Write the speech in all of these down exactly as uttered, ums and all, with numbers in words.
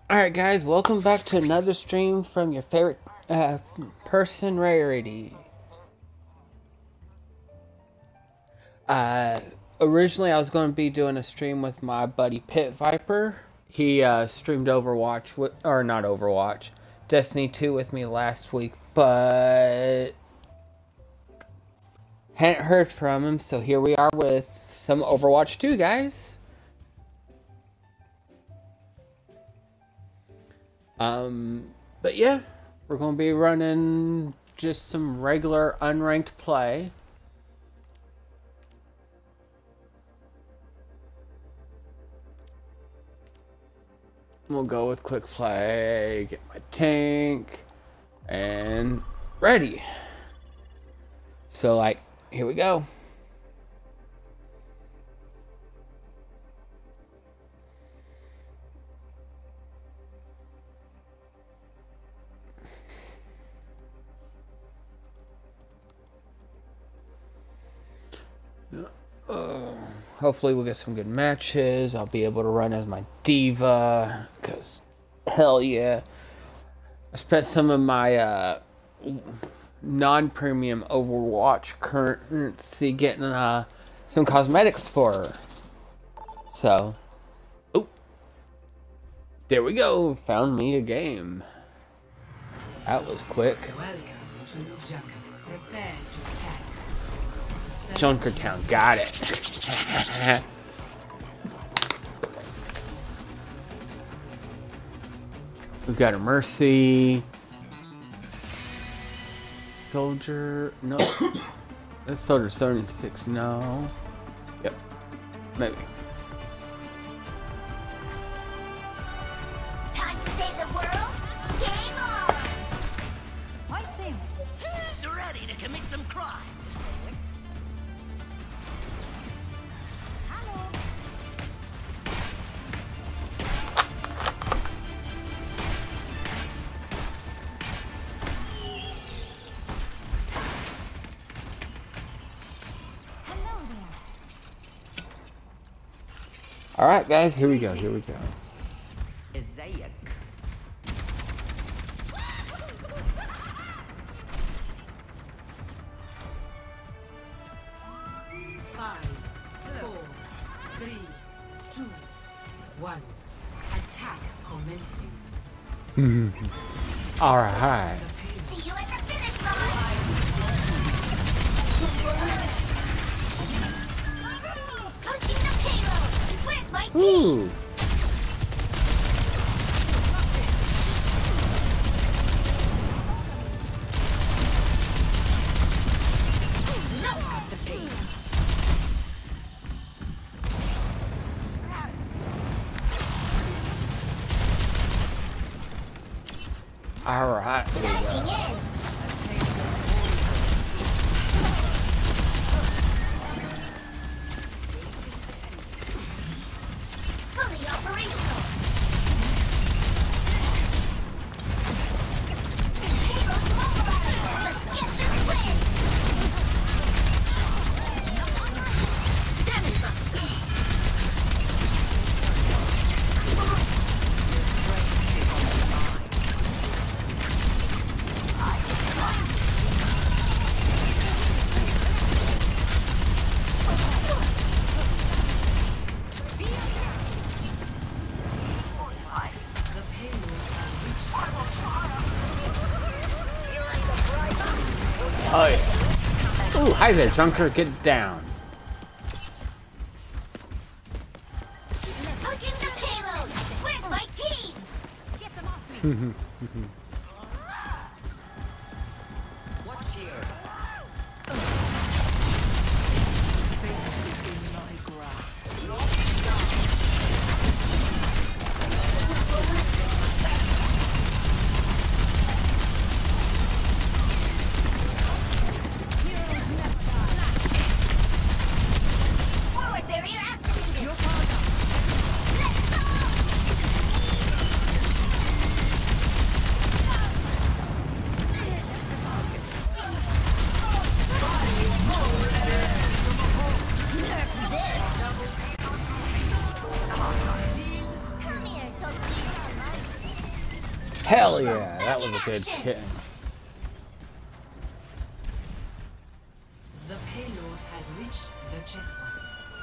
Alright guys, welcome back to another stream from your favorite uh, person, Rarity. Uh, originally I was going to be doing a stream with my buddy Pit Viper. He uh, streamed Overwatch, with, or not Overwatch, Destiny two with me last week, but hadn't heard from him, so here we are with some Overwatch two, guys. Um, but yeah, we're going to be running just some regular unranked play. We'll go with quick play, get my tank, and ready. So like, here we go. Uh, hopefully we'll get some good matches. I'll be able to run as my diva, because hell yeah. I spent some of my uh, non-premium Overwatch currency getting uh, some cosmetics for her. So, oh, there we go. Found me a game. That was quick. Junkertown, got it. We've got a Mercy. Soldier, no. That's Soldier seventy-six, no. Yep, maybe. Time to save the world? Game on! What's him? Who's ready to commit some crimes? All right, guys, here we go. Here we go. ازيك؟ Five, four, three, two, one. Attack commencing. All right. See you at the finish line! Punching the payload! Where's my team? Ooh. All right. Here we go. Diving in! Fully operational! Payload mobilized! Let's get this win! Damage buff! Oh yeah. Ooh, hi there, Junker. Get down. Punching the payload! Where's my team? Get them off me! Watch here. Fate is in my grasp. Forward barrier activated! Let's go! Come here, Toki. Hell yeah, that was a good kill. The payload has reached the checkpoint.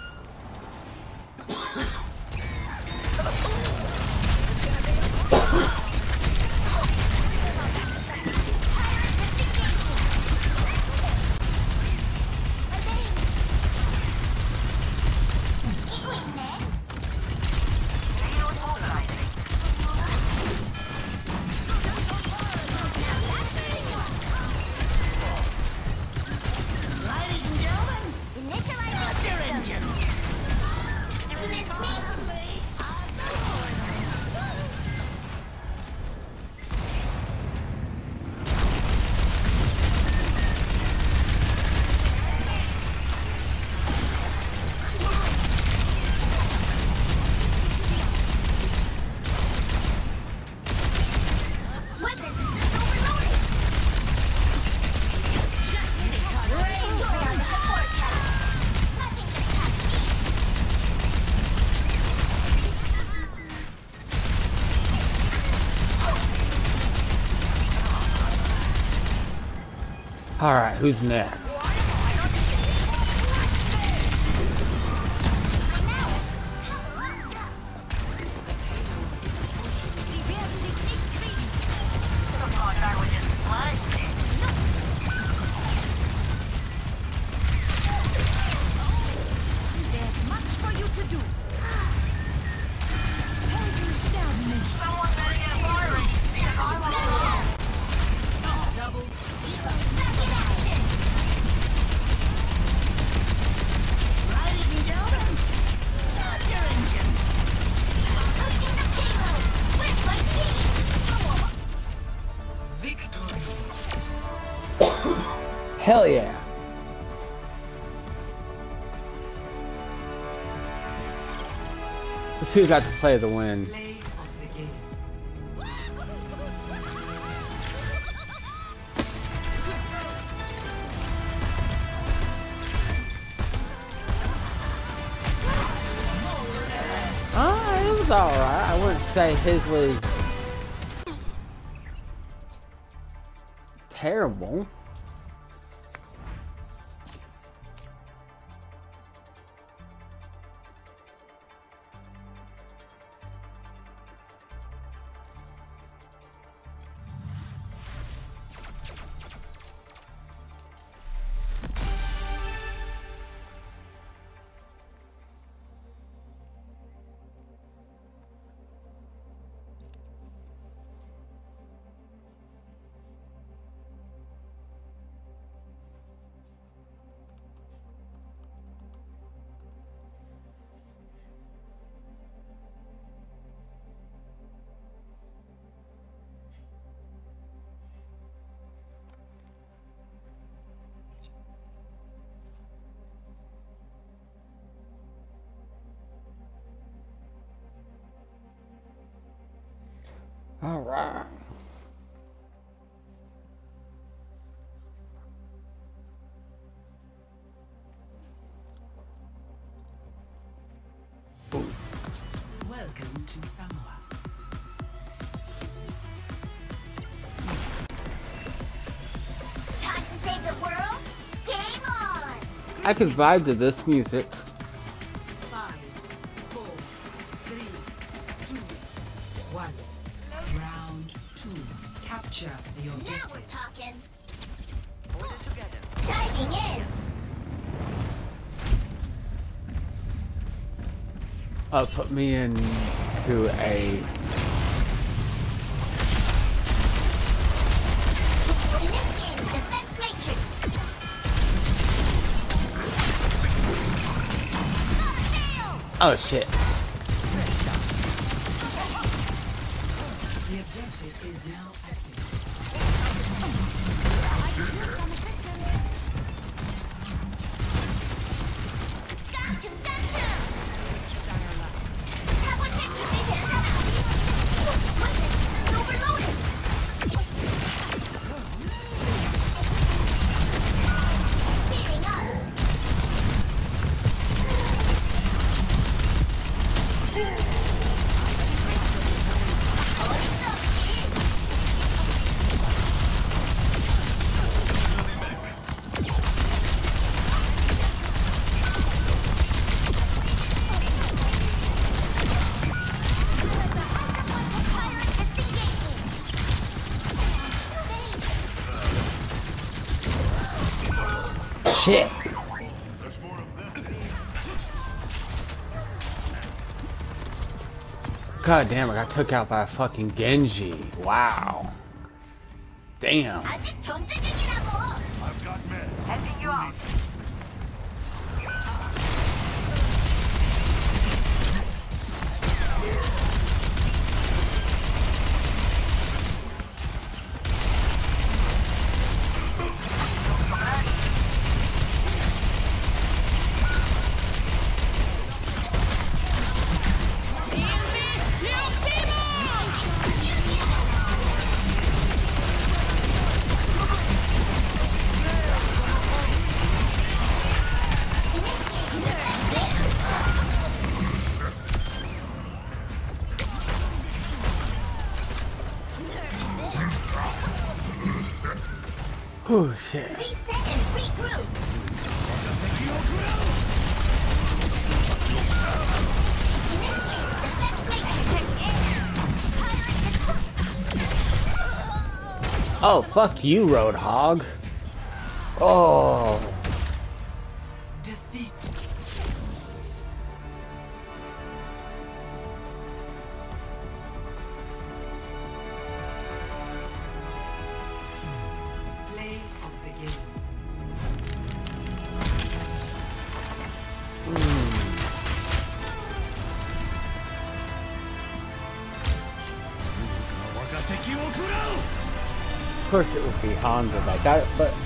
Ladies and gentlemen, initialize your engines. Miss me? Weapon systems overloaded. Just because rains beyond the forecast. Nothing can catch me. Alright, who's next? There's much for you to do. Someone better get firing. Double Back in action. Ladies and gentlemen, start your engines. Approaching the payload. With my team. victory. Hell yeah. Let's see who got to play the win. Play of the game. Ah, it was alright. I wouldn't say his was terrible. Alright. Welcome to Samoa. Time to save the world. Game on. I could vibe to this music. Five, four, three, two, one. Round two. Capture the Now we're objective. talking. Diving in. Oh, put me into a Initiating defense matrix. Fail. oh shit. The objective is now active. Gotcha, gotcha. Double check to be there. Weapon systems overloaded. Speeding up. Holy stuff, shit. God damn, I got took out by a fucking Genji. Wow. Damn. 아직 전투 중이라고. Helping you out. Oh shit. Reset and regroup. Initiate defense matrix. Oh, fuck you, Roadhog. Oh. Defeat. Play of the game. Of course it would be Hanzo that got it, but...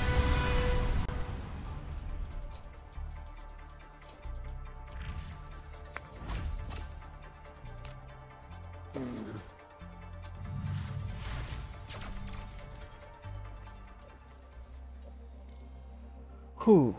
Whew.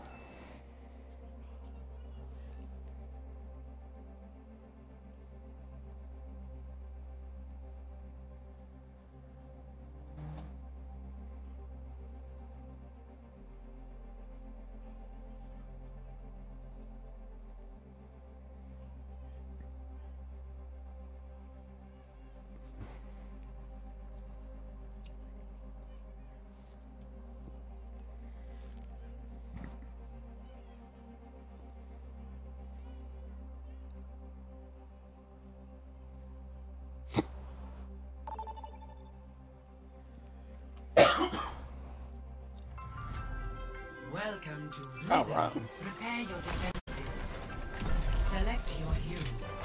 Welcome to Blizzard. All right. Prepare your defenses. Select your hero.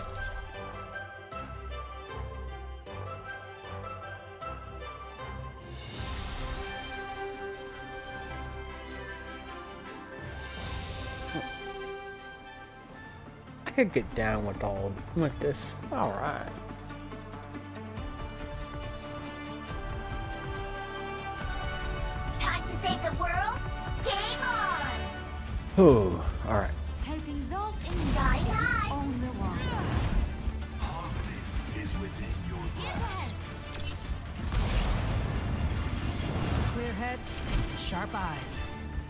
I could get down with all with this. All right. Time to save the world. Game on. Whew. All right. Helping those in need Die, is its die. own reward. Harmony is within your grasp. Clear heads, sharp eyes.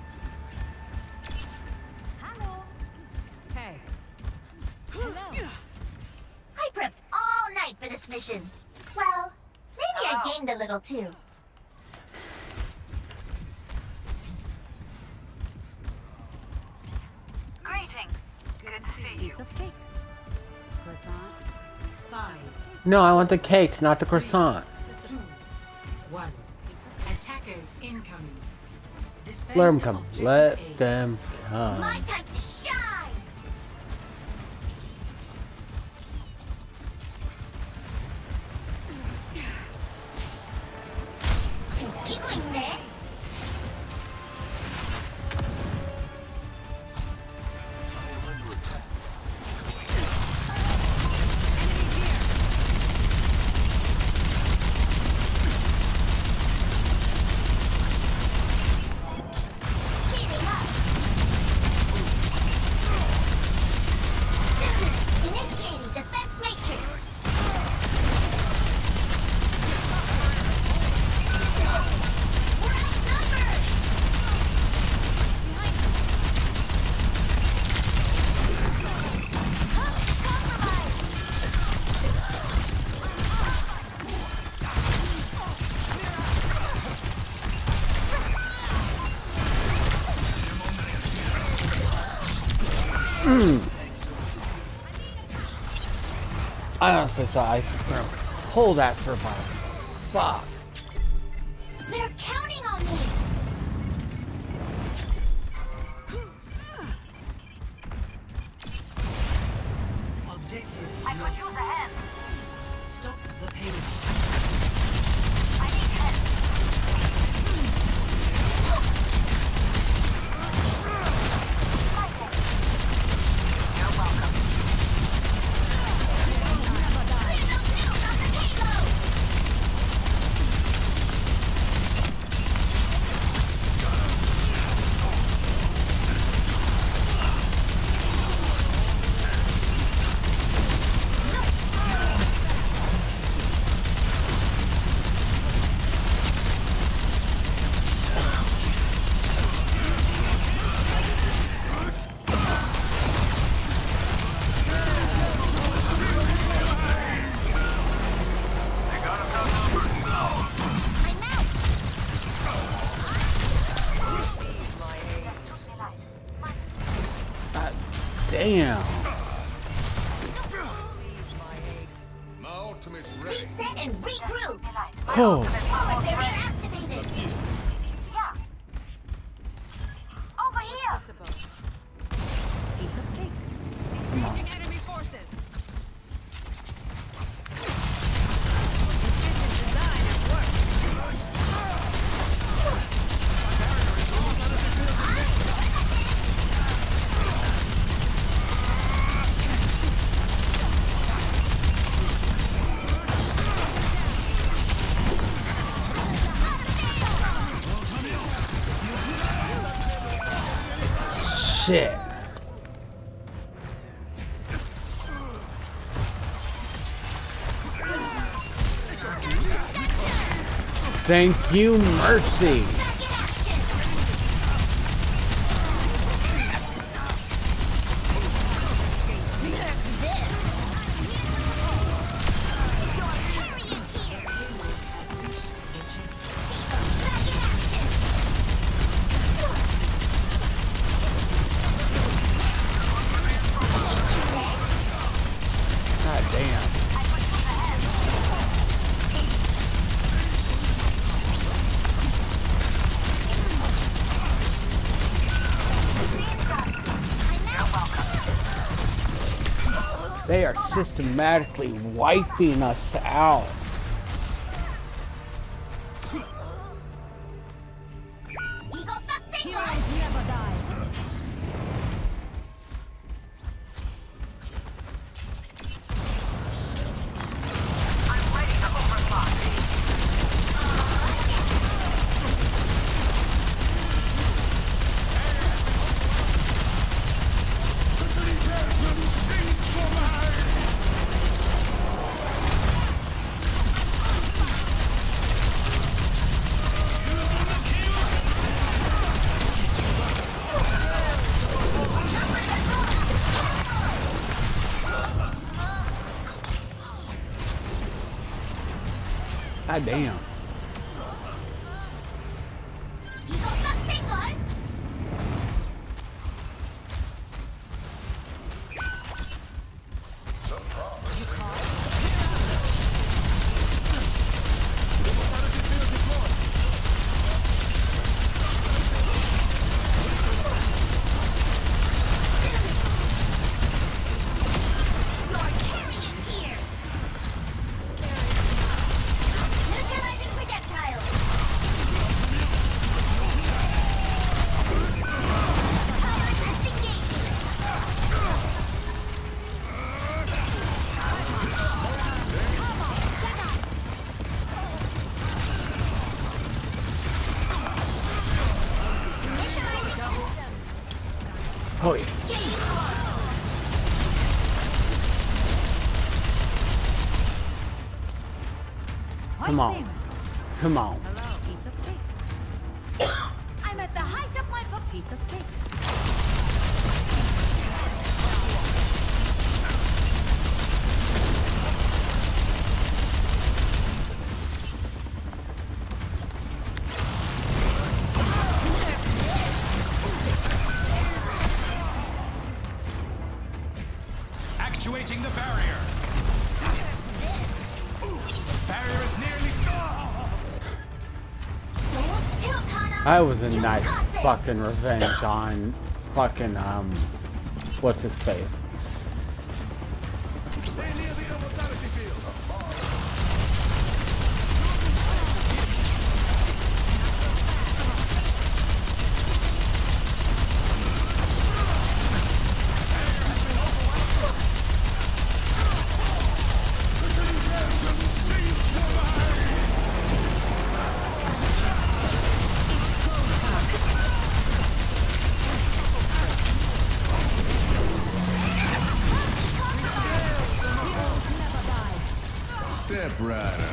Hello. Hey, Hello. I prepped all night for this mission. Well, maybe I gained a little too. Greetings. Good to see you. Piece of cake. Croissant. five, No, I want the cake, not the croissant. two, one. Attackers incoming. Defend Let them come. objective Let A. them come. My time to shine. 이기고 있네. Healing up. I honestly thought I was gonna pull that survival. Fuck. They're counting on me. Objective I could use a hand. Stop the payload. I need help. You're welcome. Clear those nukes on the payload. I'm out. God damn. My ultimate's ready. Reset and regroup. Oh. Power barrier activated. Yeah. Over here. Possible. Piece of cake. Engaging enemy forces. Efficient design at work. Shit. Thank you, Mercy. Back in action. Nerf this. You're carrying here. Back in action. God damn. They are systematically wiping us out. Eagle back Heroes never die. God damn. Eagle back single. You're carrying here. Neutralizing projectile. Power test engaged. Initializing systems. Oh yeah. Game on. Come on. Team. Come on. Hello. Piece of cake. I'm at the height of my po- piece of cake. Actuating the barrier. Barrier is nearly stopped. Don't tilt, Hana. That was a You nice got this. fucking revenge on fucking, um, what's his face? Stay near the immortality field. Step Rider.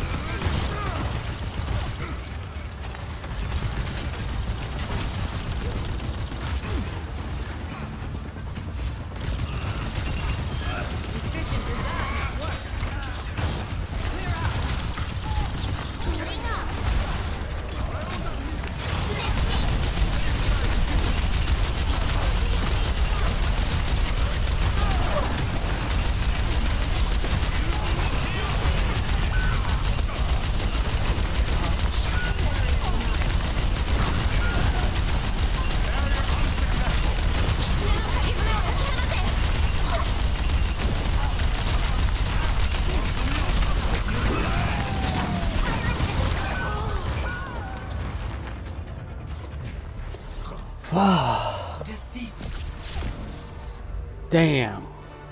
Efficient design at work. Clear out. Ring up. Lift me. Damn.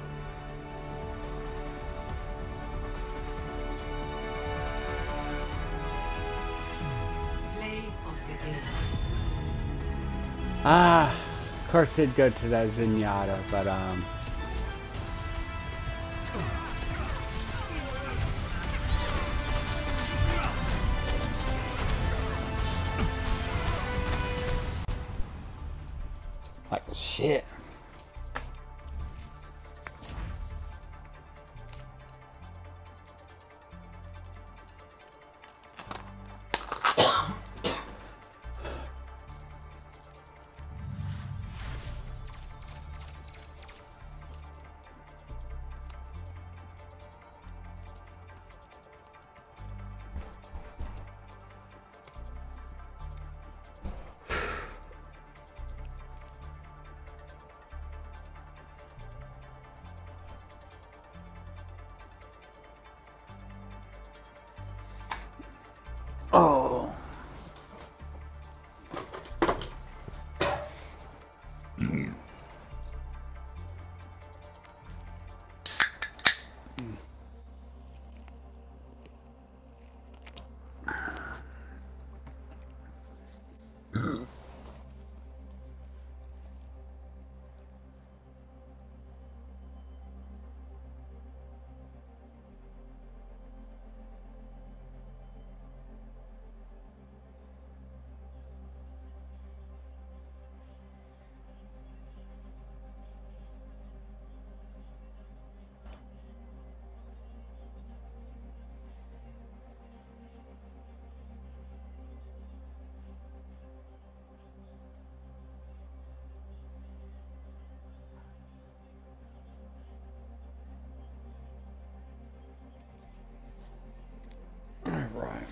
Play of the game. Ah, of course it'd go to that Zenyatta, but um. Like shit. Oh. Right.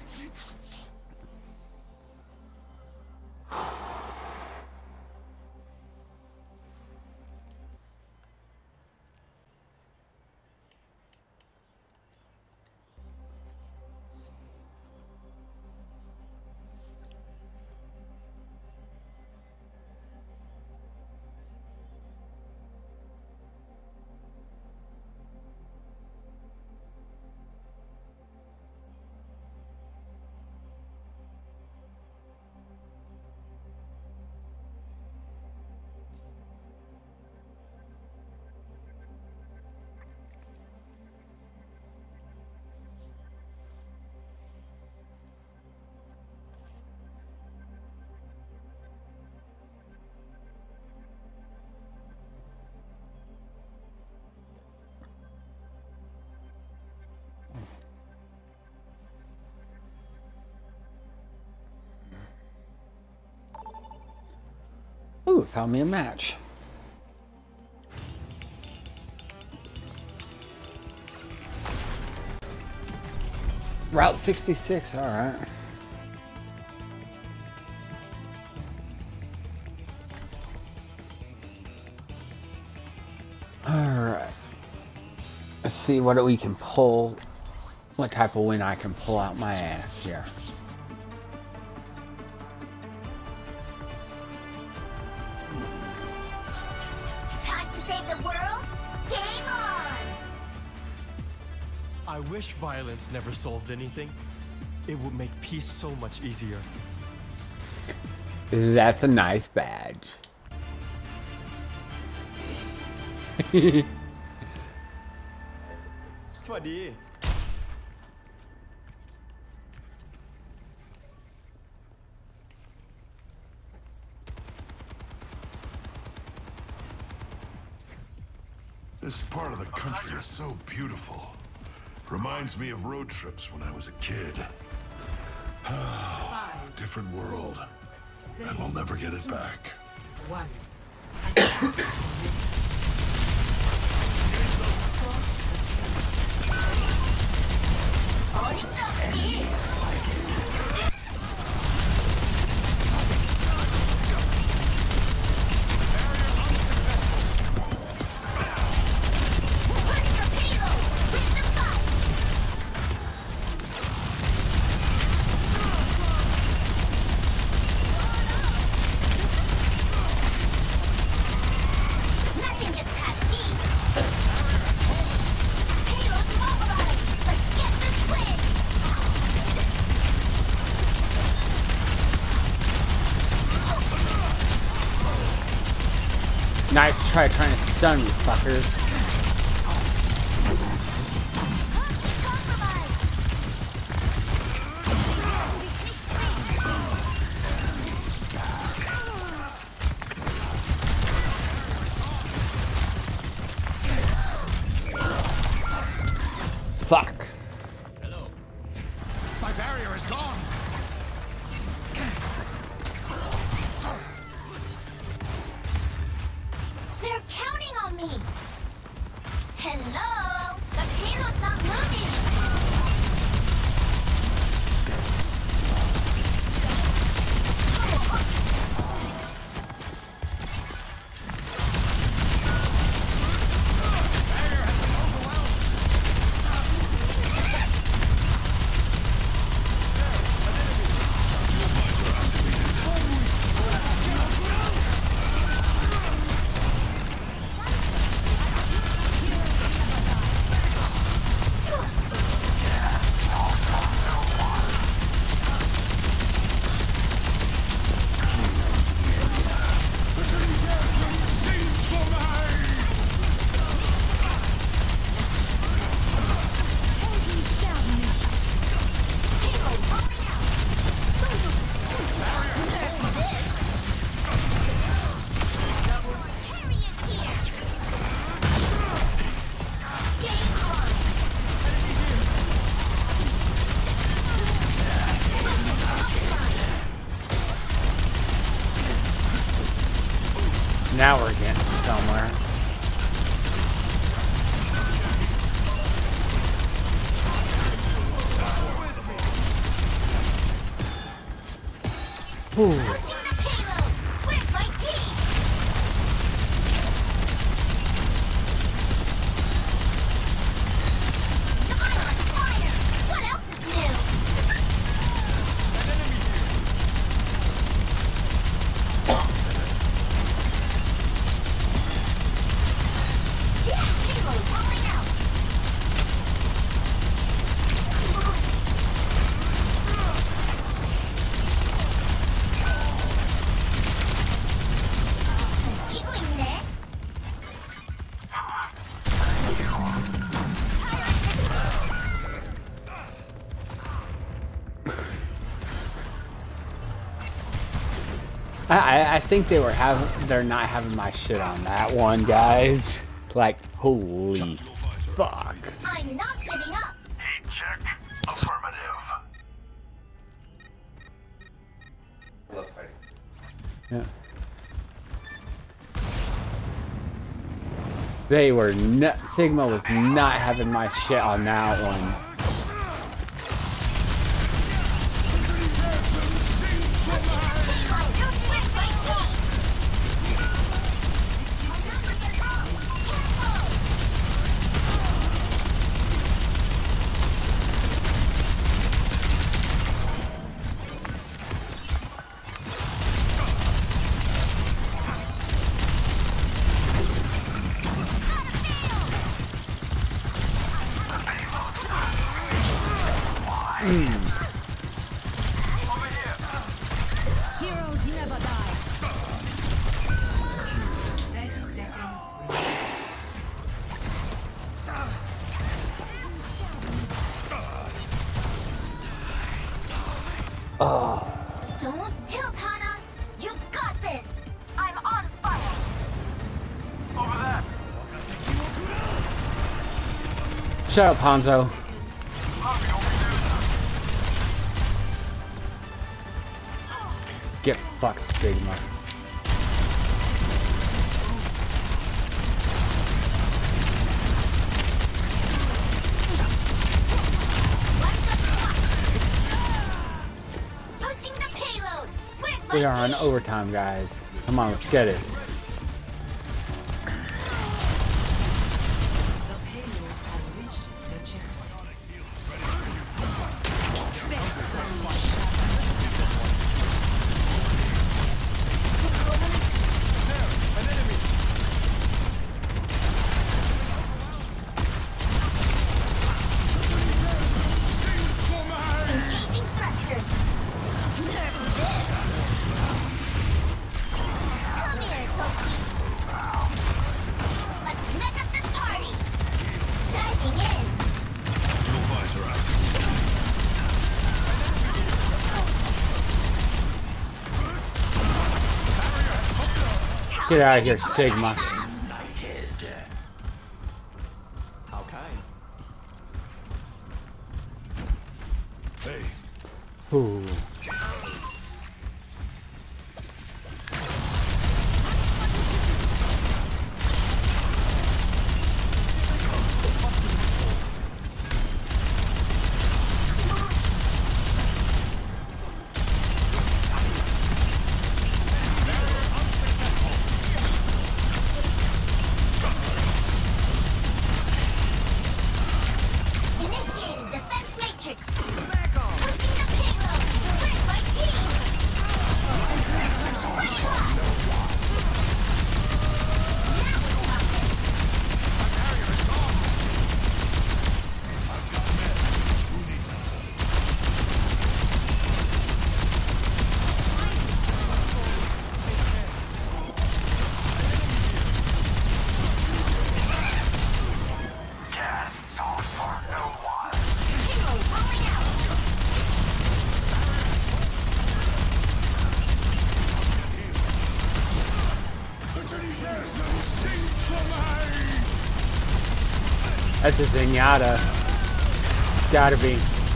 Ooh, found me a match. Route sixty-six, alright. Alright. Let's see what we can pull. What type of win I can pull out my ass here. Time to save the world? Game on! I wish violence never solved anything. It would make peace so much easier. That's a nice badge. Swadee. This part of the country is so beautiful. Reminds me of road trips when I was a kid. Different world. And we'll never get it back. One. Nothing gets past me! Payload mobilized! Let's get this win! Nice try trying to stun me, fuckers. Compromise! Fuck. My barrier is gone. They're counting on me! Hello? The payload's not moving! Payload rolling out! Harry is here! Game on! Now we're getting somewhere. Ooh. Touching the payload! Where's my team? I'm on fire! What else is new? Yeah! Payload rolling out! Giggling there. I, I I think they were having they're not having my shit on that one, guys. Like, holy fuck. I'm not giving up! Heat check. Affirmative. Love fighting. Yeah. They were not, Sigma was not having my shit on that one. Heroes never die. thirty seconds. Don't tilt, Hana. You got this. I'm on fire. Shut up, Hanzo. Get fucked, Sigma. Pushing the payload. Where's my We are on team? overtime, guys. Come on, let's get it. The payload has reached the checkpoint. Engaging thrusters. Nerf this. Come here, Toki. Let's make up this party. Diving in. Dual visor out. Get out of here, Sigma. How kind. Hey, Ooh. Initiating defense matrix. Back off. Pushing the payload. Where's my team? Payload rolling out. That's a Zenyatta. Gotta be.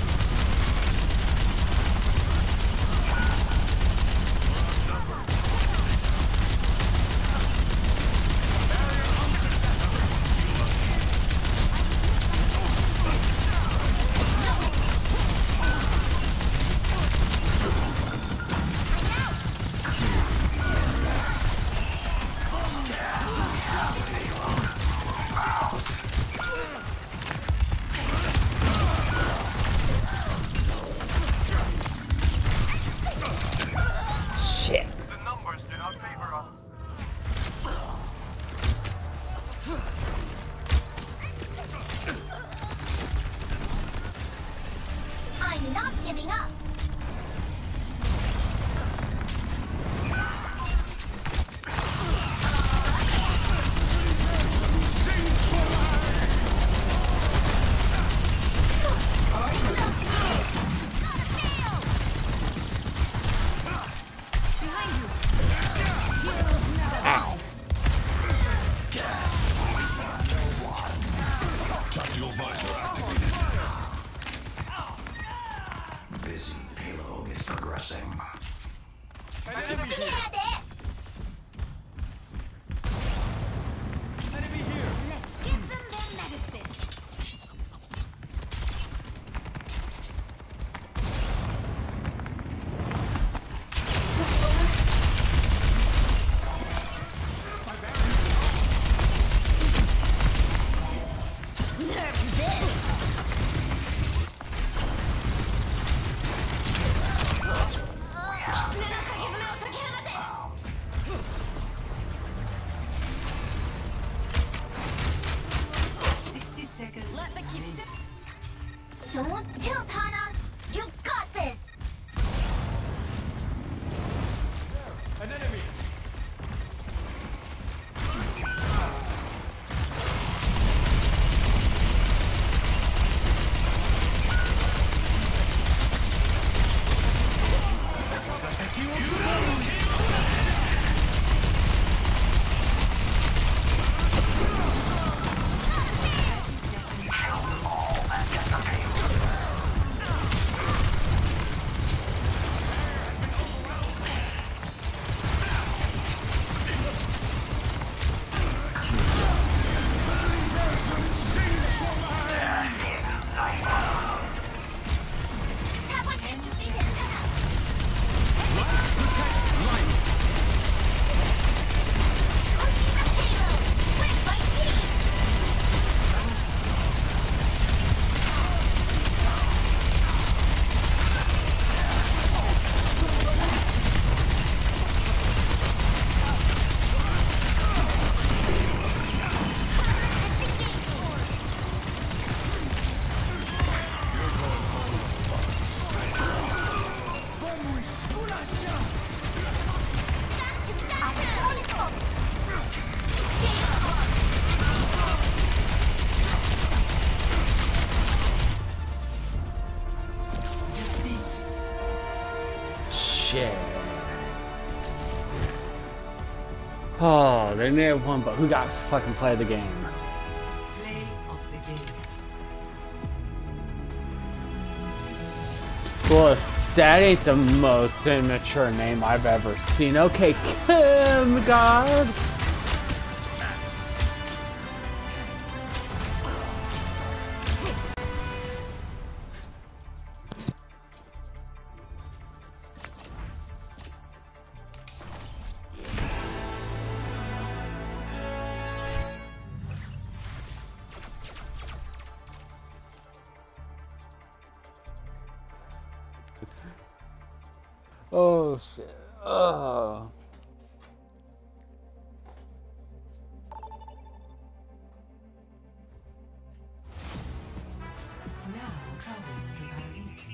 Shit. The numbers do not favor us. I'm not giving up. tactical visor activated. Busy payload is progressing. Enemy here. Enemy here. Let's give them their medicine. Nerf this. sixty seconds. Let the kids sit. Don't tilt, Hana. shit. Oh, they may have won, but who got to fucking play the game? Play of the game. Well, if that ain't the most immature name I've ever seen. Okay, Kim God. Oh shit. Oh. Now traveling to Paris.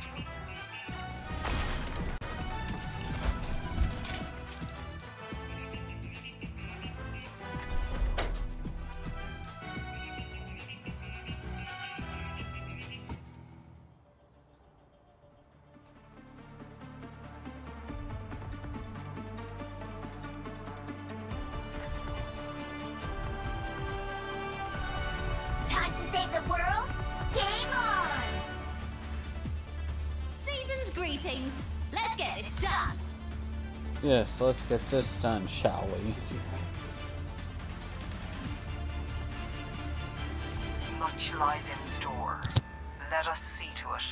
Time to save the world? Game on! Season's greetings. Let's get this done. Yes, let's get this done, shall we? Much lies in store. Let us see to it.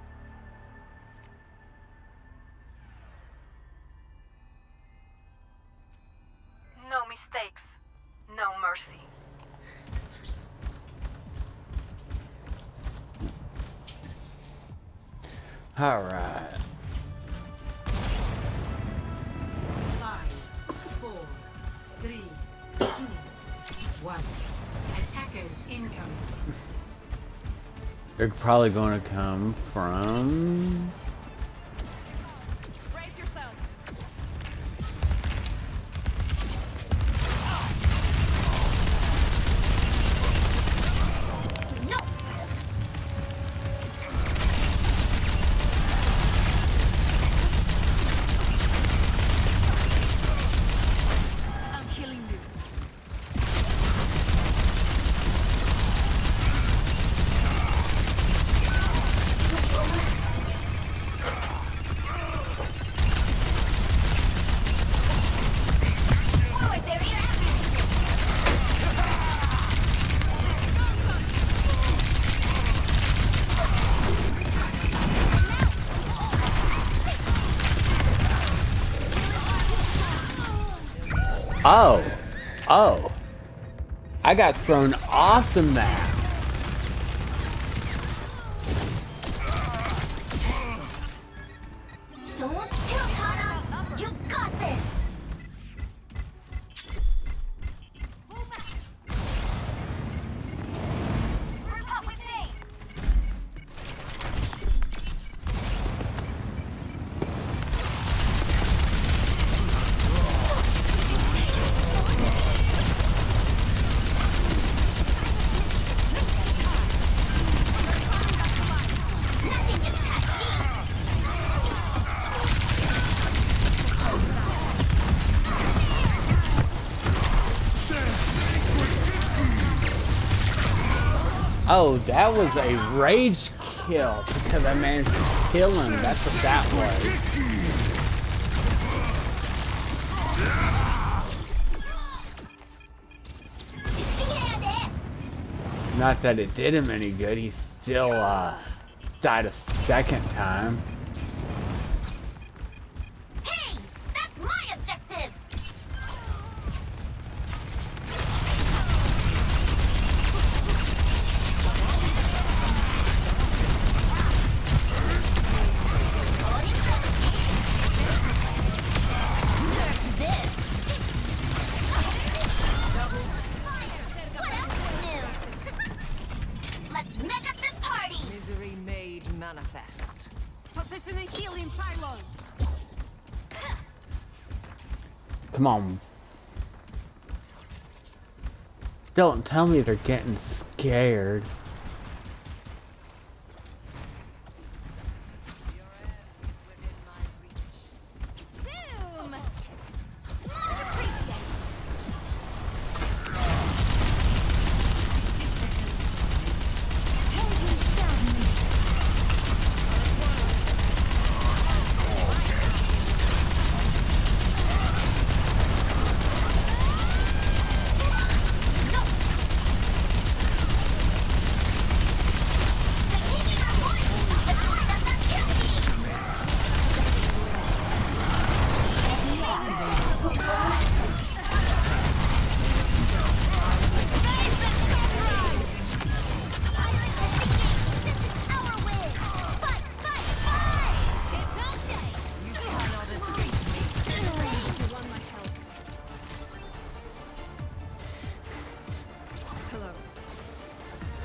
No mistakes. No mercy. All right. Five, four, three, two, one. Attackers incoming. They're probably going to come from. Brace yourselves. No! I'm killing you. Forward barrier activated. Oh. Oh. I got thrown off the map. Don't tilt, Hana! You got this! Group up with me! Nothing gets past me! Oh, that was a rage kill because I managed to kill him. That's what that was. Not that it did him any good. He still uh, died a second time. Hey! That's my objective! Let's make up this party! Misery made manifest. Positioning healing pylon. Come on. Don't tell me they're getting scared.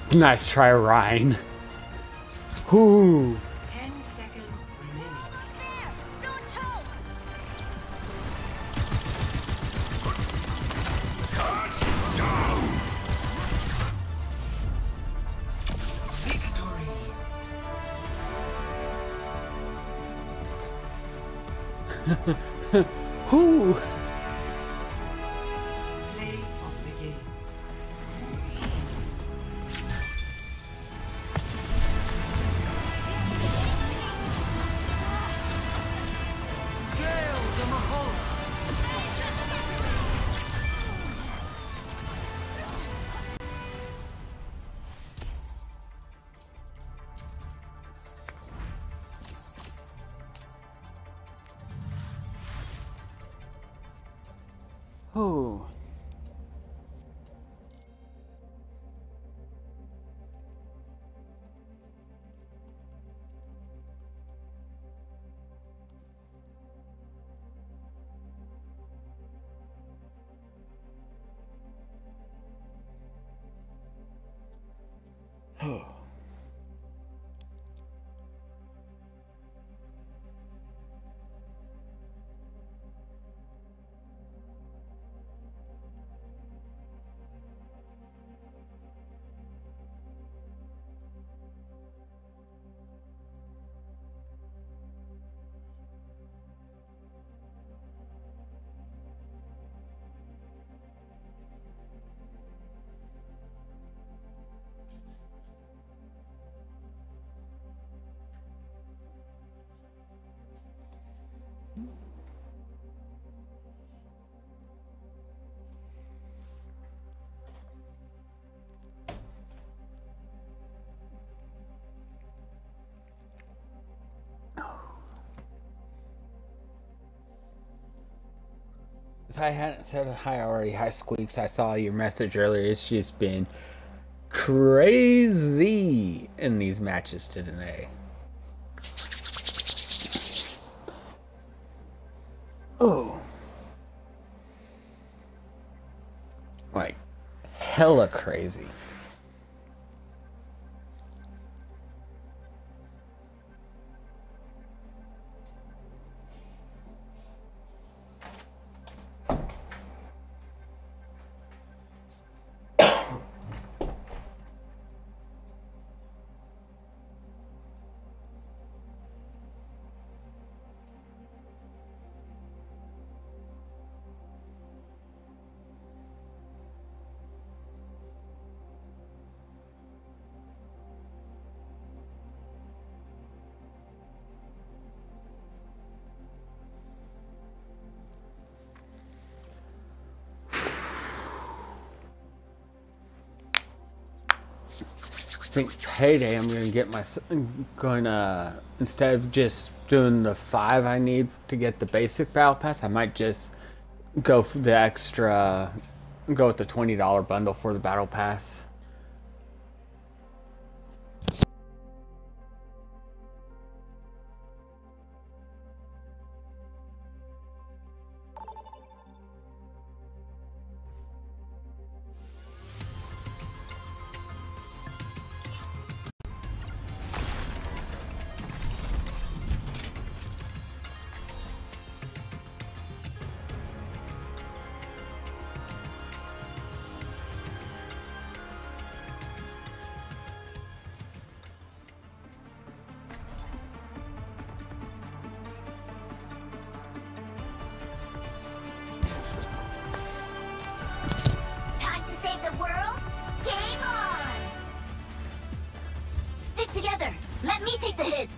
Nice try, Ryan. Whoo. Ten seconds remaining. There! Don't choke! Victory. Whoo. Play of the game. Gale the Mahal. Whoo. If I hadn't said hi already, hi Squeaks, I saw your message earlier. It's just been crazy in these matches today. Oh. Like, hella crazy. I think payday I'm gonna get my gonna instead of just doing the five I need to get the basic battle pass, I might just go for the extra, go with the twenty dollar bundle for the battle pass. Time to save the world? Game on! Stick together. Let me take the hits.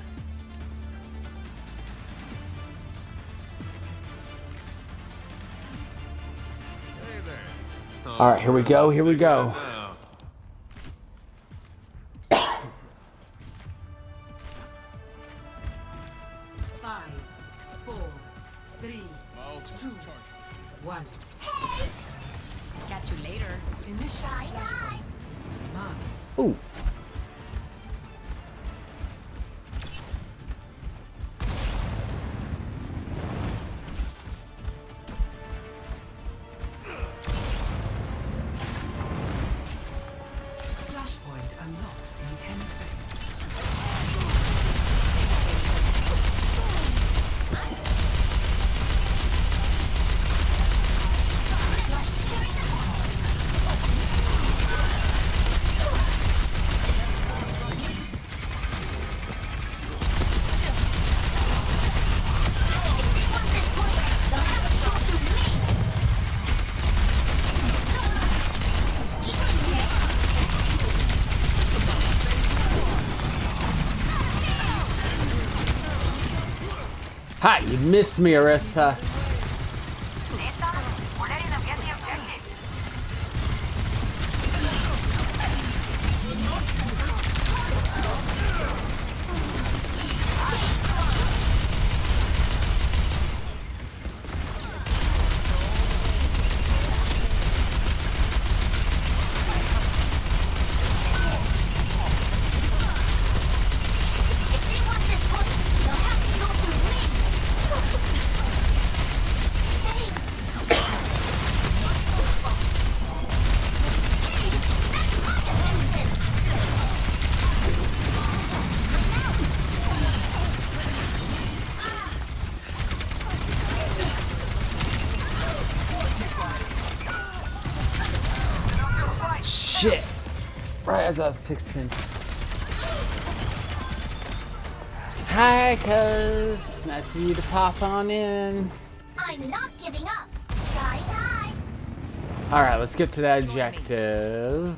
All right, here we go. Here we go. Five, four, three, two, one. Catch you later. Initial flashpoint. Mark. Ooh. Flashpoint. unlocks in ten seconds. Hi, you missed me, Orisa. We're letting them get the objective. If they want this book, they'll have to go through me. Shit! Right as I was fixing. Hi, cuz. Nice of you to pop on in. I'm not giving up. Die, die. Alright, let's get to that objective.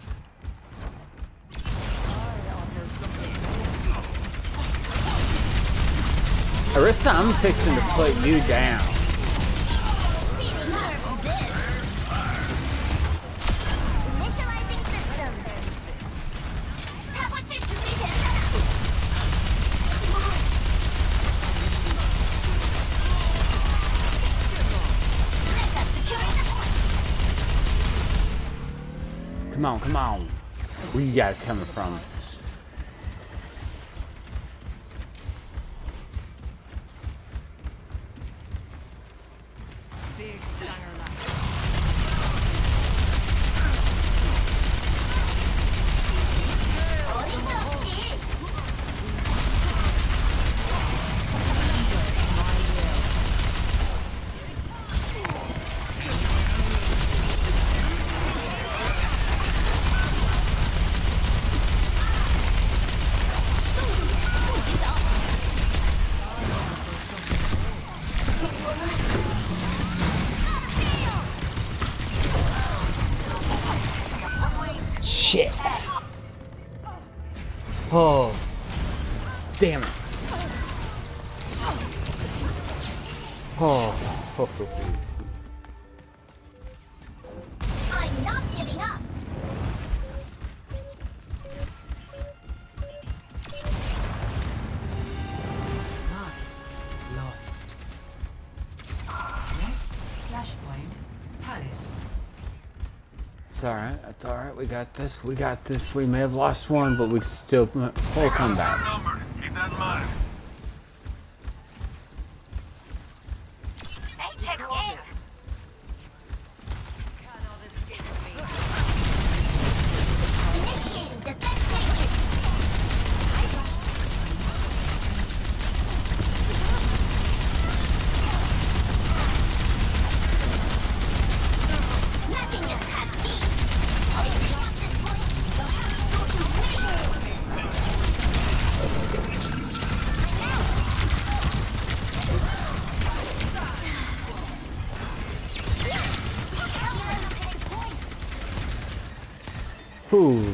Orisa, I'm fixing to put you down. Initializing systems. 사고칠 준비됐다. Come on, come on. Where you guys coming from? Big stunner light. 어림도 없지. Shit. Oh. Damn it. Oh. I'm not giving up. Not lost. Next, Flashpoint, Palace. It's alright, it's alright, we got this, we got this. We may have lost one, but we still will come back. Keep that in mind. They take this. Initiating defense matrix. Nothing gets past me. If they want this point, they'll have to go through me. Ooh.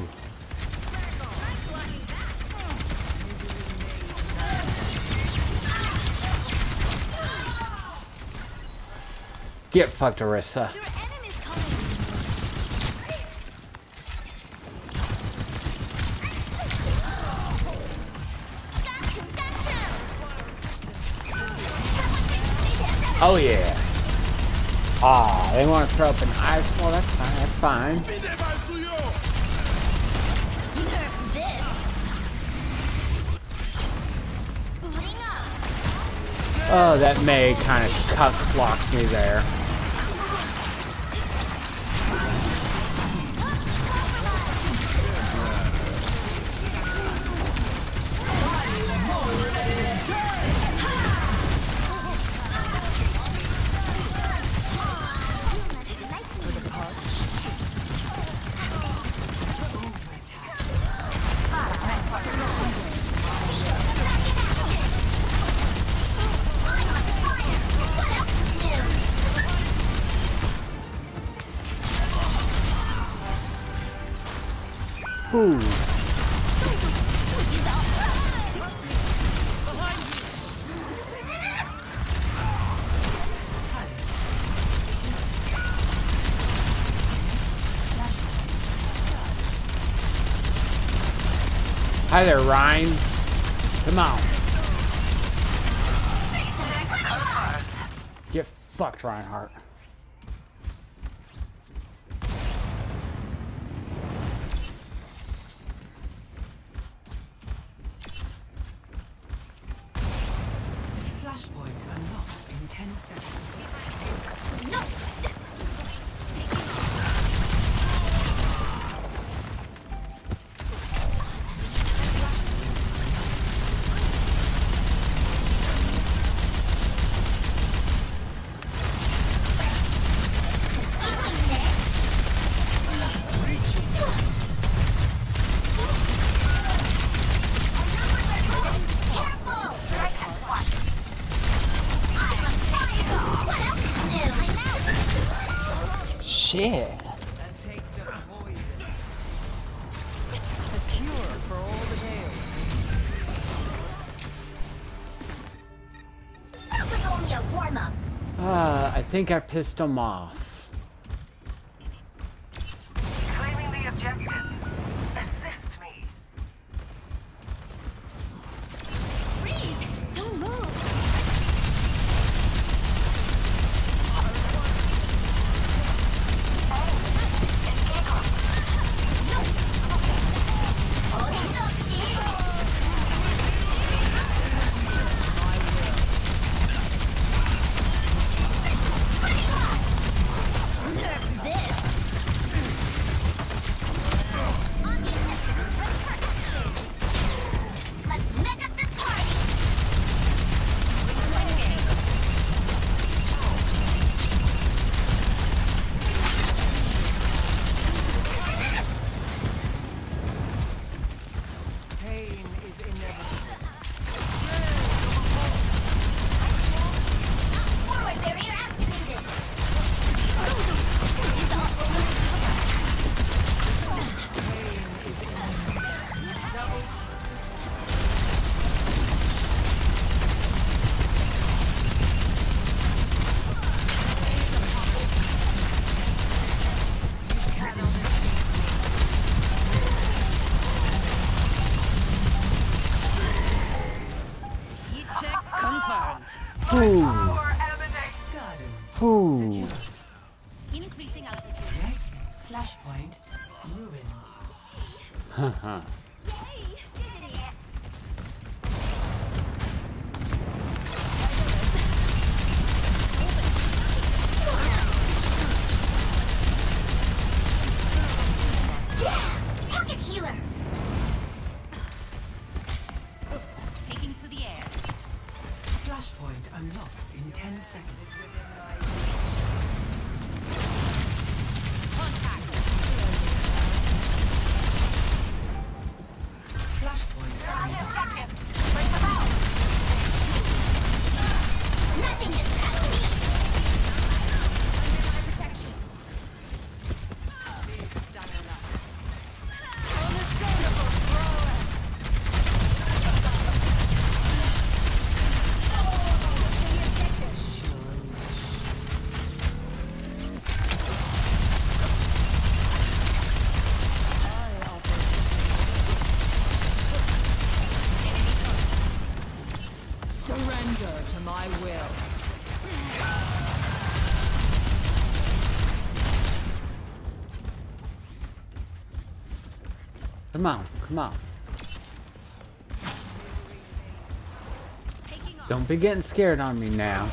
Get fucked, Orisa. Oh yeah. Ah, they want to throw up an ice. Well, that's fine. That's fine. Nerf this. Booting up. Oh, that May kind of cuck blocked me there. Ooh. Hi there, Ryan. Come on. Get fucked, Reinhardt. Flashpoint unlocks in ten seconds. No! Shit. A taste of poison. A cure for all the tales. That was only a warm-up. Uh, I think I pissed him off. Claiming the objective. Assist me. Freeze! Don't move! Pain is inevitable. Forward barrier activated! Heat check confirmed. Ooh. Power emanate. Garden. Ooh. Increasing altitude. Next, flashpoint ruins. Haha. Yay! Did it! Yes! Pocket healer! Taking to the air. Flashpoint unlocks in ten seconds. Flashpoint unlocked. Nothing gets past me! Under my protection. Surrender to my will. Come on, come on. Don't be getting scared on me now.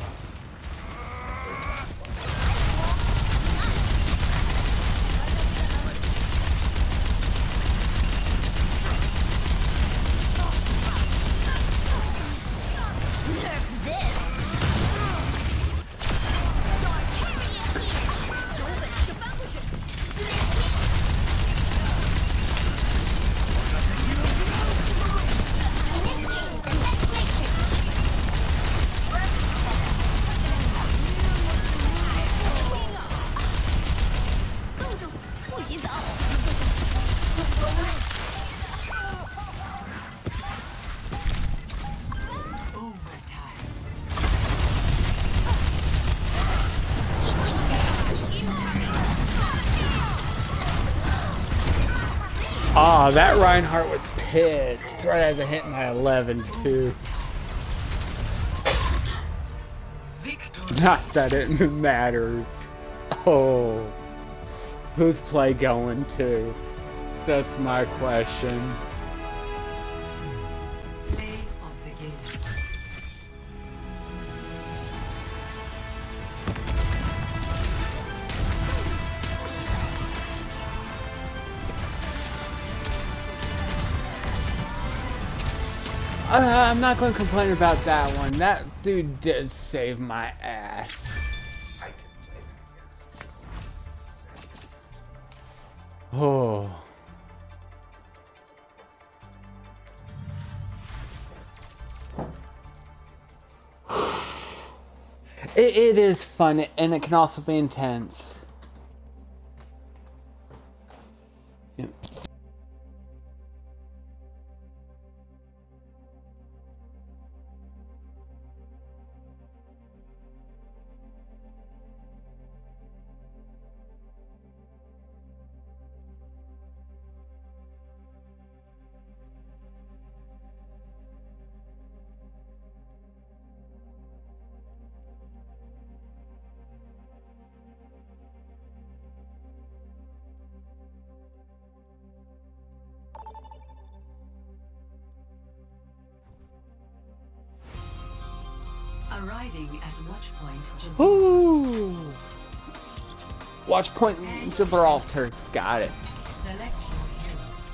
Nerf this! Initiate the next matrix! Oh, that Reinhardt was pissed. Right as I hit my eleven, too. Not that it matters. Oh. Who's play going to? That's my question. Play of the game. Uh, I'm not going to complain about that one. That dude did save my ass. I can play that. Oh. It, it is fun, and it can also be intense. Yep. Arriving at Watchpoint Gibraltar. Ooh. Watch point Gibraltar. Got it. Select your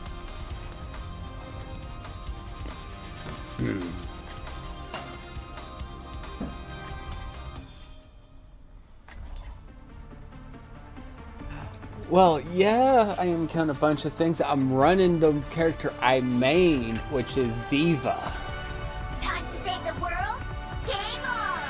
hero. Hmm. Well, yeah, I am counting a bunch of things. I'm running the character I main, which is Diva. Time to save the world? Game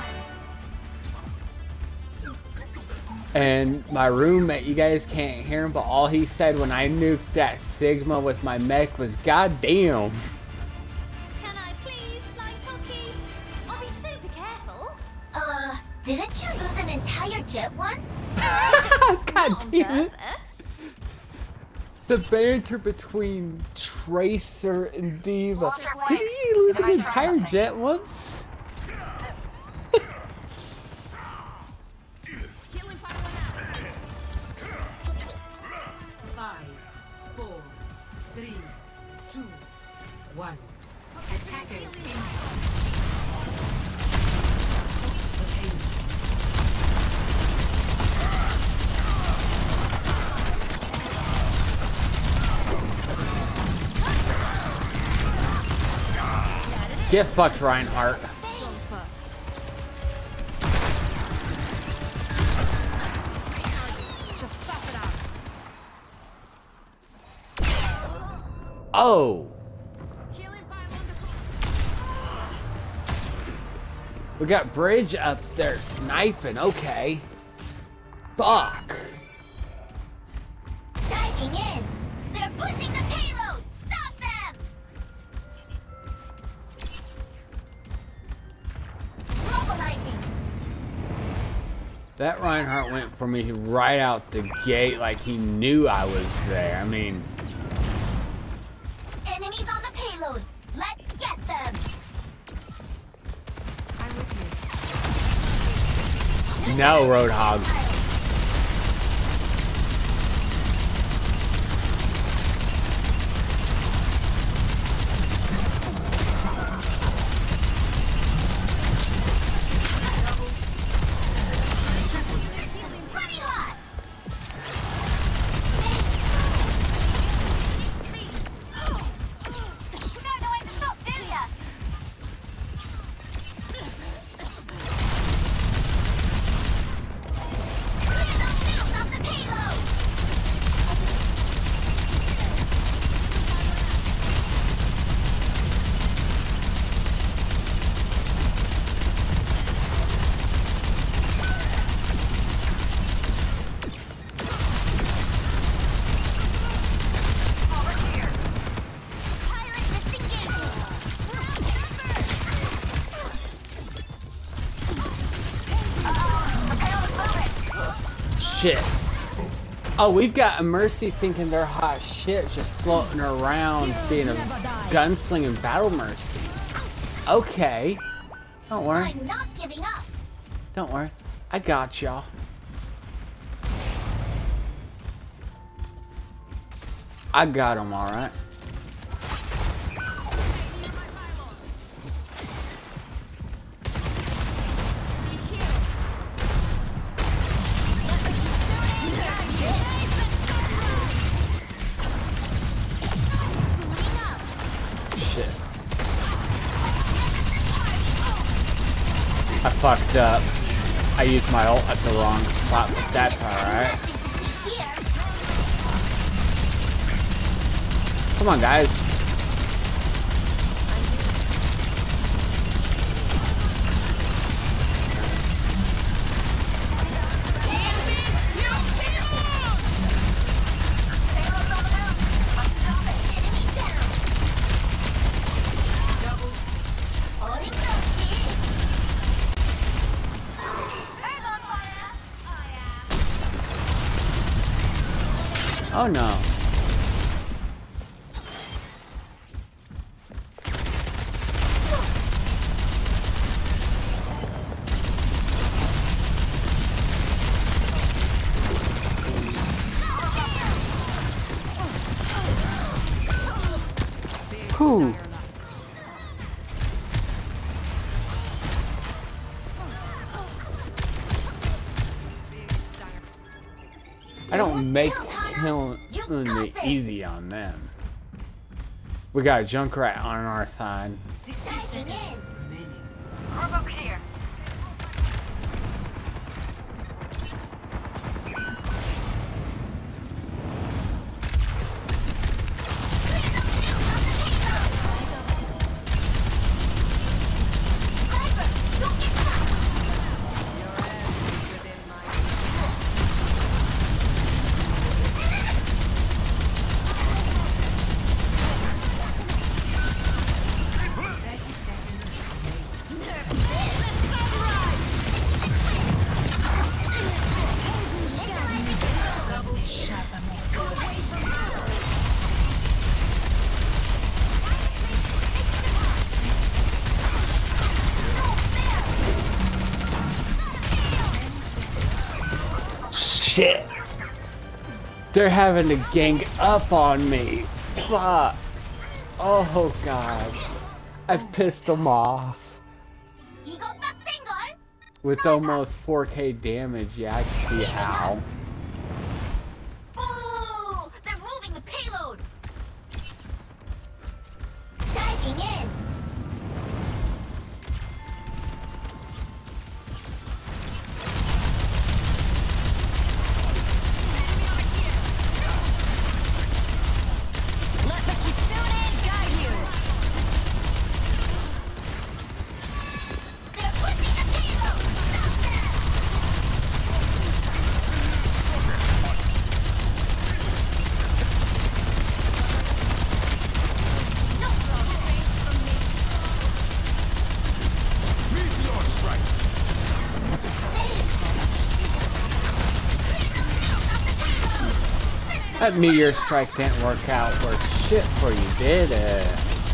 on! And my roommate, you guys can't hear him, but all he said when I nuked that Sigma with my mech was, "God damn." Can I please, Flying Toki? I'll be super careful. Uh, didn't you lose an entire jet once? God damn it. The banter between Tracer and Diva. Watch your Did flank. he lose an Nice entire try. jet once? Five, four, three, two, one. Attackers in. Stop the pain. Get fucked, Reinhardt. Just stop it out. Oh, Healing by wonderful. we got Bridge up there sniping. Okay. Fuck. Diving in! They're pushing the payload! Stop them! Mobilizing! That Reinhardt went for me right out the gate like he knew I was there. I mean, Enemies on the payload! Let's get them! I'm with no, Roadhog. Pretty hot! You don't know when to stop, do ya? Clear those fields off the payload! Over here. Pilot disengaging! The payload is moving. Shit. Oh, we've got a Mercy thinking they're hot shit, just floating around being a gunslinging battle Mercy. Okay. Don't worry. I'm not giving up. Don't worry. I got y'all. I got him, alright. Shit. I fucked up. I used my ult at the wrong spot, but that's alright. Come on, guys. Oh no. Whew. I don't make killing it easy on them. We got a Junkrat on our side. sixty seconds remaining. Robo here. Shit! They're having to gang up on me. Fuck. Oh god. I've pissed them off. With almost four K damage, yeah, I can see how. Ooh, they're moving the payload. Diving in. Let the Kitsune guide you. They're pushing the payload. Stop them. Meteor strike. That meteor strike didn't work out worth shit for you, did it?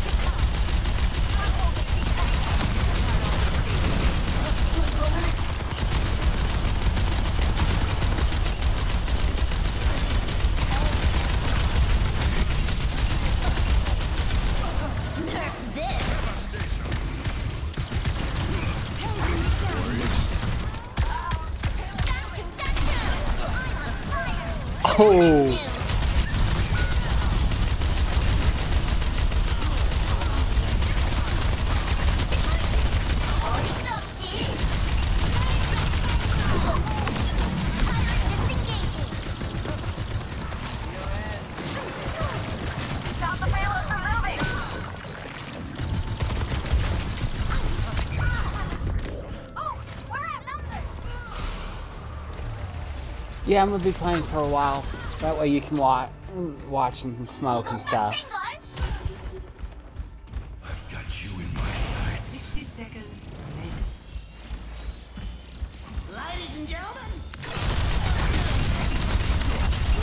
Nerf this. Gotcha, gotcha. I'm on fire. Oh! Stop the payload from moving. Oh, we're outnumbered. Yeah, I'm gonna be playing for a while. That way you can watch, watch and smoke and stuff. I've got you in my sights. sixty seconds remaining. Ladies and gentlemen.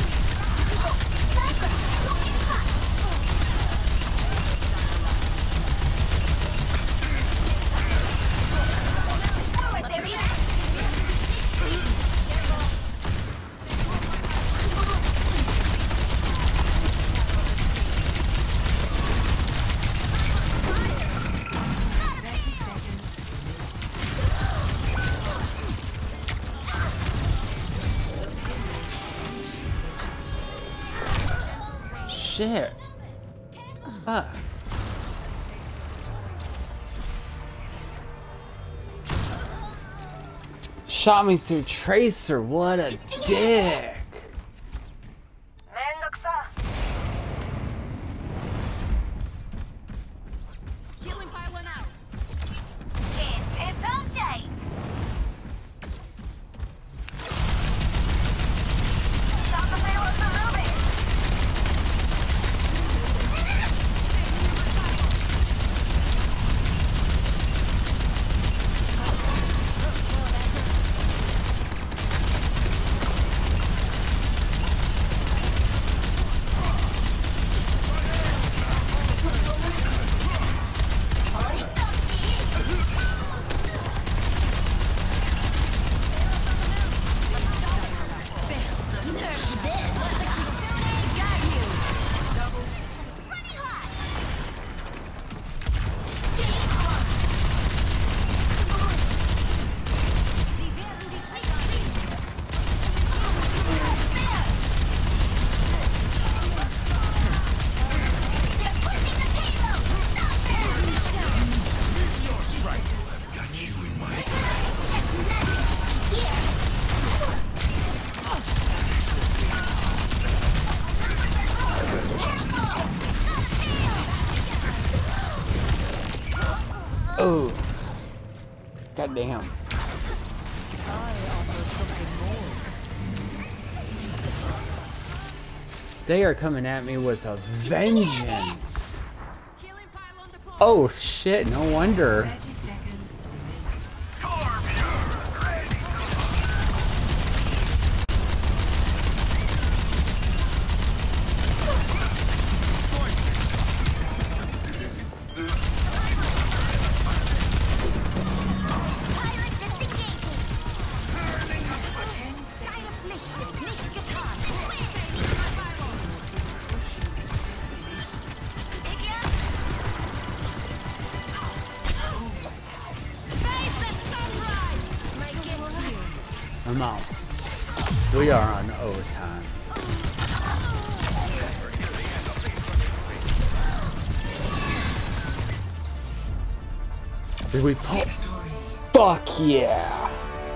shit. Fuck. Shot me through Tracer, what a dick. Healing pylon out. In tip-top shape. Stop the payload from moving. Oh. God damn. They are coming at me with a vengeance. Oh shit, no wonder. I'm out. We are on overtime. Did we pull? Fuck yeah!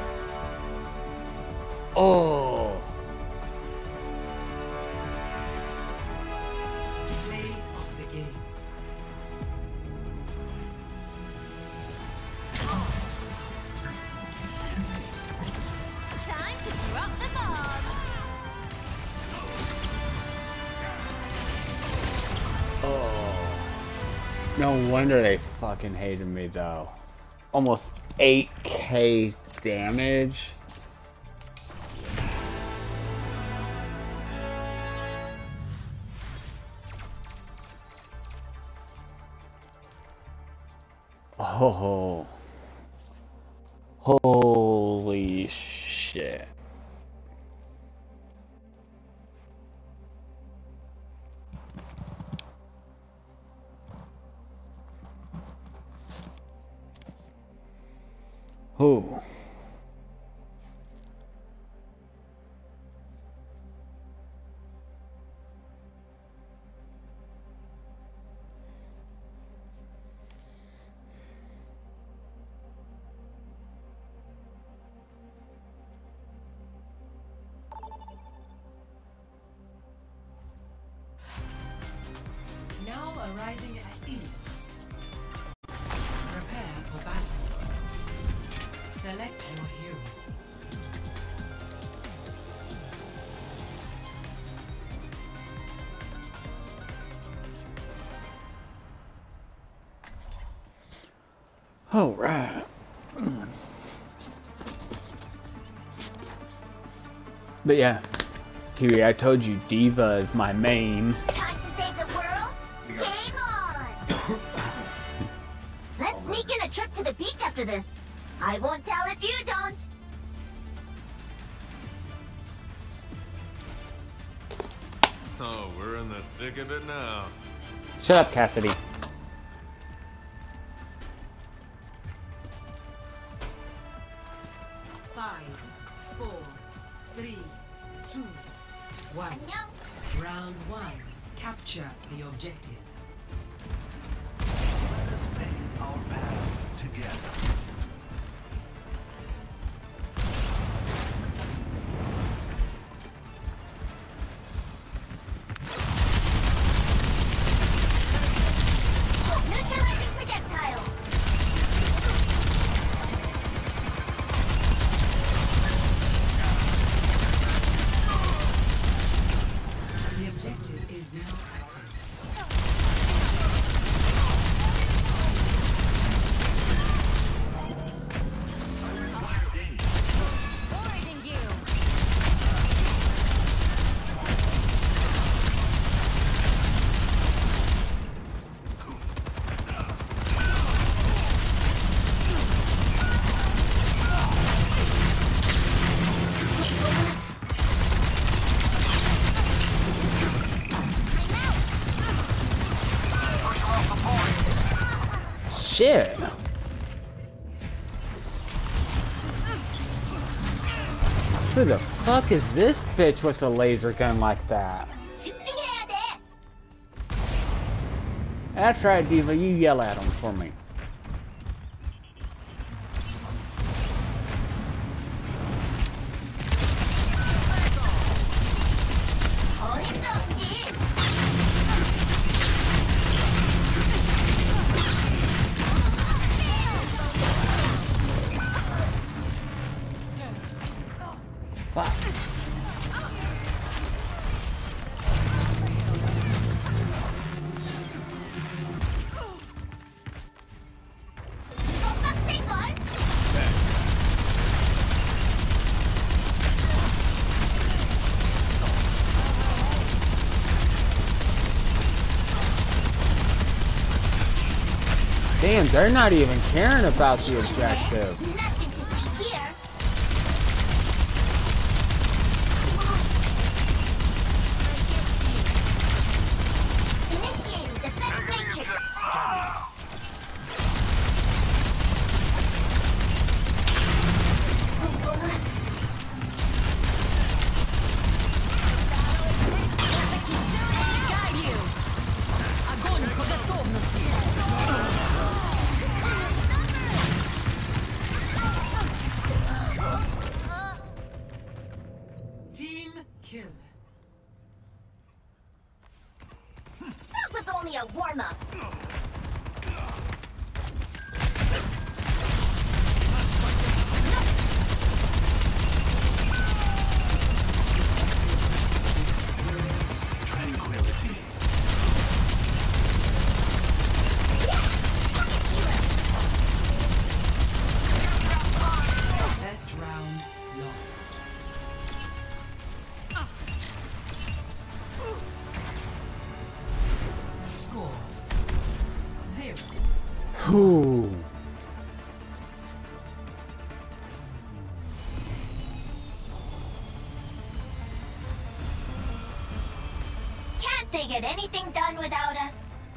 Oh! Play of the game. Time to drop the bomb. Oh. No wonder they fucking hated me though. Almost eight K damage. Oh. Holy shit. Oh. Now arriving at Ilios. Prepare for battle. Select your hero. All right. But yeah, Kiwi, I told you Diva is my main. Time to save the world? Game on! Let's sneak in a trip to the beach after this. I won't tell if you don't. Oh, we're in the thick of it now. Shut up, Cassidy. Five, four, three, two, one. No. Round one. Capture us pave our path together. Neutralizing projectile. The objective is now active. Shit. Who the fuck is this bitch with a laser gun like that? That's right, Diva. You yell at him for me. Fuck. Damn, they're not even caring about the objective. Nothing to see here. Initiating defense matrix. Team kill. That was only a warm-up. Experience tranquility. Best round lost. Score zero. Ooh. Can't they get anything done without us?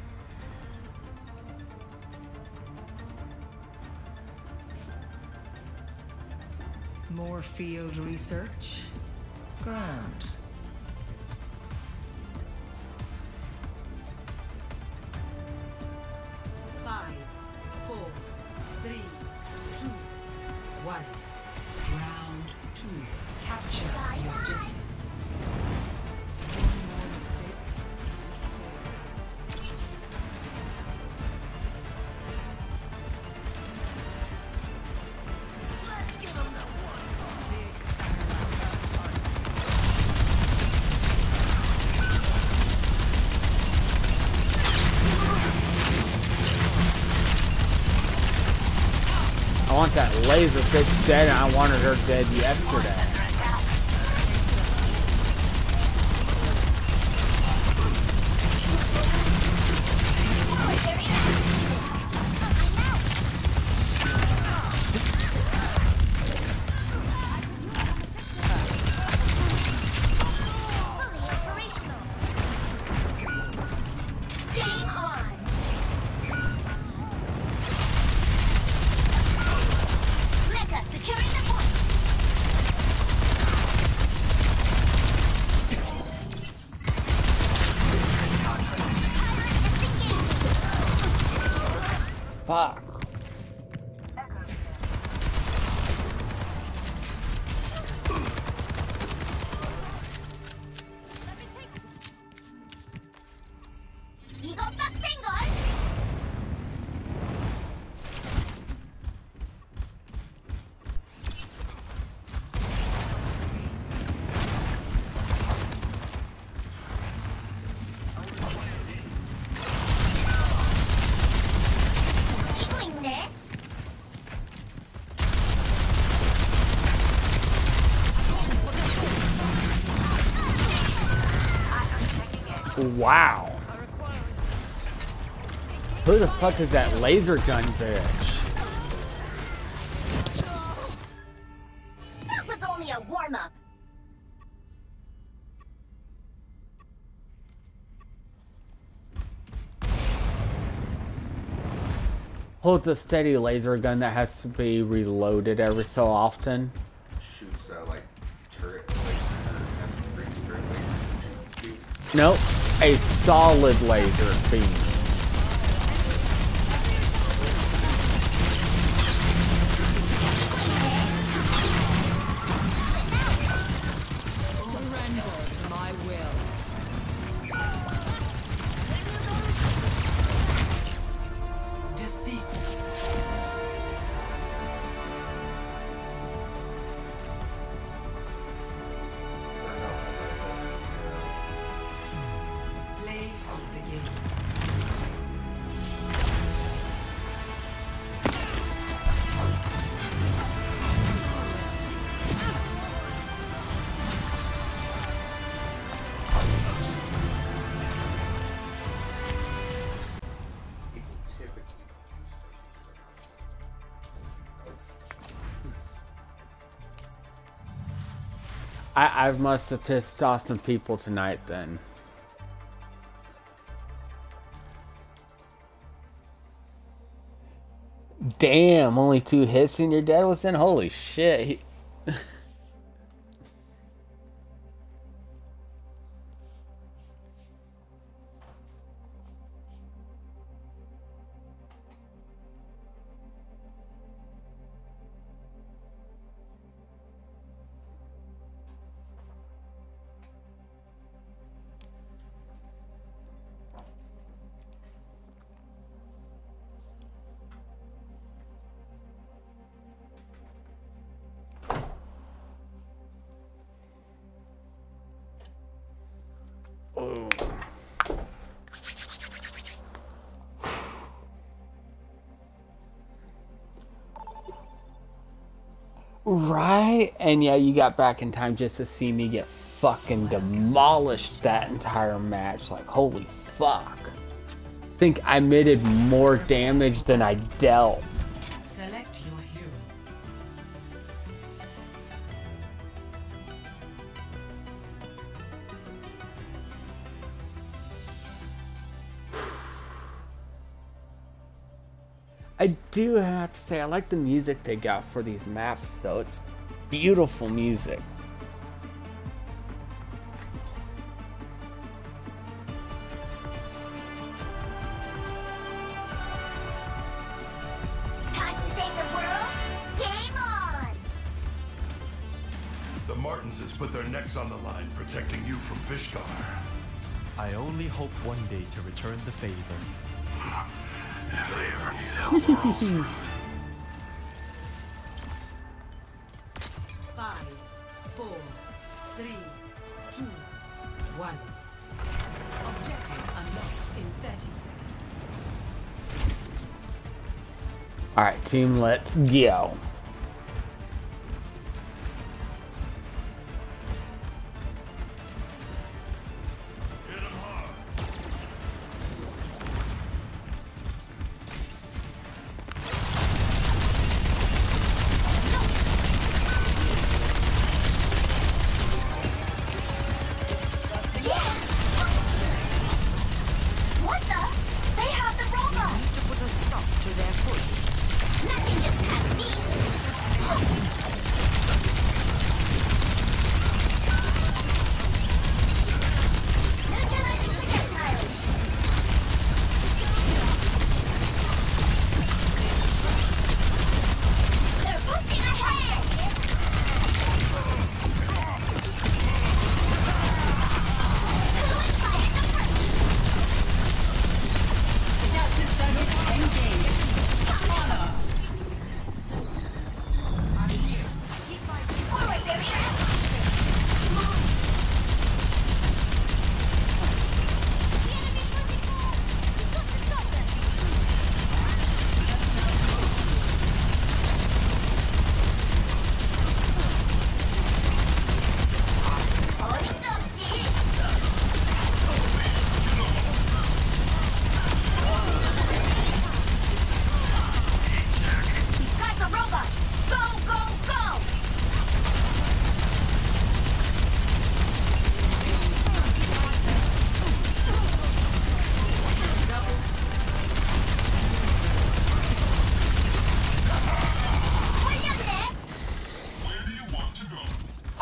More field research? Grand. Five, four, three, two, one. Round two. Capture the objective. One more mistake. I want that laser bitch dead, and I wanted her dead yesterday. Fully operational. Game on. Mecha securing the point. Fuck. 이거 빡센걸? 이거 있네. Wow. Who the fuck is that laser gun bitch? That was only a warm-up. Holds a steady laser gun that has to be reloaded every so often. Shoots uh, like turret laser. Has three turret lasers. Two. Nope, a solid laser beam. Surrender to my will. Play of the game. People typically I, I must have pissed off some people tonight then. Damn, only two hits and your dad was in? Holy shit. He Right? And yeah, you got back in time just to see me get fucking demolished that entire match. Like, holy fuck. I think I admitted more damage than I dealt. Select your hero. I do have to say, I like the music they got for these maps, though. It's beautiful music. Time to save the world? Game on! The Martinses put their necks on the line, protecting you from Fishgar. I only hope one day to return the favor. If they ever need help. Five, four, three, two, one. Objective unlocks in thirty seconds. Alright, team, let's go. What the? They have the robot! To put a stop to their push. Nothing gets past me!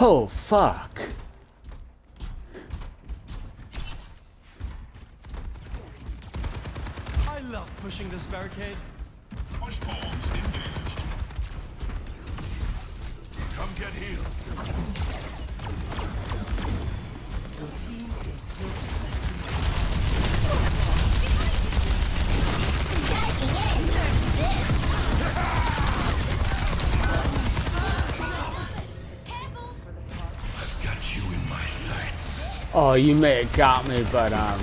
Oh, fuck. I love pushing this barricade. Push bombs engaged. Come get healed. Your team is I've got you in my sights. Oh, you may have got me, but, um...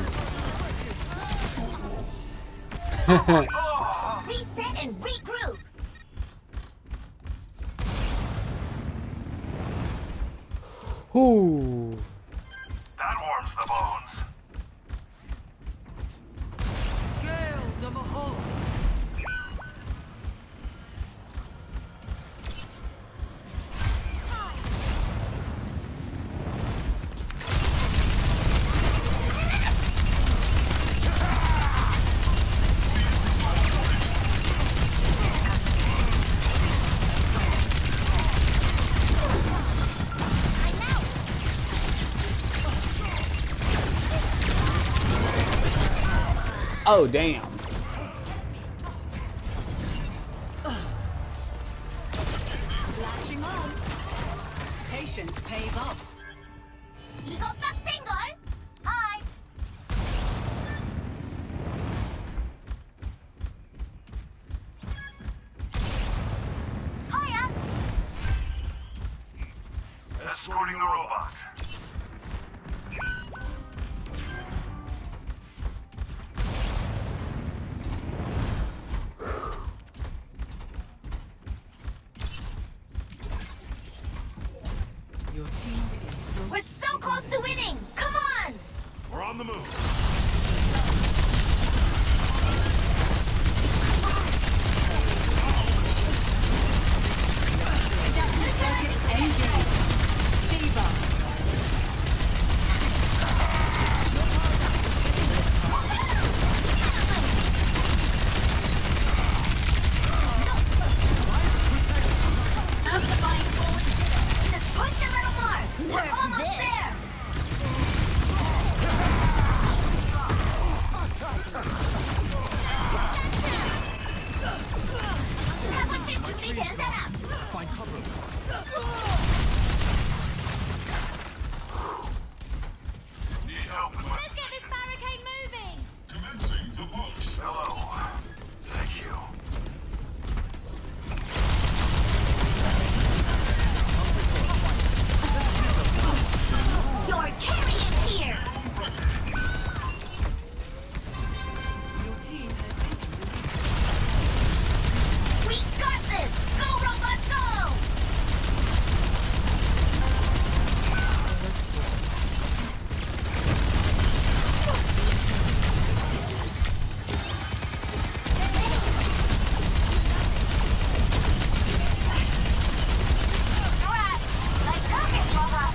Reset and regroup. Ooh. That warms the bones. Gale the Mahal. Oh, damn. Latching on. Patience pays off. 이거 빡센걸? Hi. Hiya. Escorting the robot. Your team is We're so close to winning. Come on. We're on the move. Amplifying forward shield. Just push a little more. We're almost there. 사고칠 준비된 사람. Find cover. Need help with my... Let's get this barricade moving. Commencing the push. Hello. Thank you. Your carry is here. Your team has taken the lead. We got this. Go, robot, go. Alright. Like target, robot.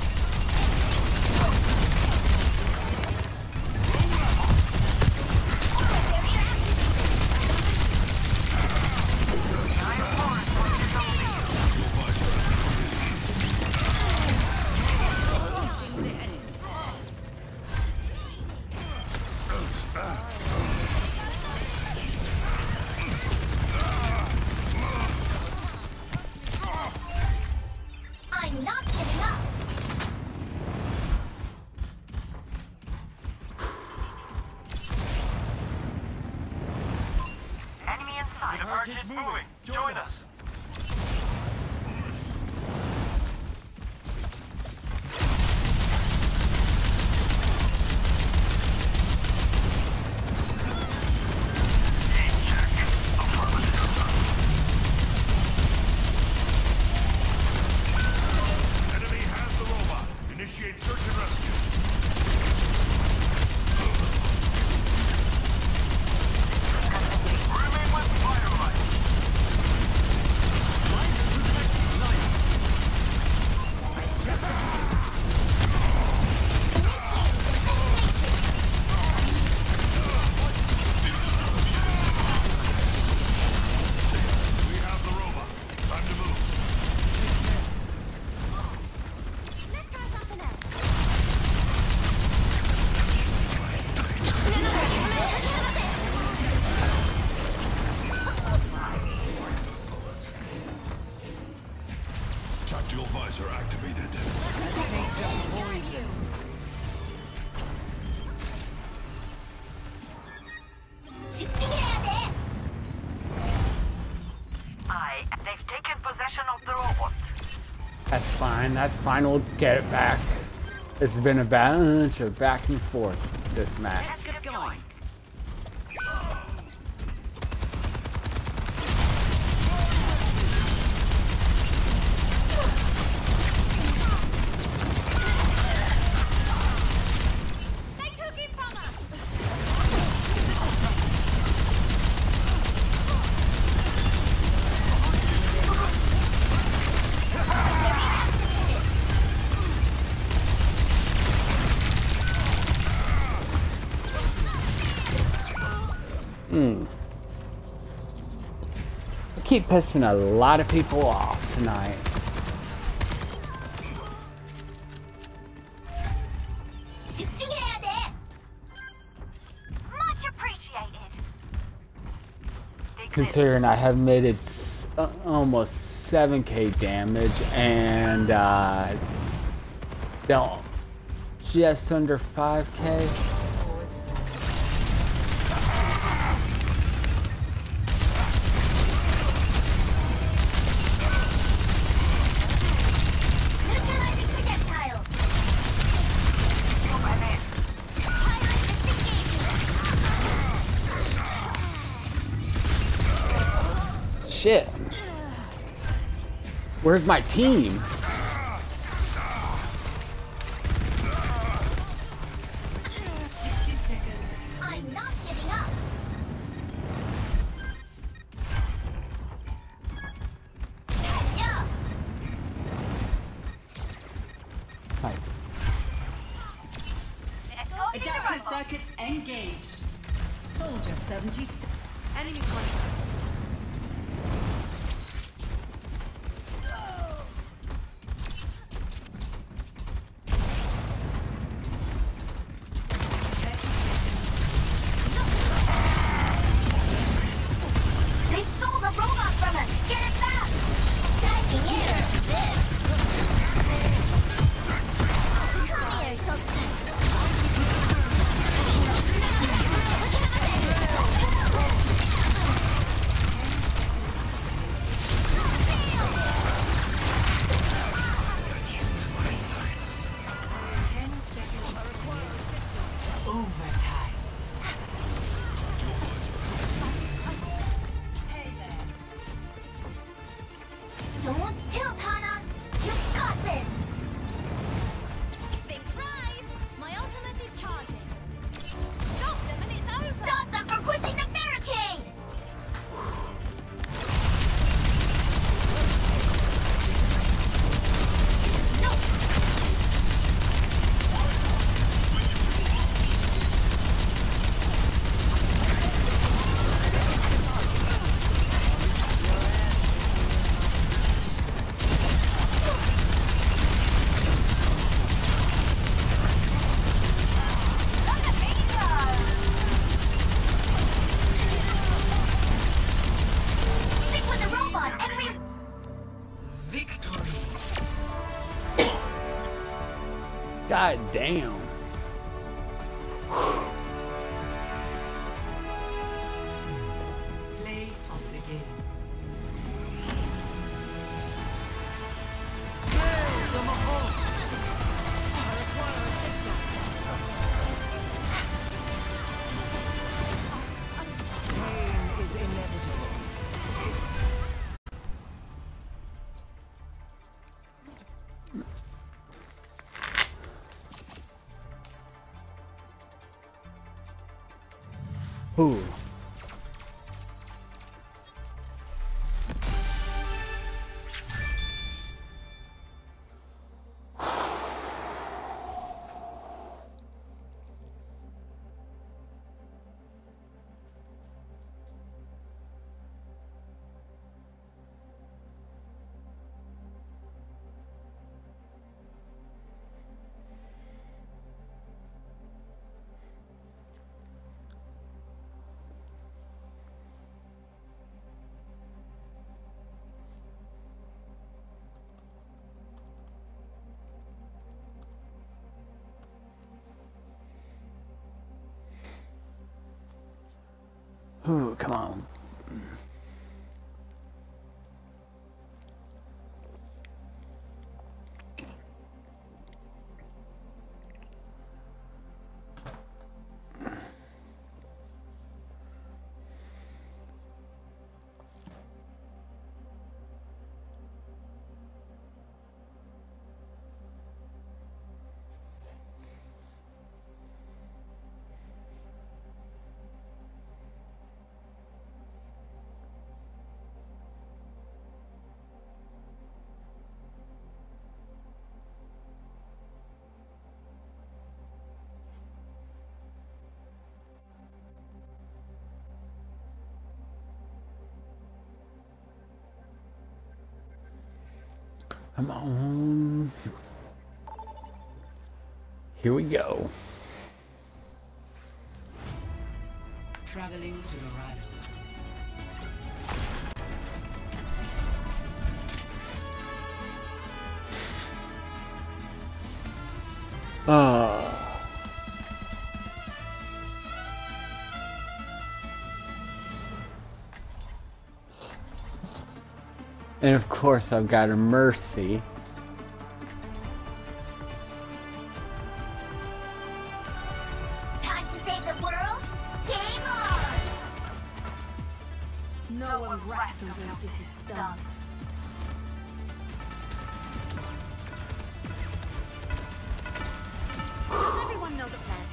I'm not giving up. Enemy in sight. The barricade's moving. Join us. Enemy has the robot. Initiate search and rescue. Remain with firelight. are activated. Taste of poison. 집중해야 돼. Aye, they've taken possession of the robot. That's fine. That's fine. We'll get it back. This has been a bunch of back and forth this match. Let's get going. They took it from us. Hmm. I keep pissing a lot of people off tonight. 집중해야 돼. Much appreciated. Considering I have made it s uh, almost seven K damage and uh, don't just under five K. Neutralizing projectile. Shit. Where's my team? sixty seconds. I'm not giving up. Yeah. Hi. Adaptive circuits engaged. Soldier seventy-six. Enemy contact. They stole the robot from us. Get it back. Diving in. Come here, Toki. My sights. Ten seconds. Overtime. Hey there. Don't tilt, Hana. You got this. Big prize. My ultimate is charging. Stop them and it's over. Stop them from pushing the barricade. No. Stick with the robot and we... Victory. God damn. Play of the game. Pain is inevitable. Ooh. Ooh, come on. Come on. Here we go. Traveling to Dorado. Ah. And of course I've got a Mercy. Time to save the world? Game on! No one rests until this is done. Does everyone know the plan?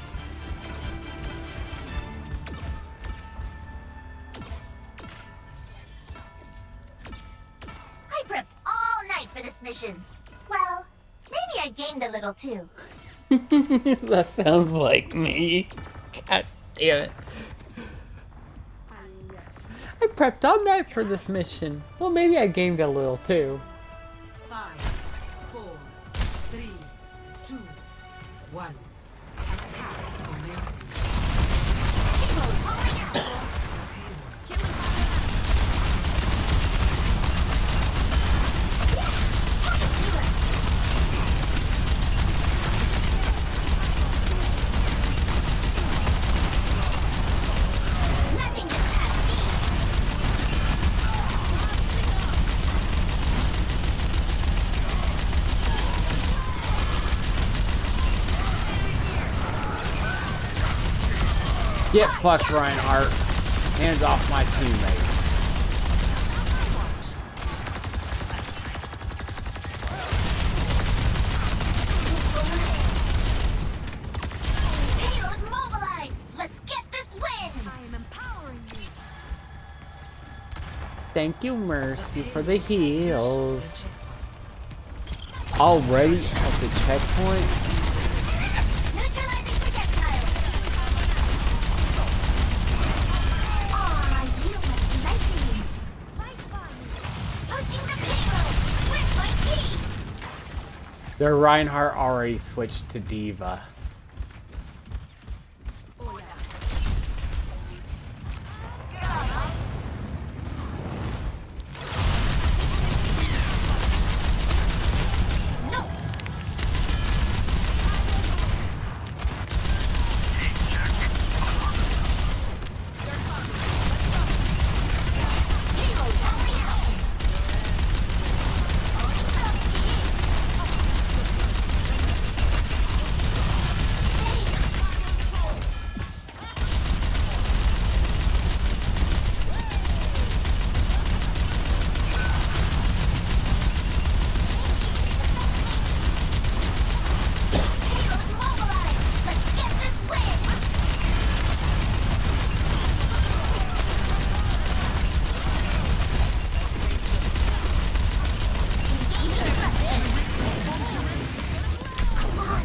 I prepped all night for this mission. Well, maybe I gamed a little too. That sounds like me. God damn it. I prepped all night for this mission. Well, maybe I gamed a little too. Five, four, three, two, one. Attack commencing. Payload falling asleep. Nothing gets past me. Get fucked, Reinhardt. Hands off my teammates. Payload mobilized. Let's get this win. I am empowering you. Thank you, Mercy, for the heals. Already at the checkpoint? Neutralizing projectile. Aw, you must like me. Punching the payload. Where's my key? Their Reinhardt already switched to Diva. No. Payload falling out. Payload mobilized. Let's get this win. Engage aggressive. Come on.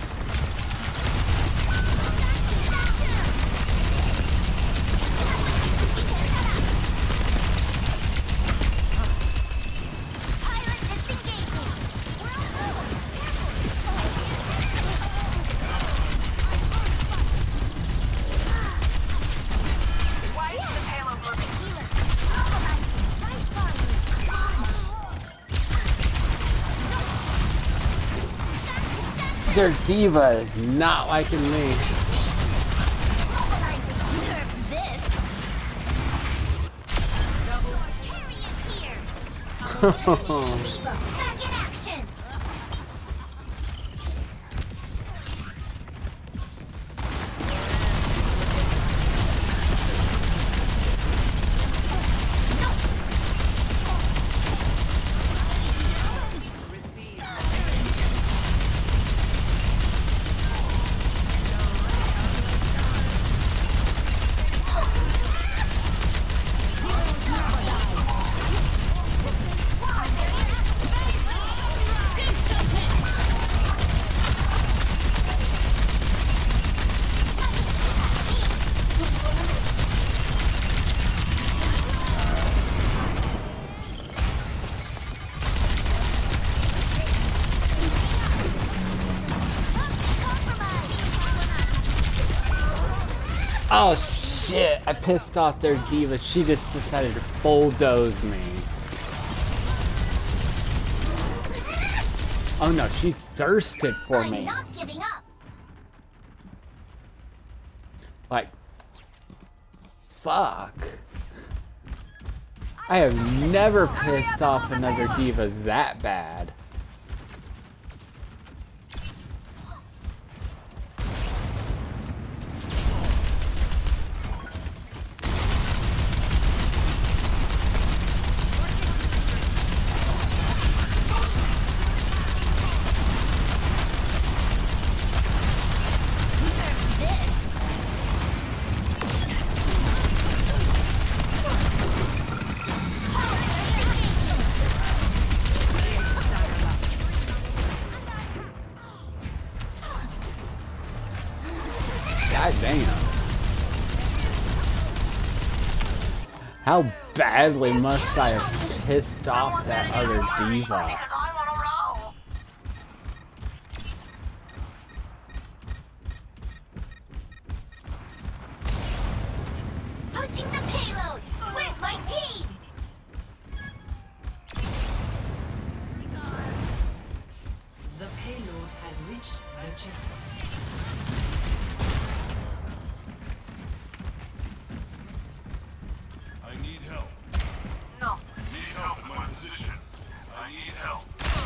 Pilot disengaging. Why is the payload working? Their Diva is not liking me. Mobilizing. Nerf this. Diva, back in action! Oh shit, I pissed off their diva. She just decided to bulldoze me. Oh no, she thirsted for I'm me. not giving up. Like, fuck. I have never pissed off another diva that bad. God damn. How badly must I have pissed off that other diva? Pushing the payload! Where's my team? The payload has reached the checkpoint. I need help. No. Need help in my position. I need help.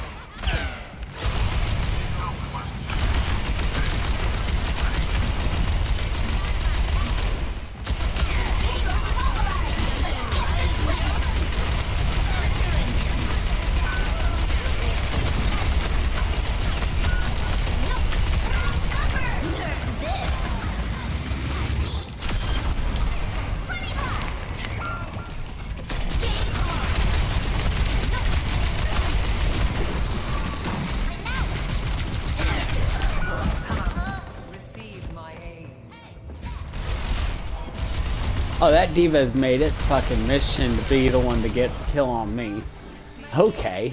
Oh, that diva has made its fucking mission to be the one that gets the kill on me. Okay.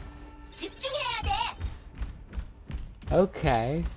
Okay.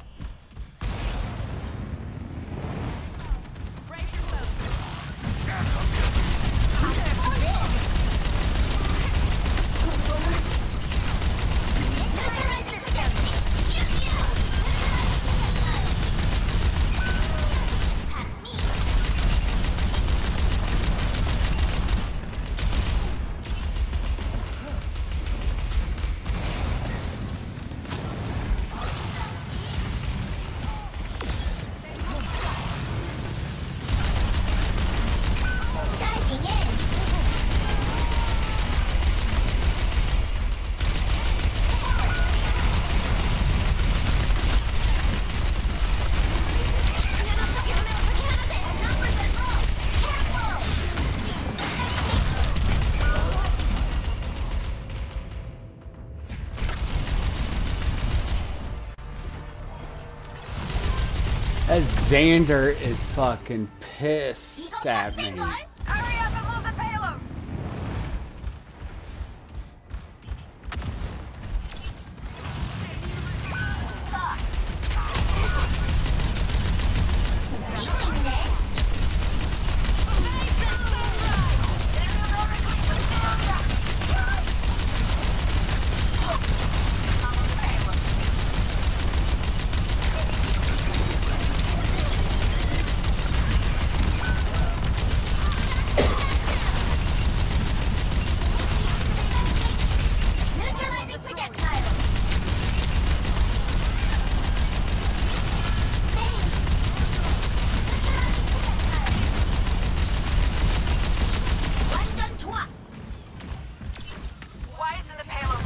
That Xander is fucking pissed at me. Hurry up and move the payload!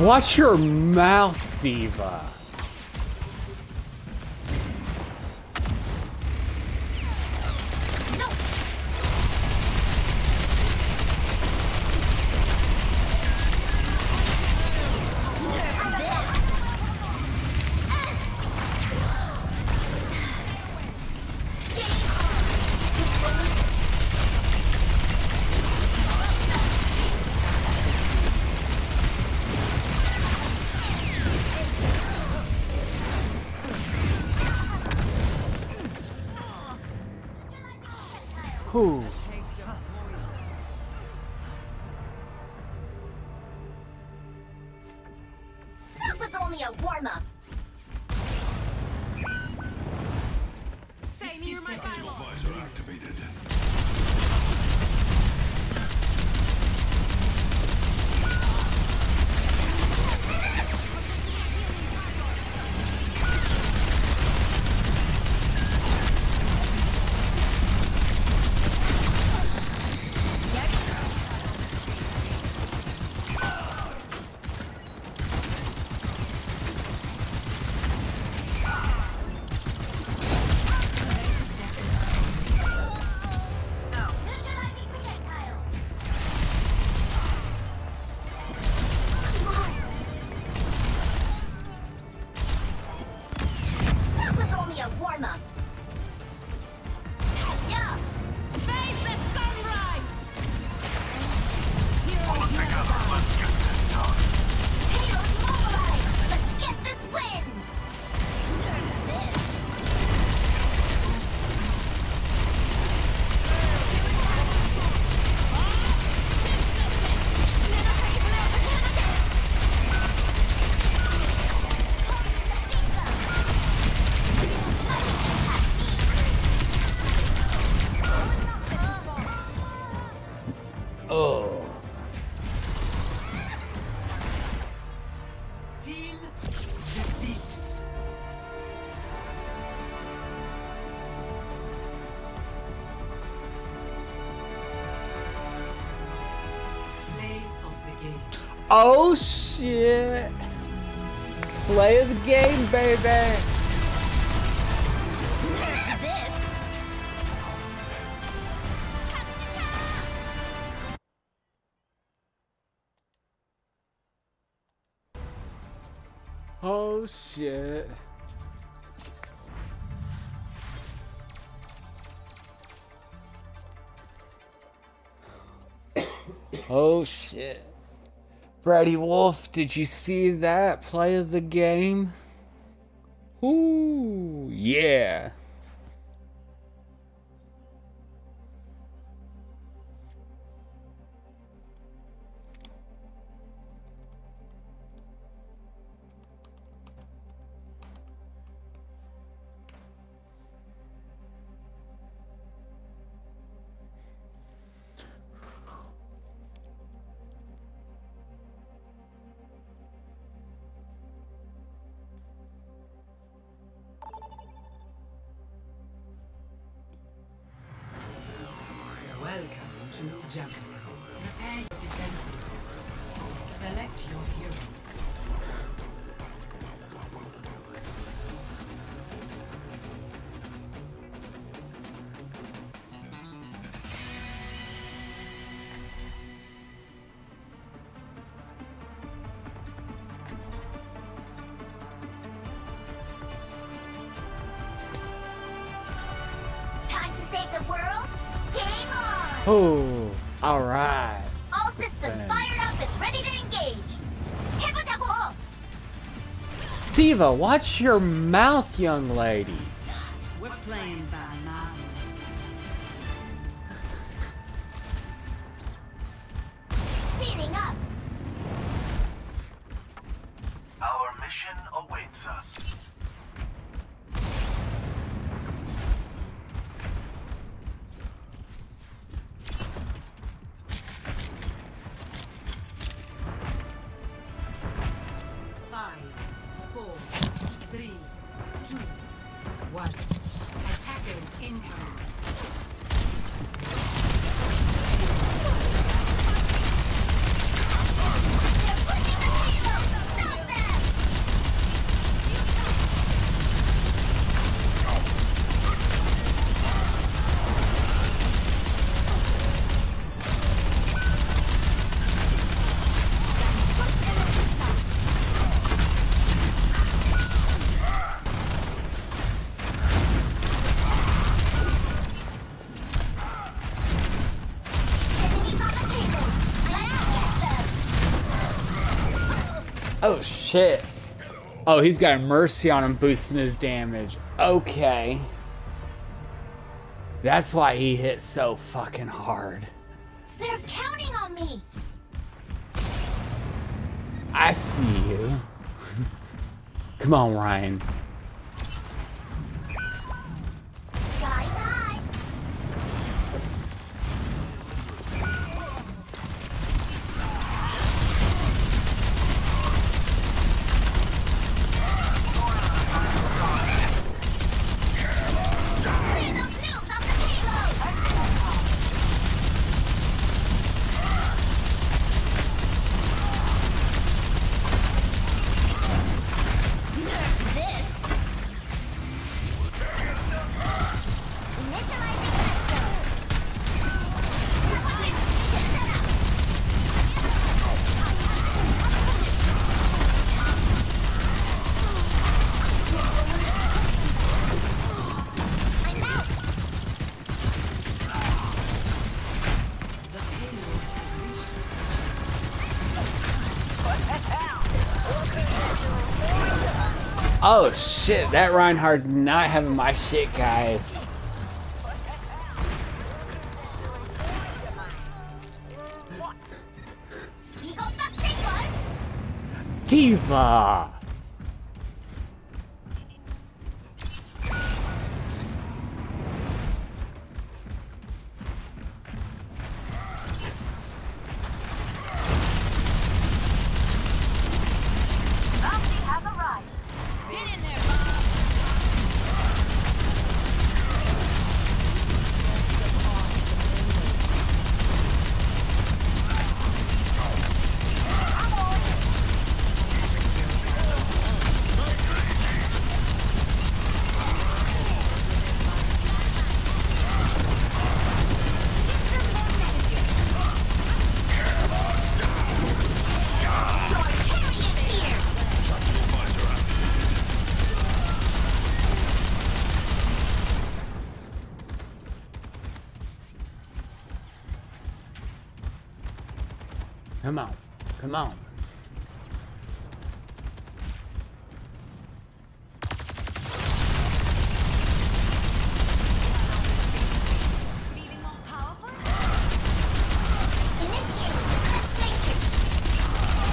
Watch your mouth, Diva. Whew. That was only a warm-up. sixty seconds. Visor activated. Neutralizing projectile. That was only a warm-up. Yeah. Face the sunrise. Pull it together. Let's get this done. Halos mobilized. Let's get this win. This. Oh. Team defeat. Play of the game. Oh shit. Play of the game, baby. This. Oh shit. Oh shit. Brady Wolf, did you see that play of the game? Ooh, yeah. Welcome to Jungle. Prepare your defenses. Select your hero. Time to save the world. Game on. Oh, all right. All systems Bang. fired up and ready to engage. 해보자고. Diva, watch your mouth, young lady. We're playing by my Speeding up. Our mission awaits us. Five, four, three, two, one. Attackers Oh shit. Oh, he's got a mercy on him boosting his damage. Okay. That's why he hit so fucking hard. They're counting on me. I see you. Come on, Ryan. Bye bye. Clear those nukes off the payload. Nerf this. Initializing system. Watch it. Get that out. I'm out. The payload has reached Oh shit, that Reinhardt's not having my shit, guys. You go back, big one. Diva! Bounty has arrived. Get in there, Bob. Come on, come on. Feeling more powerful? Initiate the matrix.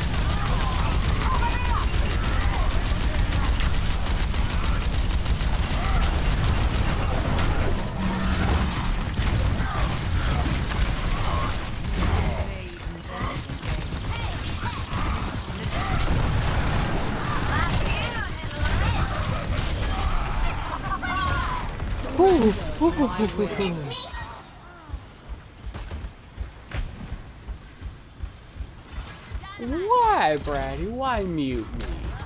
Why, Brady? Why mute me?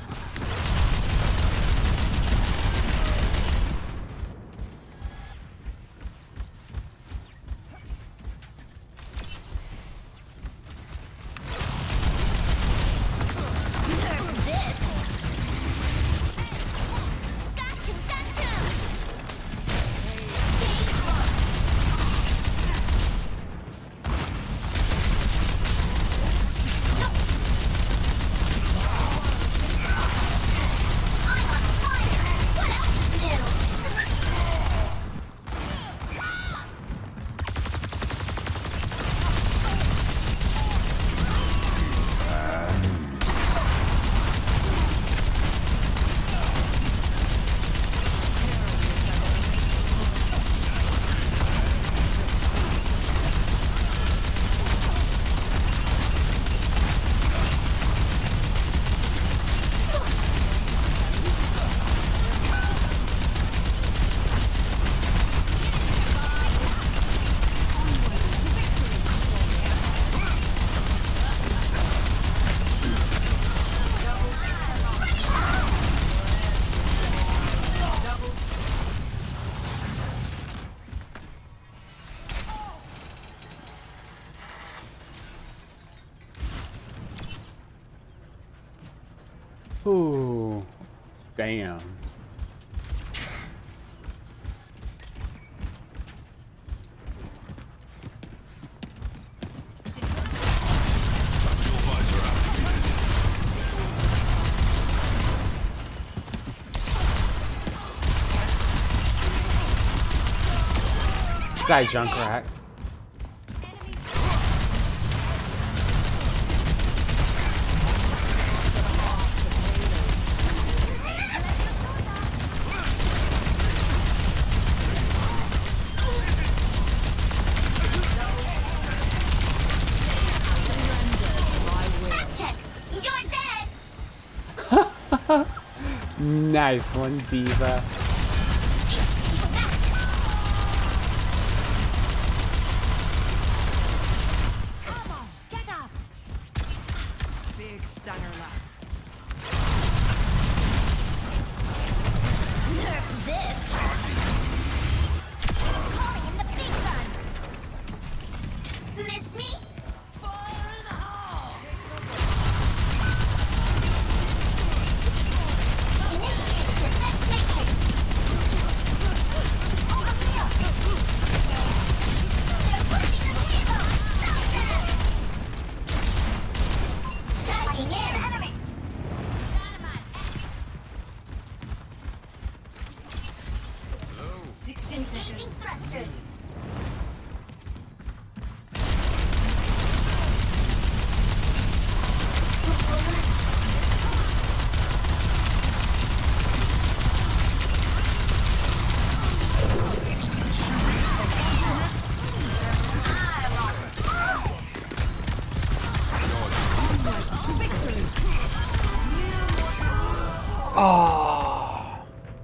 Nerf this. Gotcha, gotcha. I'm on fire. What else new? Ooh, damn. guy, Junkrat. Nice one, Diva. Get up! Big stunner left. Nerf this! Calling in the big guns! Miss me? Fire in the hole! Initiate defense matrix! Over here! They're pushing the payload! Stop them! Diving in! Enemy! Dynamite! sixty Engaging seconds. thrusters! Oh.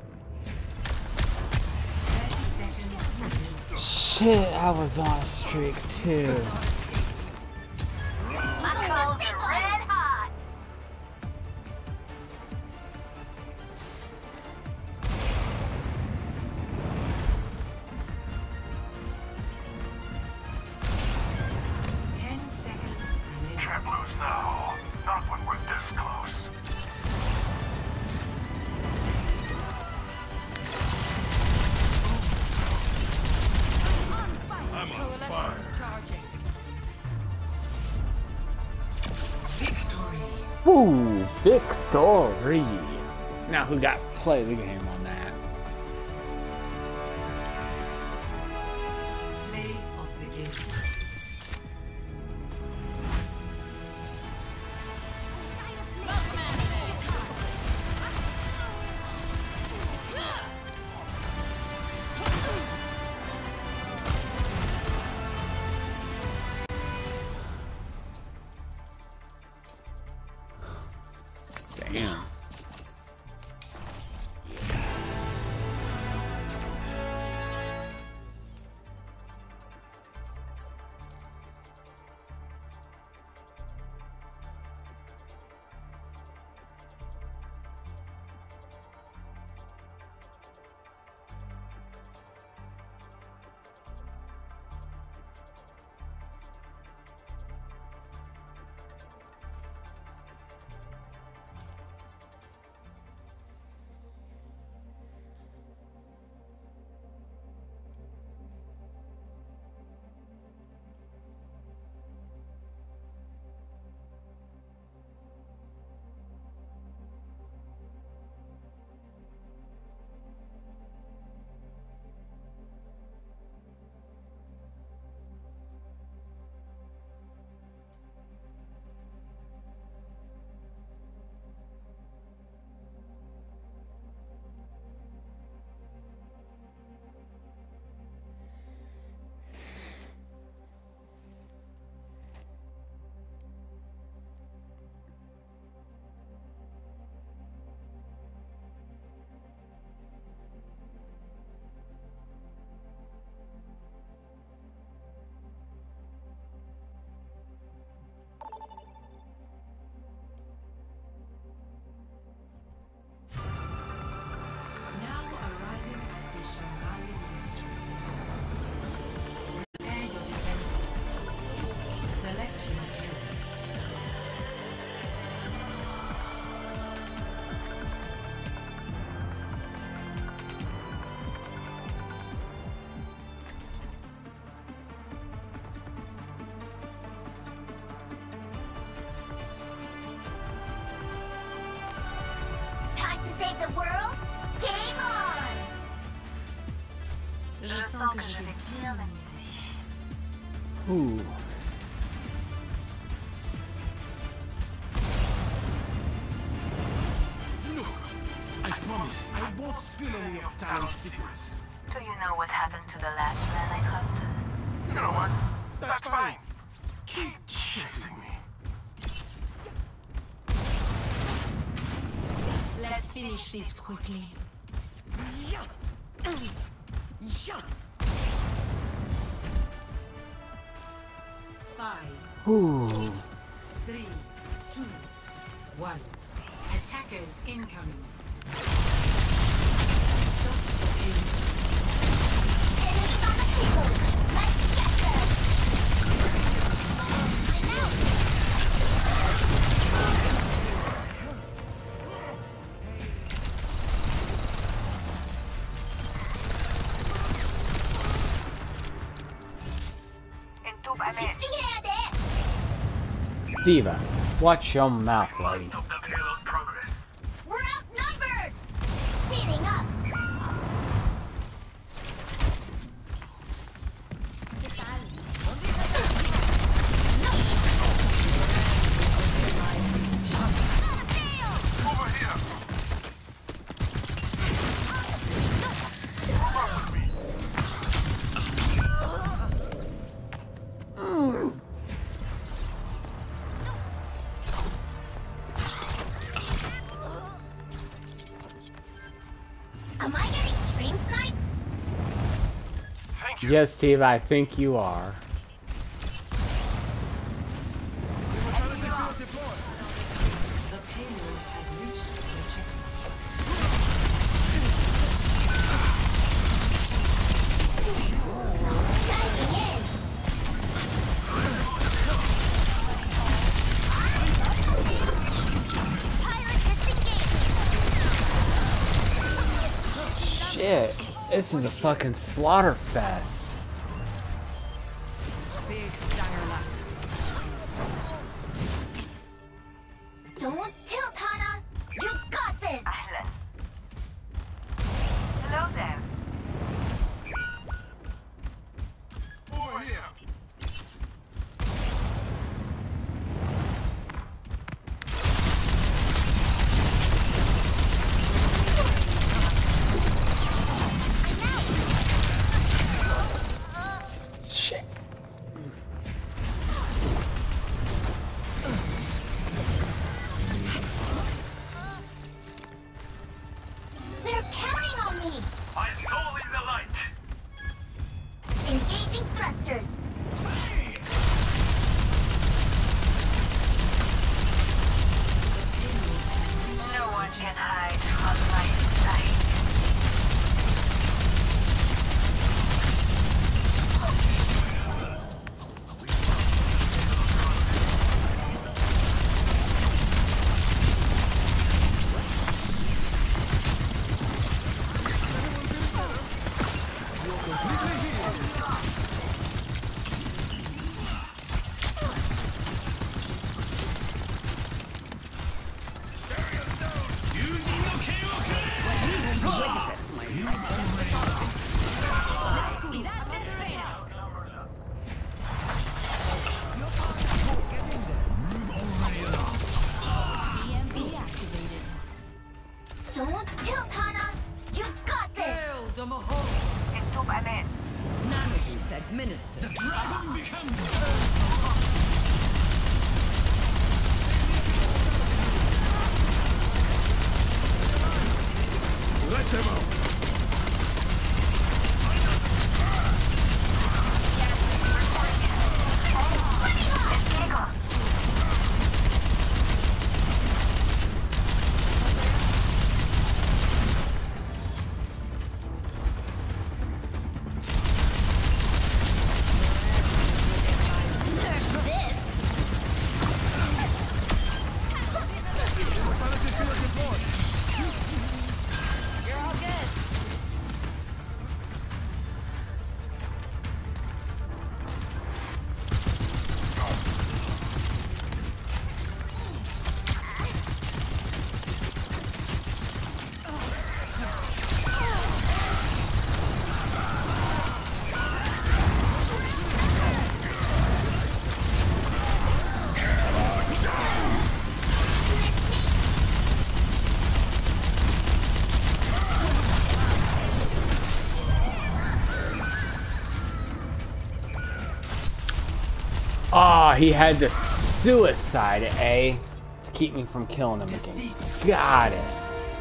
Shit, I was on a streak too. Muscles are red hot! Ten seconds. remaining. Can't lose now. Not when we're this close. I'm on fire. Coalescence is charging. Victory. Woo, victory! Now who got play the game on that? Play of the game. Smoke man! Damn. Now arriving at the Shamali Ministry. Prepare your defenses. Select your hero. Time to save the world? Game on! Je sens que je vais bien m'amuser. Ooh. Look, I promise I won't spill any of Talon's secrets. Do you know what happened to the last man I trusted? You know what? That's fine. Keep chasing me. Let's finish this quickly. Five, Ooh. three, two, one. Attackers incoming. Stop the enemies. Enemies on the field. Let's get them. I'm out. 집중해야 돼. Diva, watch your mouth, lady. Stop the payload's progress. We're outnumbered. Speeding up. Over here. Am I getting stream sniped? Thank you. Yes, Diva, I think you are. The payload has reached the checkpoint. Diving in. Pirate disengaged. Shit, this is a fucking slaughter fest. Big Steyerlach. Don't tilt, Hana. You got this. Ahlan. Hello there. Over here. I'm out. Oh, he had the suicide, eh? To keep me from killing him again. Got it.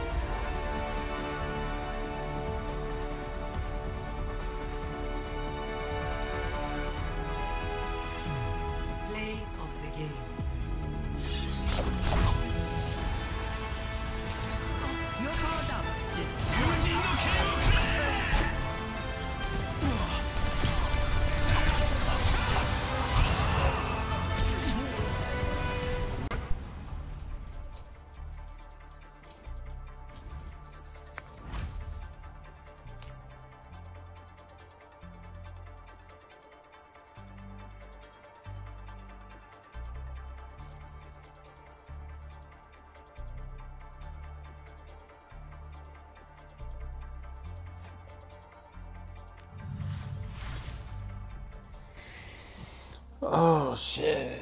Play of the game. You're powered up. Oh, shit.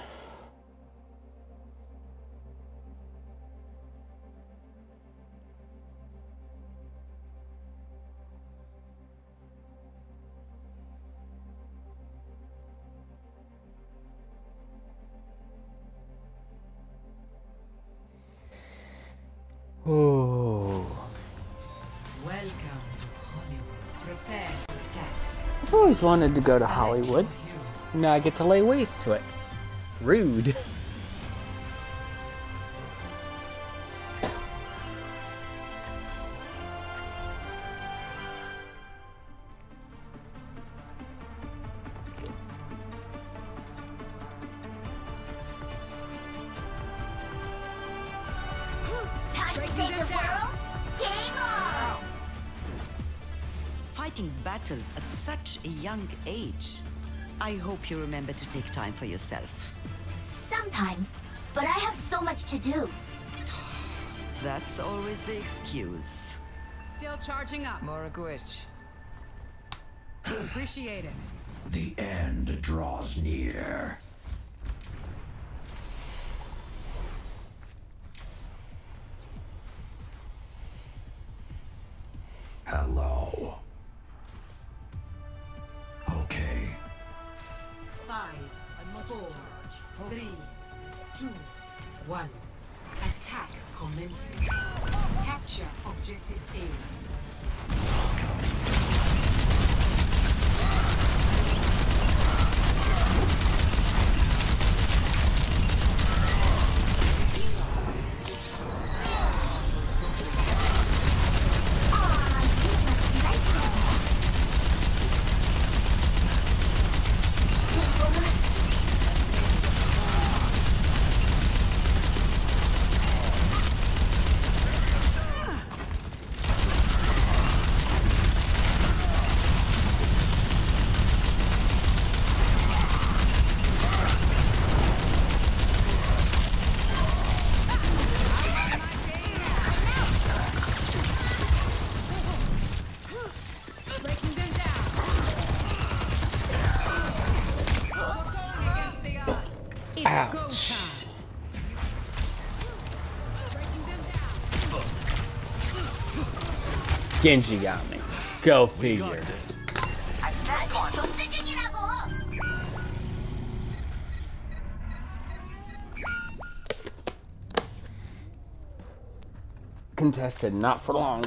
Oh. Welcome to Hollywood. Prepare to attack. I've always wanted to go to Hollywood. Now I get to lay waste to it. Rude. Time to save the world? Game on! Fighting battles at such a young age. I hope you remember to take time for yourself. Sometimes, but I have so much to do. That's always the excuse. Still charging up. Moragwitch. Appreciate it. The end draws near. Hello. Okay. Five, four, three, two, one. Attack commencing. Capture objective A. Ouch. Genji got me. Go figure. Contested, not for long.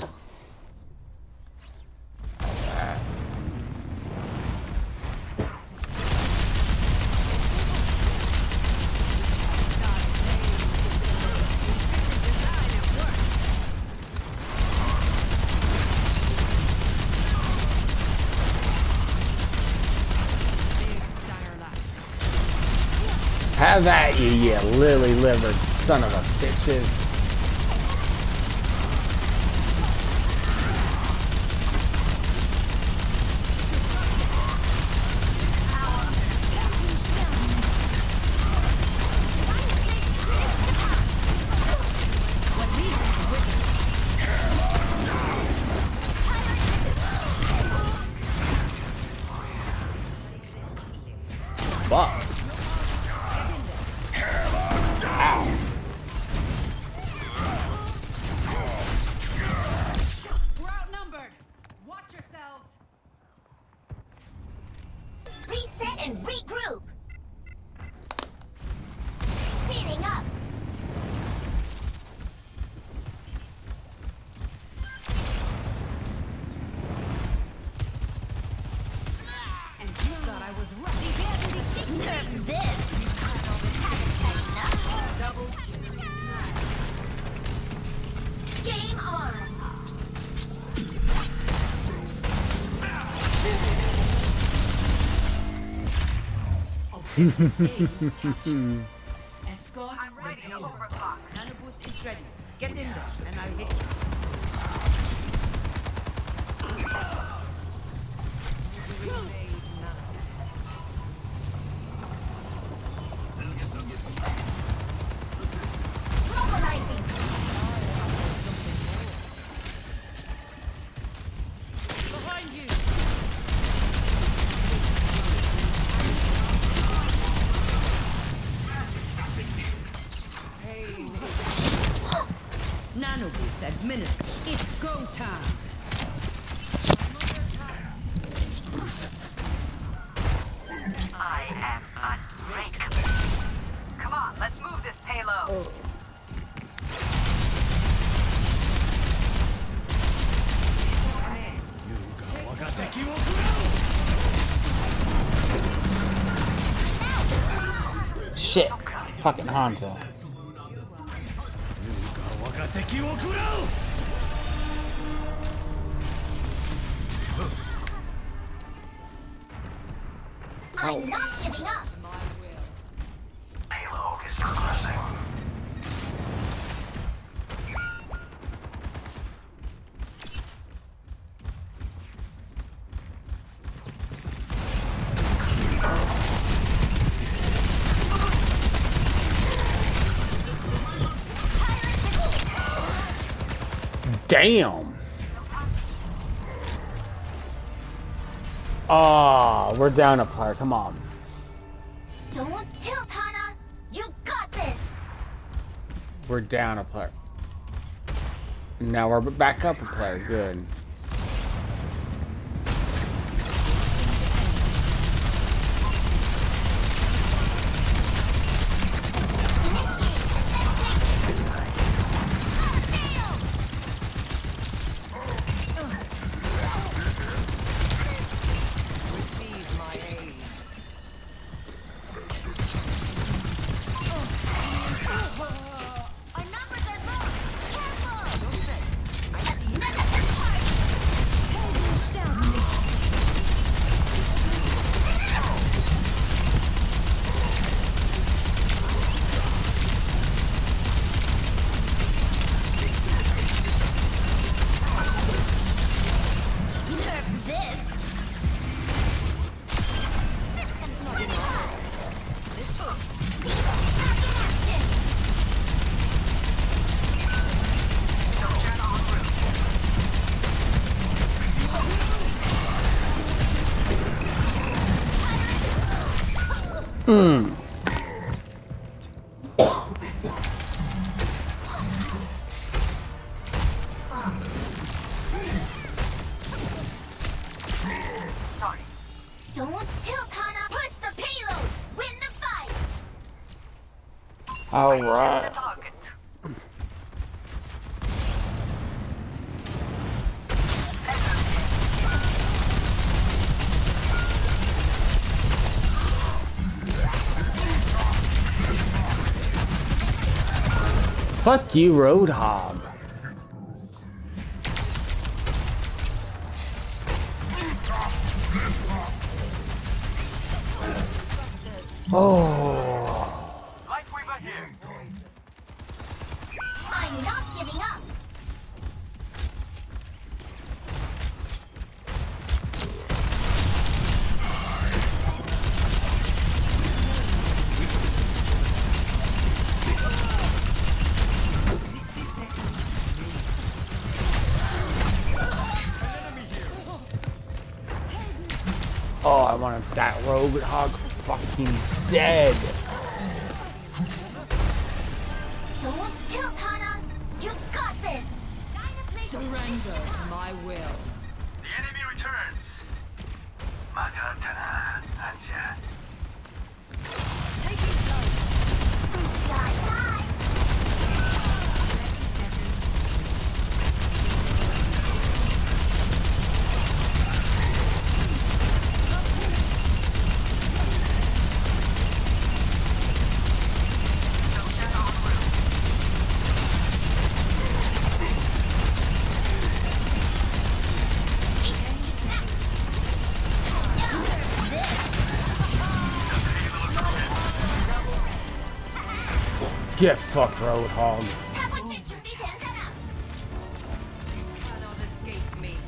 Have at you, you lily-livered son of a bitches. Fuck. Ow. Escort the payload. Nanoboost is ready. Get in there, and I'll hit you. Behind you. Nanoboost administered. It's go time. I am unbreakable. Come on, let's move this payload. Shit. Fucking Hanzo. I'm not giving up. Payload is progressing. Damn. Oh, we're down a player. Come on. Don't tilt, Hana. You got this. We're down a player. Now we're back up a player. Good. Mm. Don't tilt, Hana. Push the payload. Win the fight. All right. Fuck you, Roadhog. Oh. Lightweaver here. I'm not giving up. Oh, I want that Roadhog fucking dead. Don't tilt, Hana. You got this. Surrender to my will. The enemy returns. Matatana, Anja. Taking flight. Die, die. Get fucked, Roadhog. 사고칠 준비된 사람. Cannot escape me.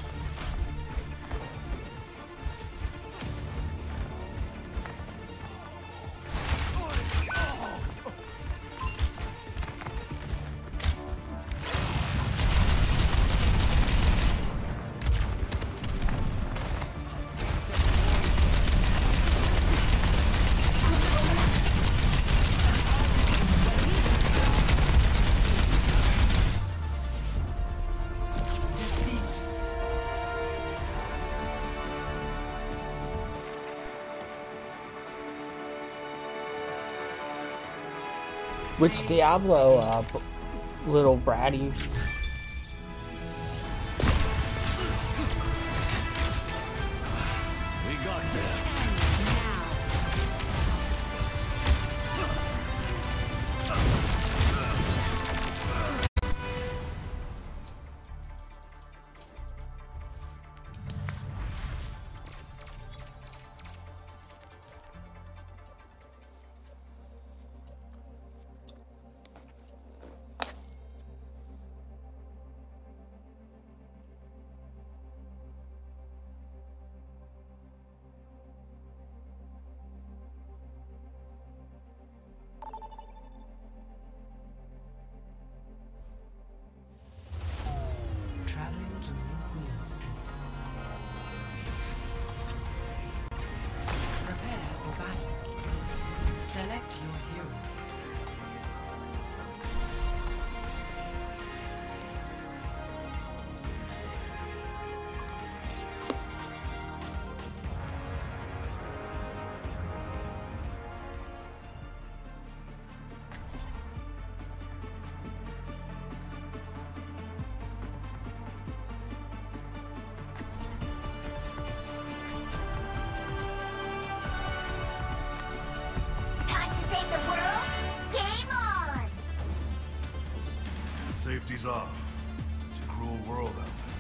Which Diablo, uh, b- little bratty? We got this. Traveling to New Queen Street. Prepare for battle. Select your hero. Time to save the world. Game on. Safety's off. It's a cruel world out there.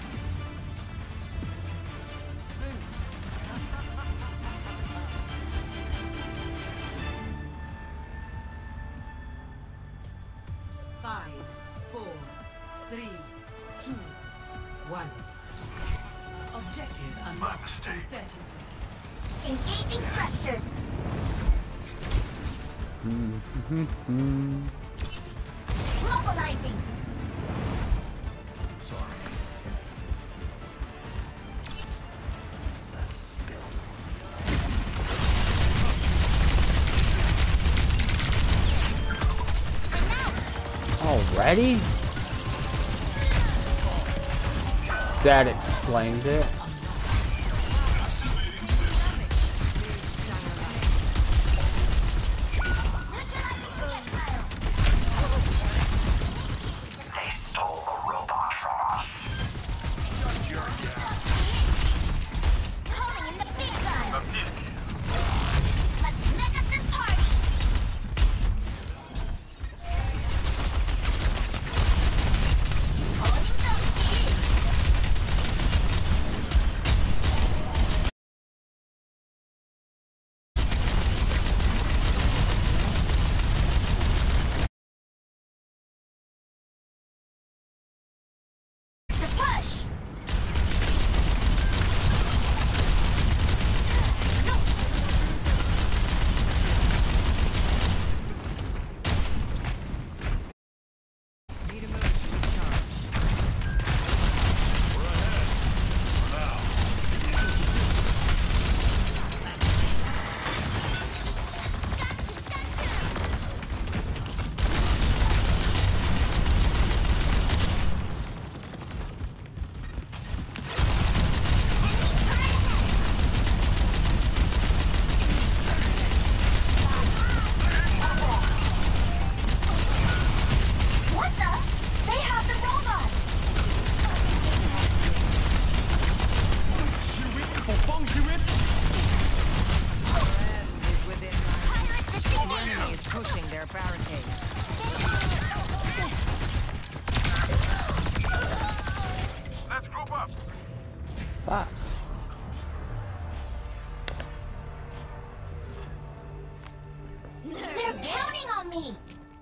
Five, four, three, two, one. Objective unlocked in thirty seconds. Engaging thrusters. Mobilizing. Sorry. Already? That explains it. They stole the robot from us. Calling in the big guns. Let's make up this party. Calling in those teams. The push. Need a move to recharge. What the? They have the robot. Friend is within my Pirate The defeated. enemy is pushing their barricade. Let's group up. Fuck. They're counting on me.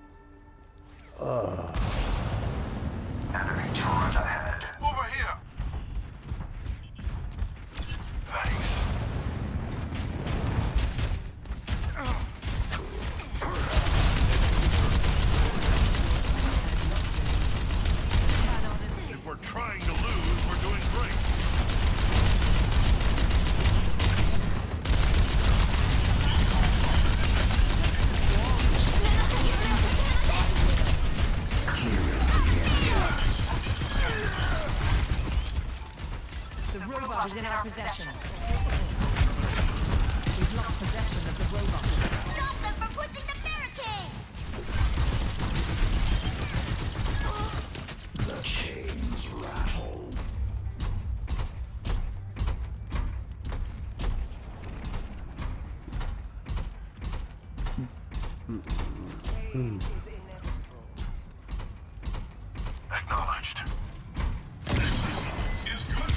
Ugh. Enemy turret ahead. Over here. Thanks. If we're trying to lose, we're doing great. The robot is in our possession. We've lost possession of the robot. Stop them from pushing the barricade! The chains rattle. Acknowledged. Existence is good.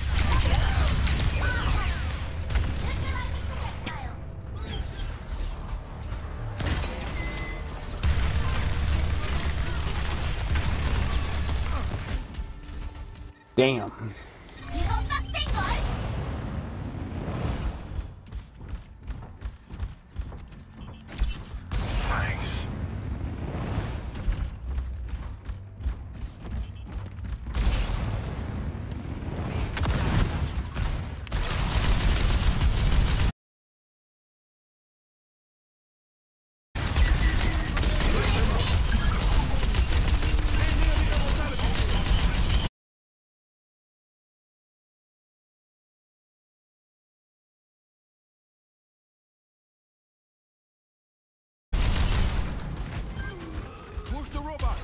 Damn. Thanks. Push the robot.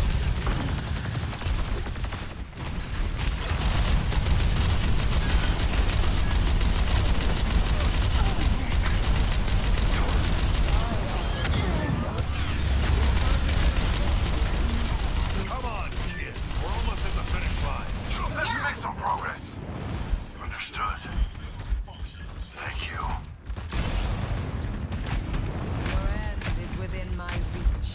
Come on, kids. We're almost at the finish line. Let's make some progress. Understood. Thank you. Your end is within my reach.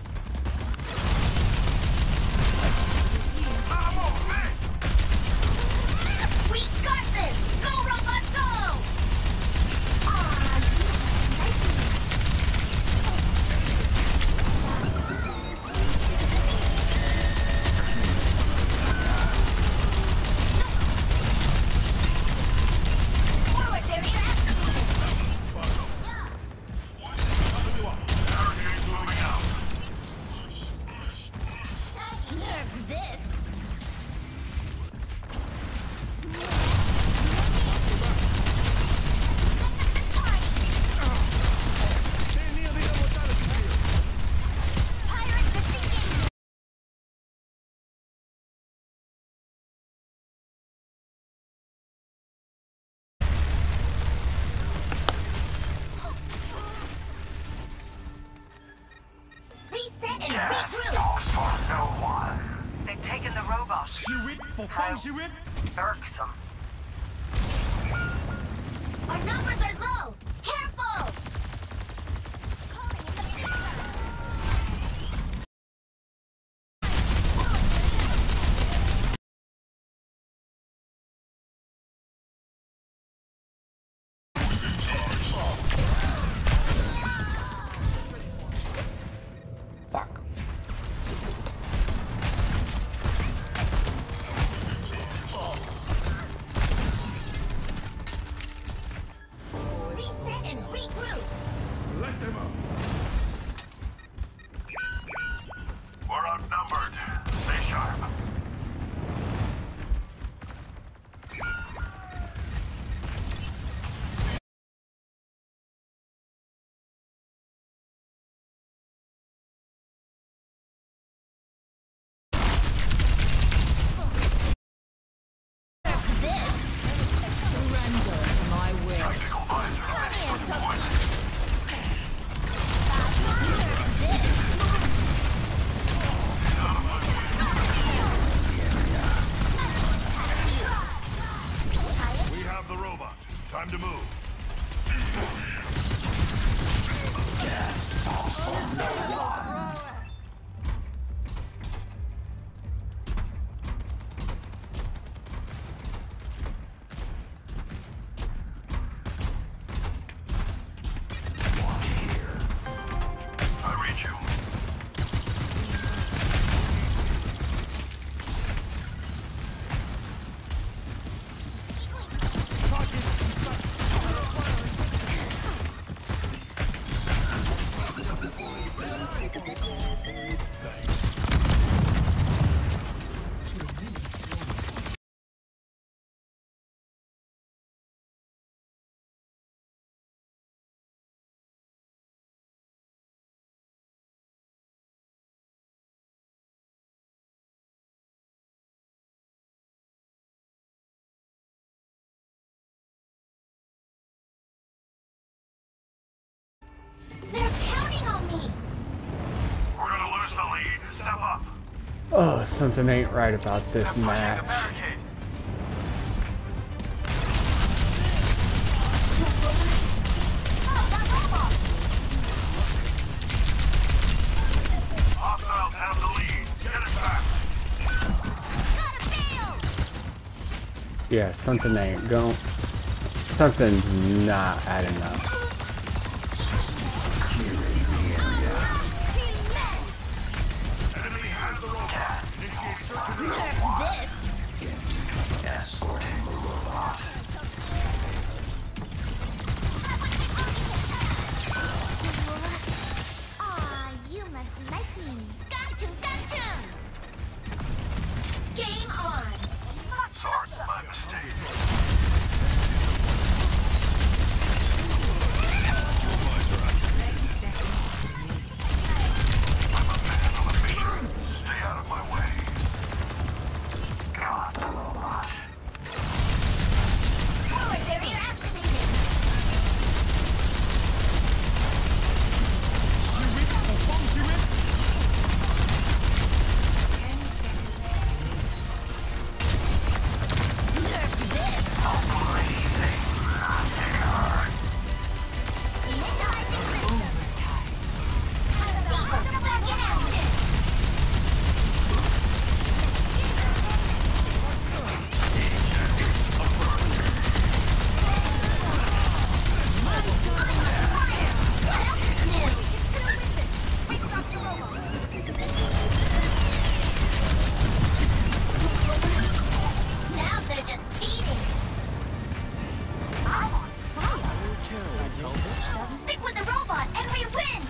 We got this! Go, robot, go! Forward, barrier Barricade's moving out. Nerve this! Stay near the immortality field. Pirate the sinking! Reset and regroup! for no one. They've taken the robot. Shirit, Popong Shirit. Irksome. Our numbers are low! Careful! Calling in the future! Fuck. Reset and regroup! Let them out. We're outnumbered. Stay sharp. Surrender to my will. Tactical visor ready for deployment. We have the robot. Time to move. They're counting on me. We're gonna lose the lead. Step up. Oh, something ain't right about this They're pushing the match. barricade. Oh, that robot. Hostiles have the lead. Get it back. Gotta fail. Yeah, something ain't going. Something's not adding up. Enemy has the robot. Initiate search and rescue. Escorting the robot. Aw, you must like me. Gotcha, gotcha. Game on. Sorry, my mistake. I'm a man on a mission. Stay out of my way. God, the robot. Power barrier activated. Initializing system. Back in action. Now they're just feeding. I'm on fire. Stick with the robot and we win.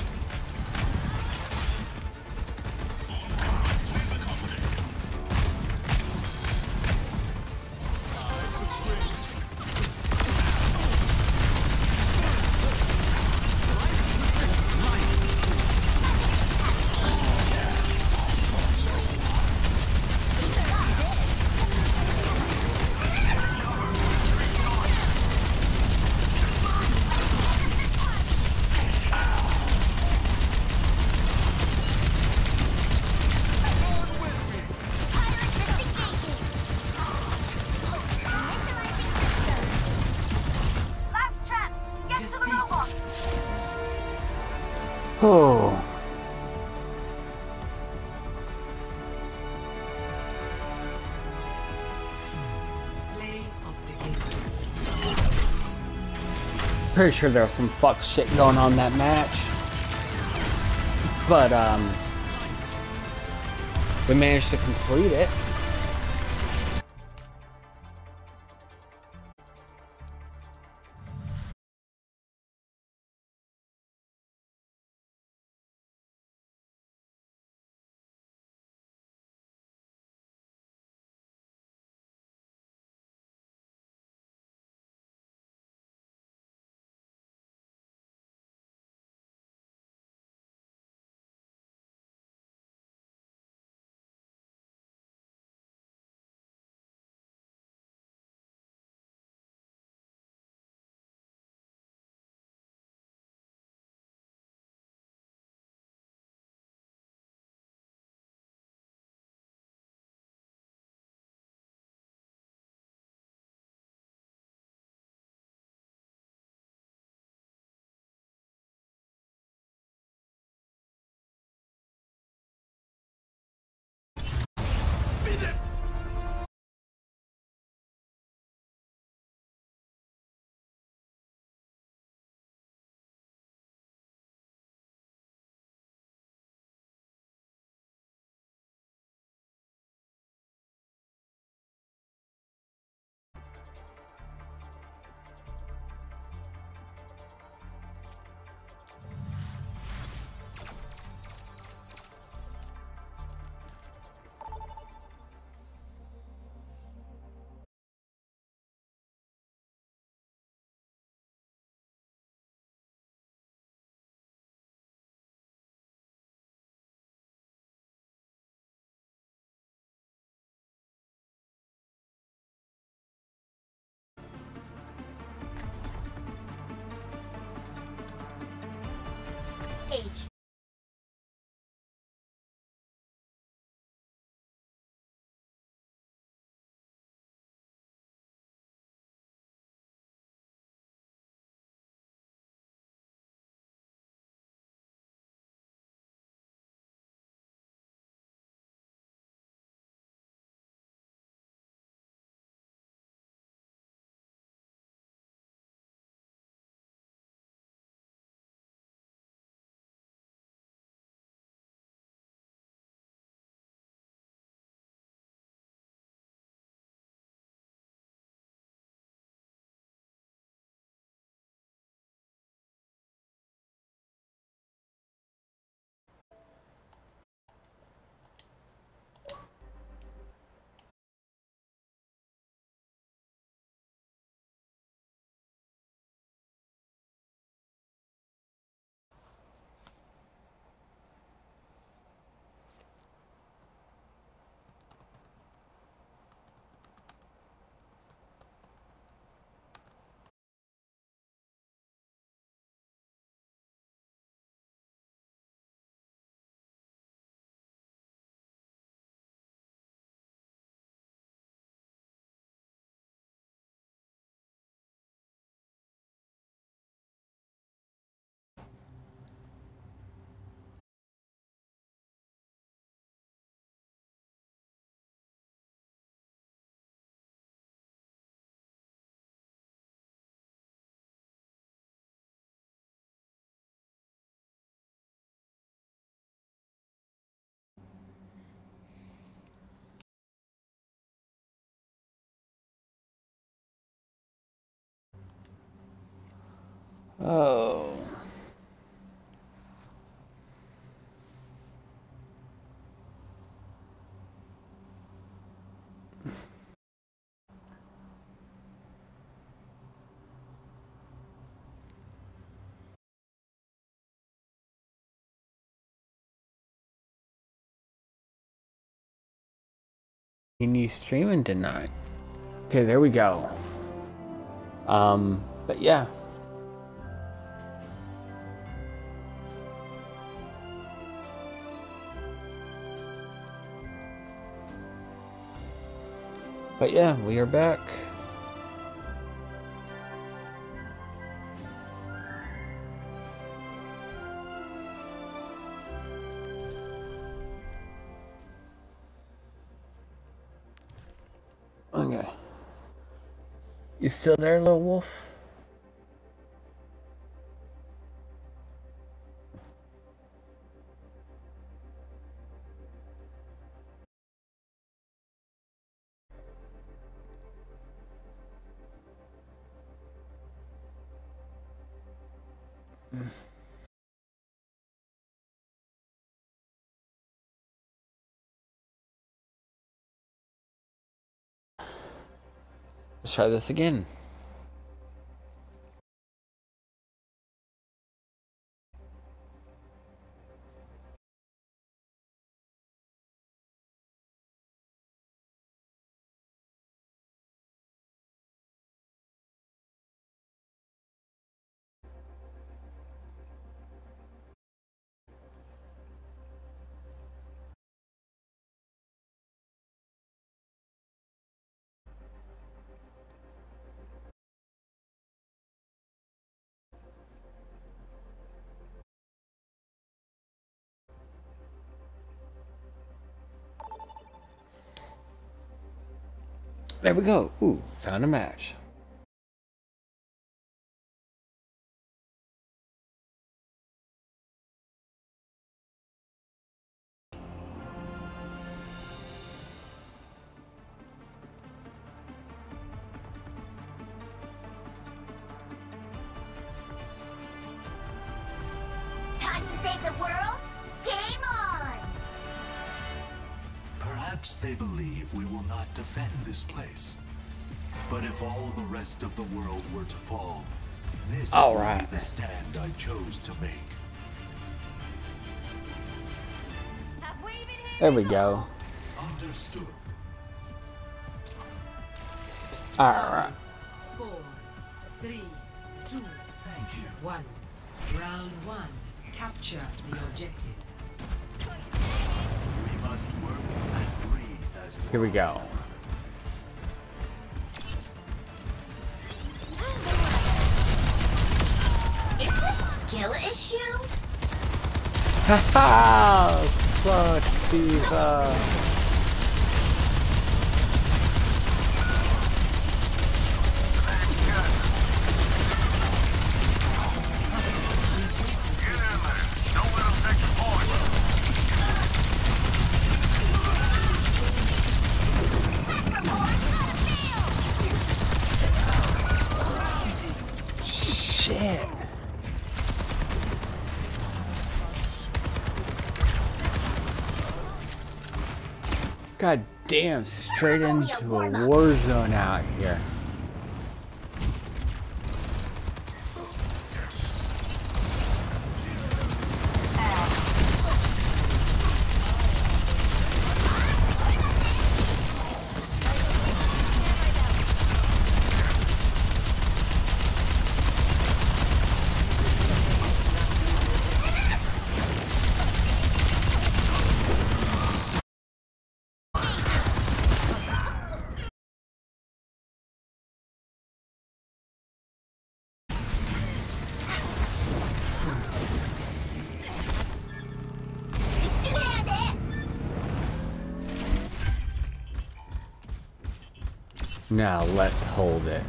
Oh. Pretty sure there was some fuck shit going on in that match. But, um, we managed to complete it. Age. Oh. Can you streaming tonight? Okay, there we go. Um, but yeah. But yeah, we are back. Okay. You still there, little wolf? Let's try this again. There we go. Ooh, found a match. Time to save the world? Game on! Perhaps they believe we will not defend this place. But if all the rest of the world were to fall, this all would right. be the stand I chose to make. There we go. Understood. All right. Four, three, two, Thank you. one. Round one. Capture the objective. We must work and breathe as one. Here we go. It's a skill issue? Haha! Fuck, Diva. Shit. God damn, straight into a war zone out here. Now let's hold it.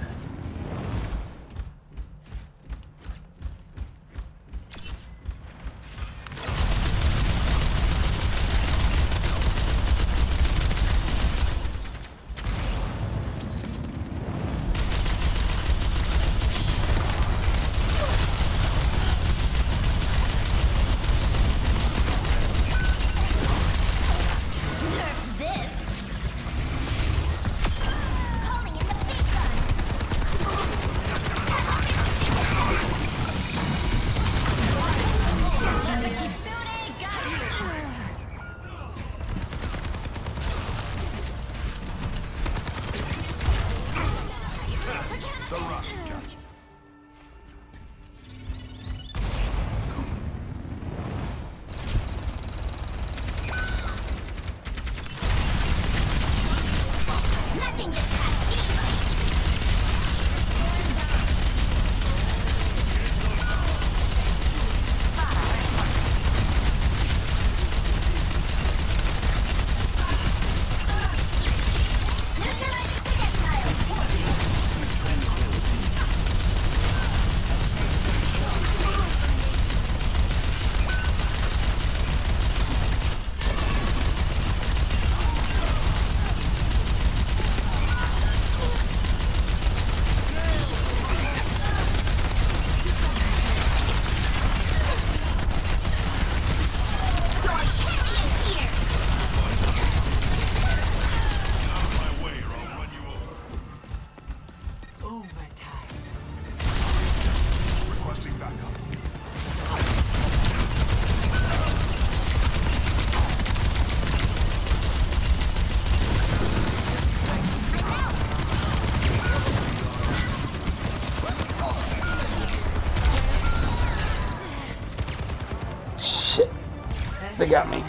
They got me.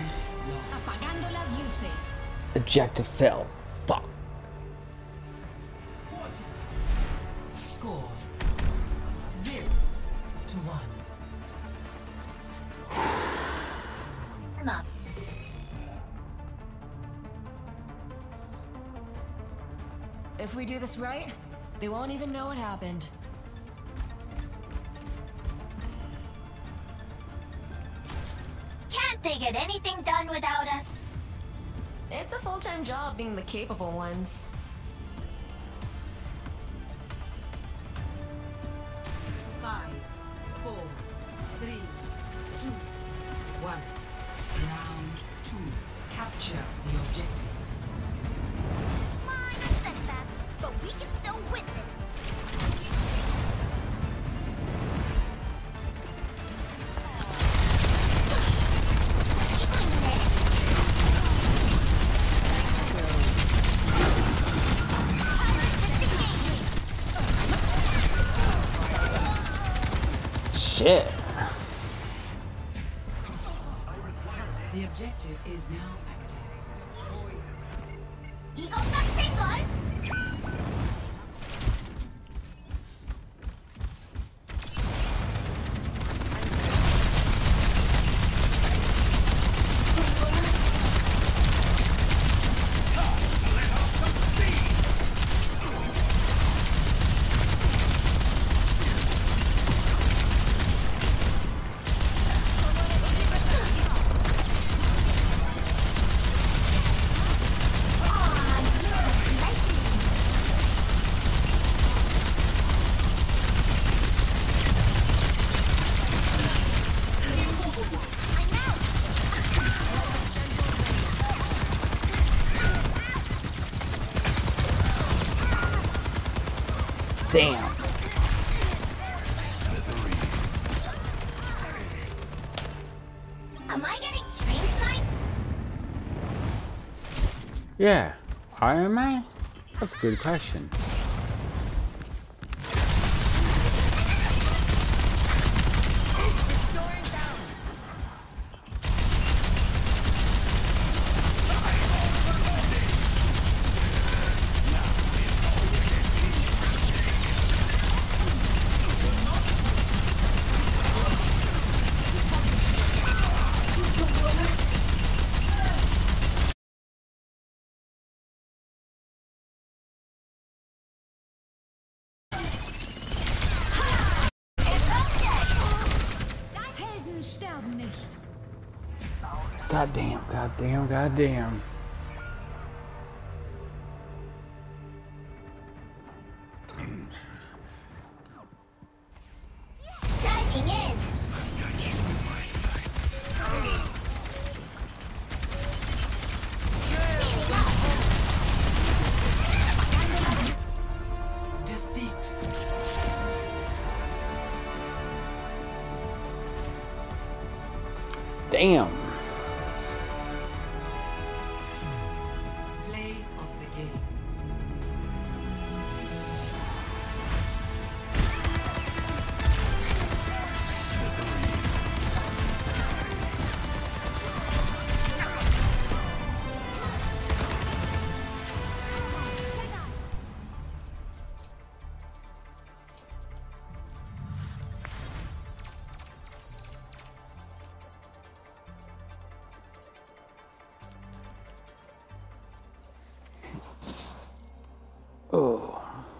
Objective fell. Fuck. Score zero to one. I'm up. If we do this right, they won't even know what happened. Can't they get anything done without us? It's a full-time job being the capable ones. Five, four, three, two, one. Round two. Capture the objective. Minor setback, but we can still win this. Shit. The objective is now active. 이것만 될걸? Damn. Am I getting stream sniped? Yeah. How am I? That's a good question. Goddamn, goddamn, goddamn. Diving in. I've got you in my sights. Defeat. Damn. Play of the game. Oh.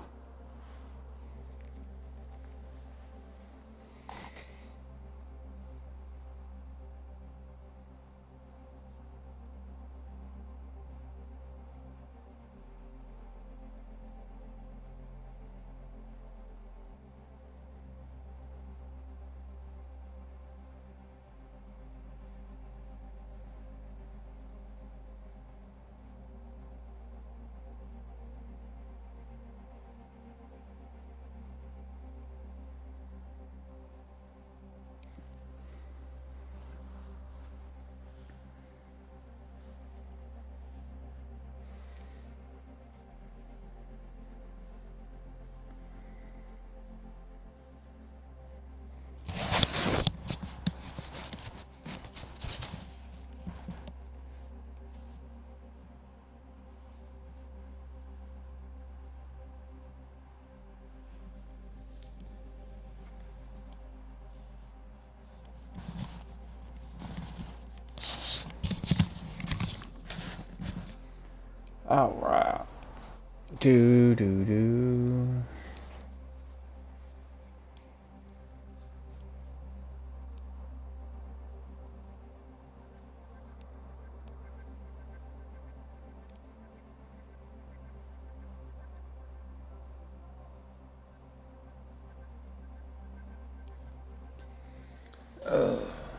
All right. Do do do. Oh.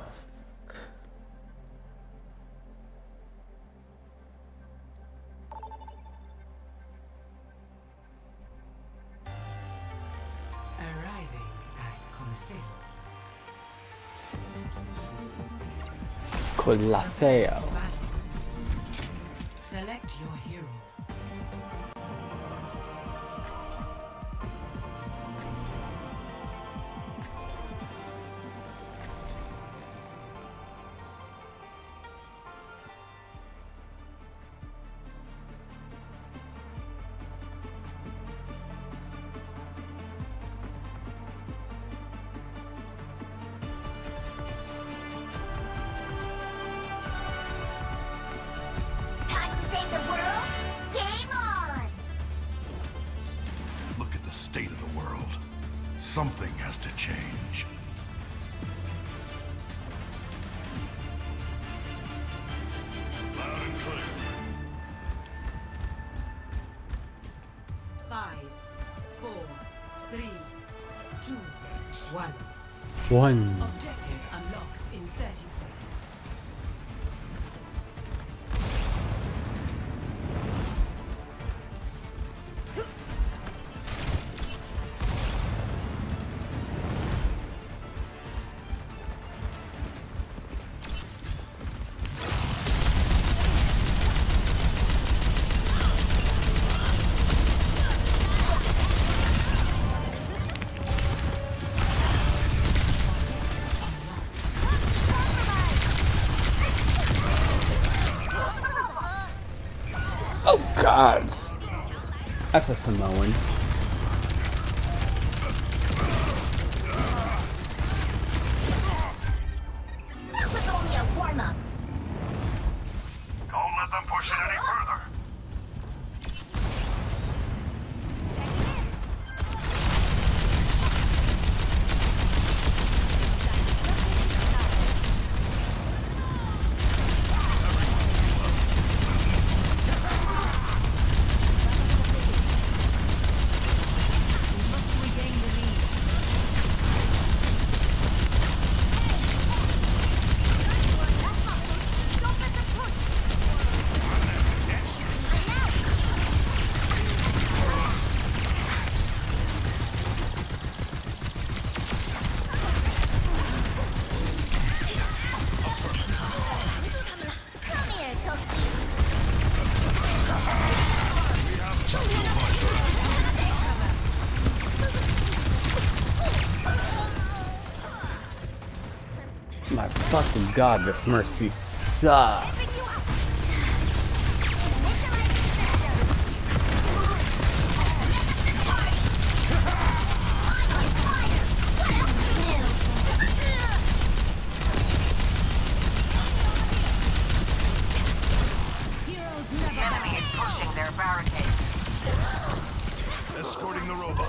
Arriving at Coliseum. Colosseo. Select your hero. Something has to change. Loud and clear. Five, four, three, two, one. One. Objective unlocks in thirty seconds. Oh God, that's a Samoan. That was only a warm-up. Don't let them push it any further. Come here, Toki. My fucking God, this Mercy sucks. The enemy is pushing their barricades. Escorting the robot.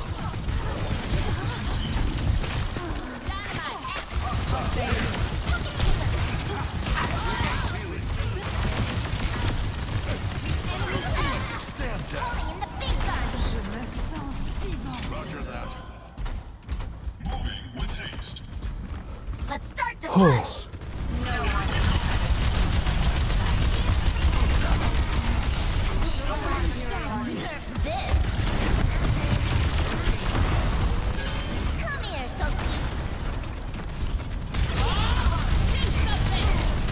Stand down. In the big gun. Roger that. Moving with haste. Let's start the push. This. Come here, Toki. Do something.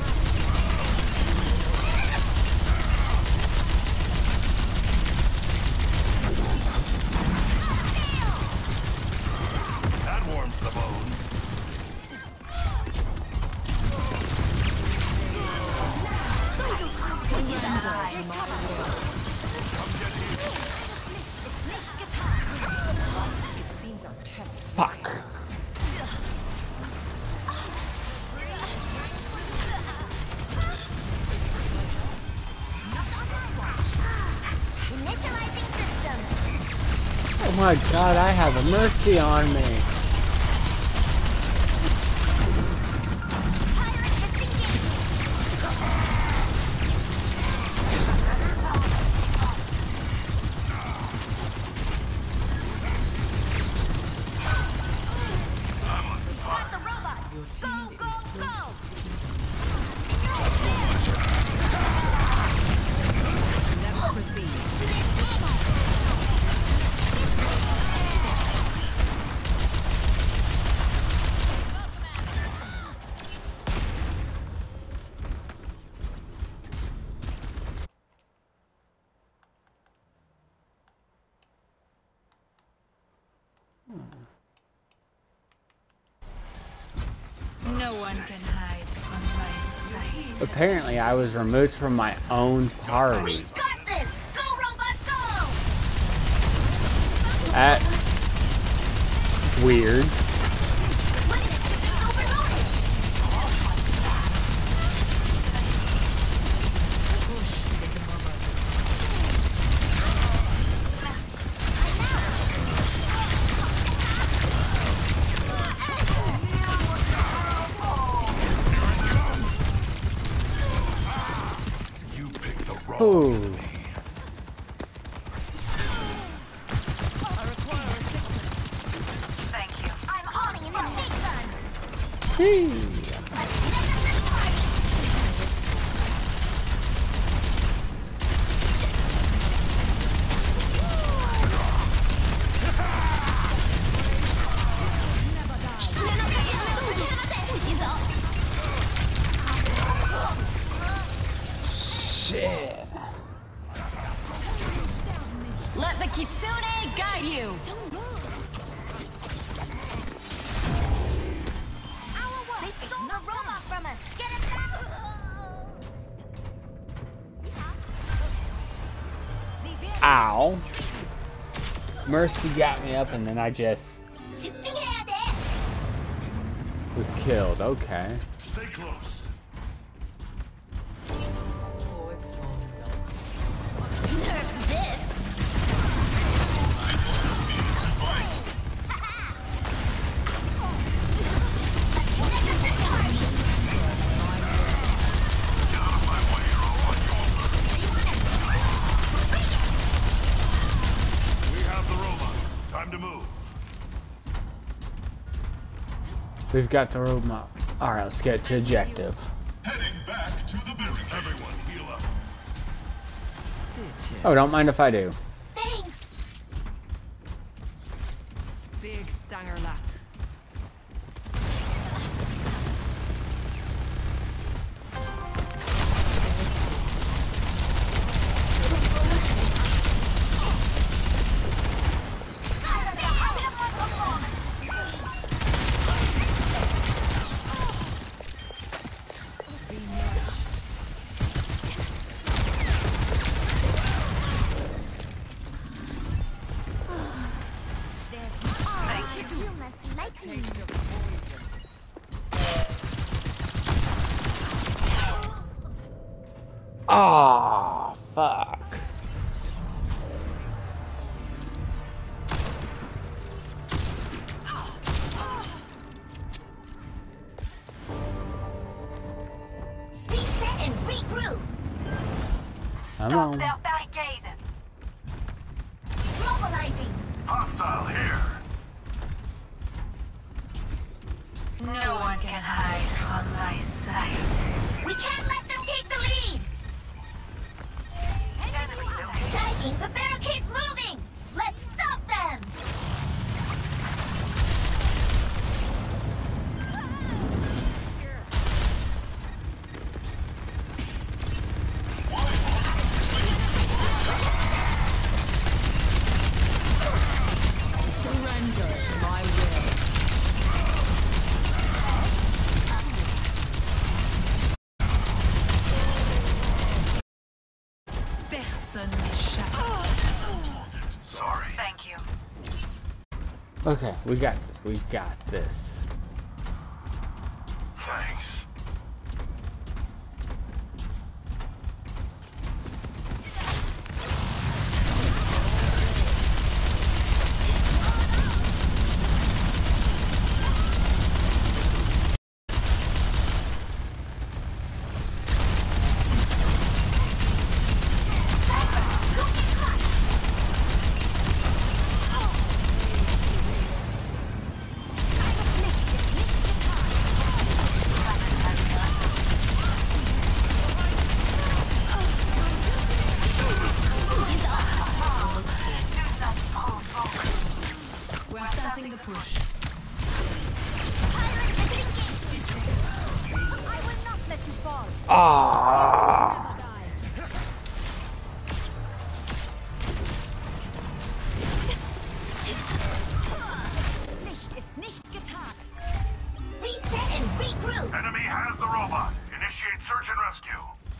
That warms the bones. Fuck. Initializing system. Oh my God, I have a Mercy on me. Grab the robot. Go, go, go. Let's proceed. No one can hide from my sight. Apparently, I was removed from my own party. Got this. Go, robot, go. That's weird. strong Ooh. enemy. Thank you. I'm calling in the big guns. Hey. Shit. Let the Kitsune guide you! They stole the robot from us. Get it back. Ow. Mercy got me up and then I just was killed. Okay. Stay close. Forward small dose. Nerf this. We have the robot. Time to move. We've got the robot. Alright, let's get to objective. Heading back to the barricade. Everyone, heal up. Oh, don't mind if I do. Thanks. Big stanger lat. You must like me. Ah, fuck. Reset and regroup. Come on. That barricade. Mobilizing. Hostile here. No one can hide from my sight. We can't let them take the lead. Tagging, the barricade's moving. Let's stop them. Surrender to my will. Personne n'échappe. Sorry. Thank you. Okay, we got this. We got this. Thanks. We're starting the push. I will not let you fall. Ah. Licht ist nicht getan. Reset and regroup. Enemy has the robot. Initiate search and rescue.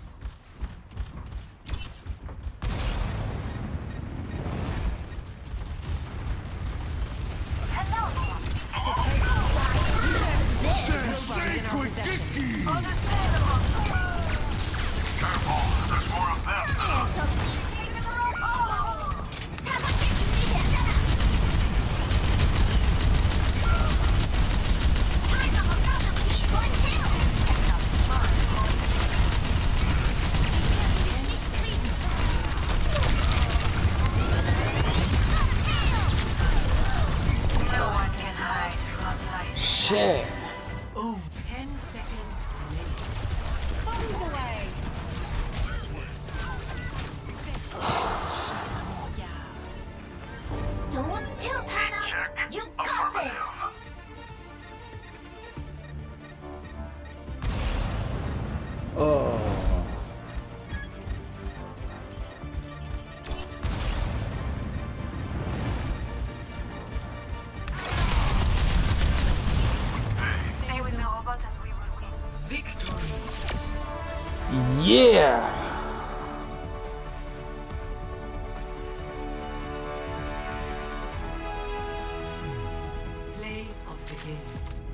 Careful, there's more of them. shit. Oh, ten seconds remaining. Bombs away. Don't tilt, Hannah. Check. You got this. Oh. Stay with the robot and we will win. Victory. Yeah. Play of the game.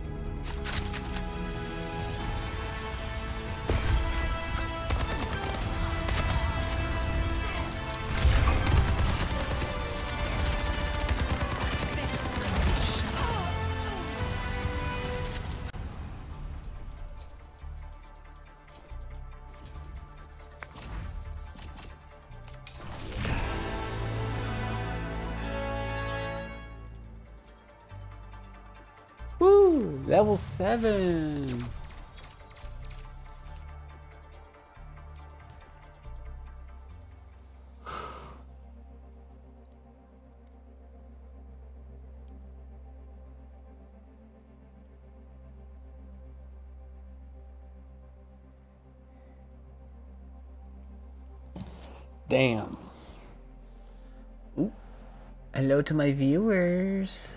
Woo! Level seven. Damn. Ooh. Hello to my viewers.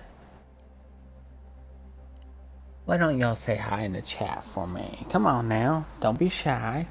Why don't y'all say hi in the chat for me? Come on now. Don't be shy.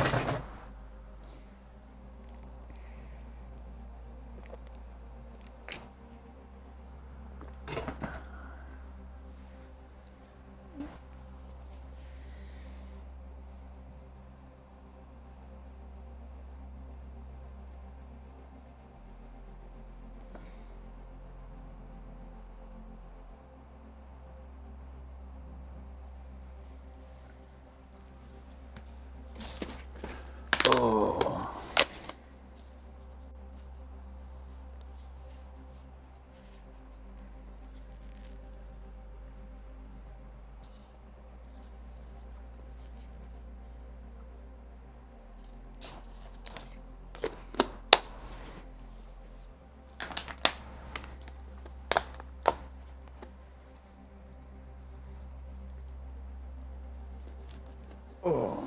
Oh.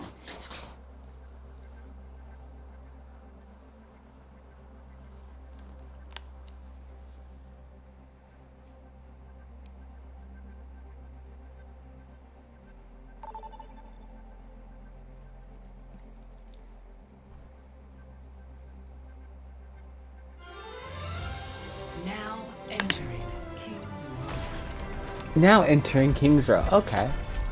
Now entering King's Row. Now entering King's Row. Okay.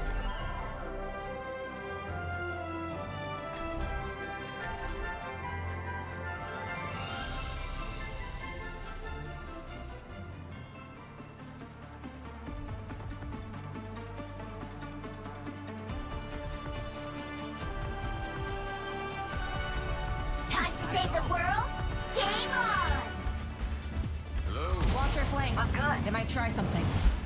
Time to save the world? Game on! Hello? Watch our flanks. What's good? They might try something.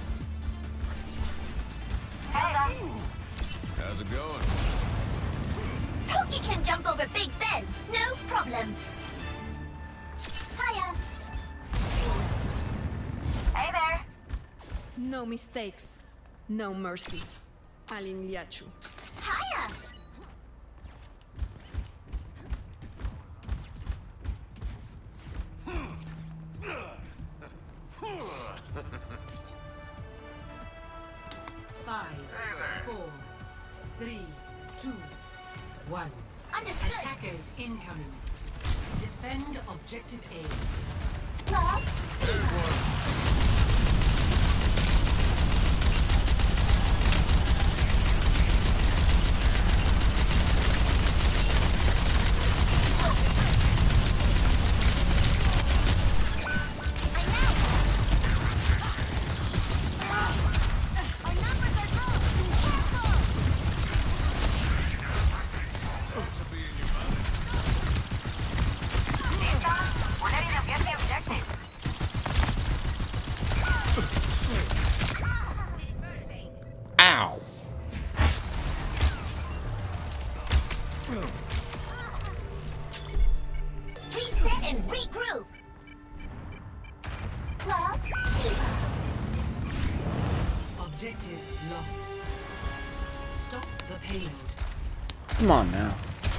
Hey, How's it going? Pokey can jump over Big Ben, no problem. Hiya! hey there. No mistakes, no mercy. Alin Liachu. Hiya! Five, four, three, two, one. Understood. Attackers incoming. Defend objective A. Love, We're letting them get the objective. Reset and regroup. Love, Eva. Objective lost. Stop the payload. Come on now.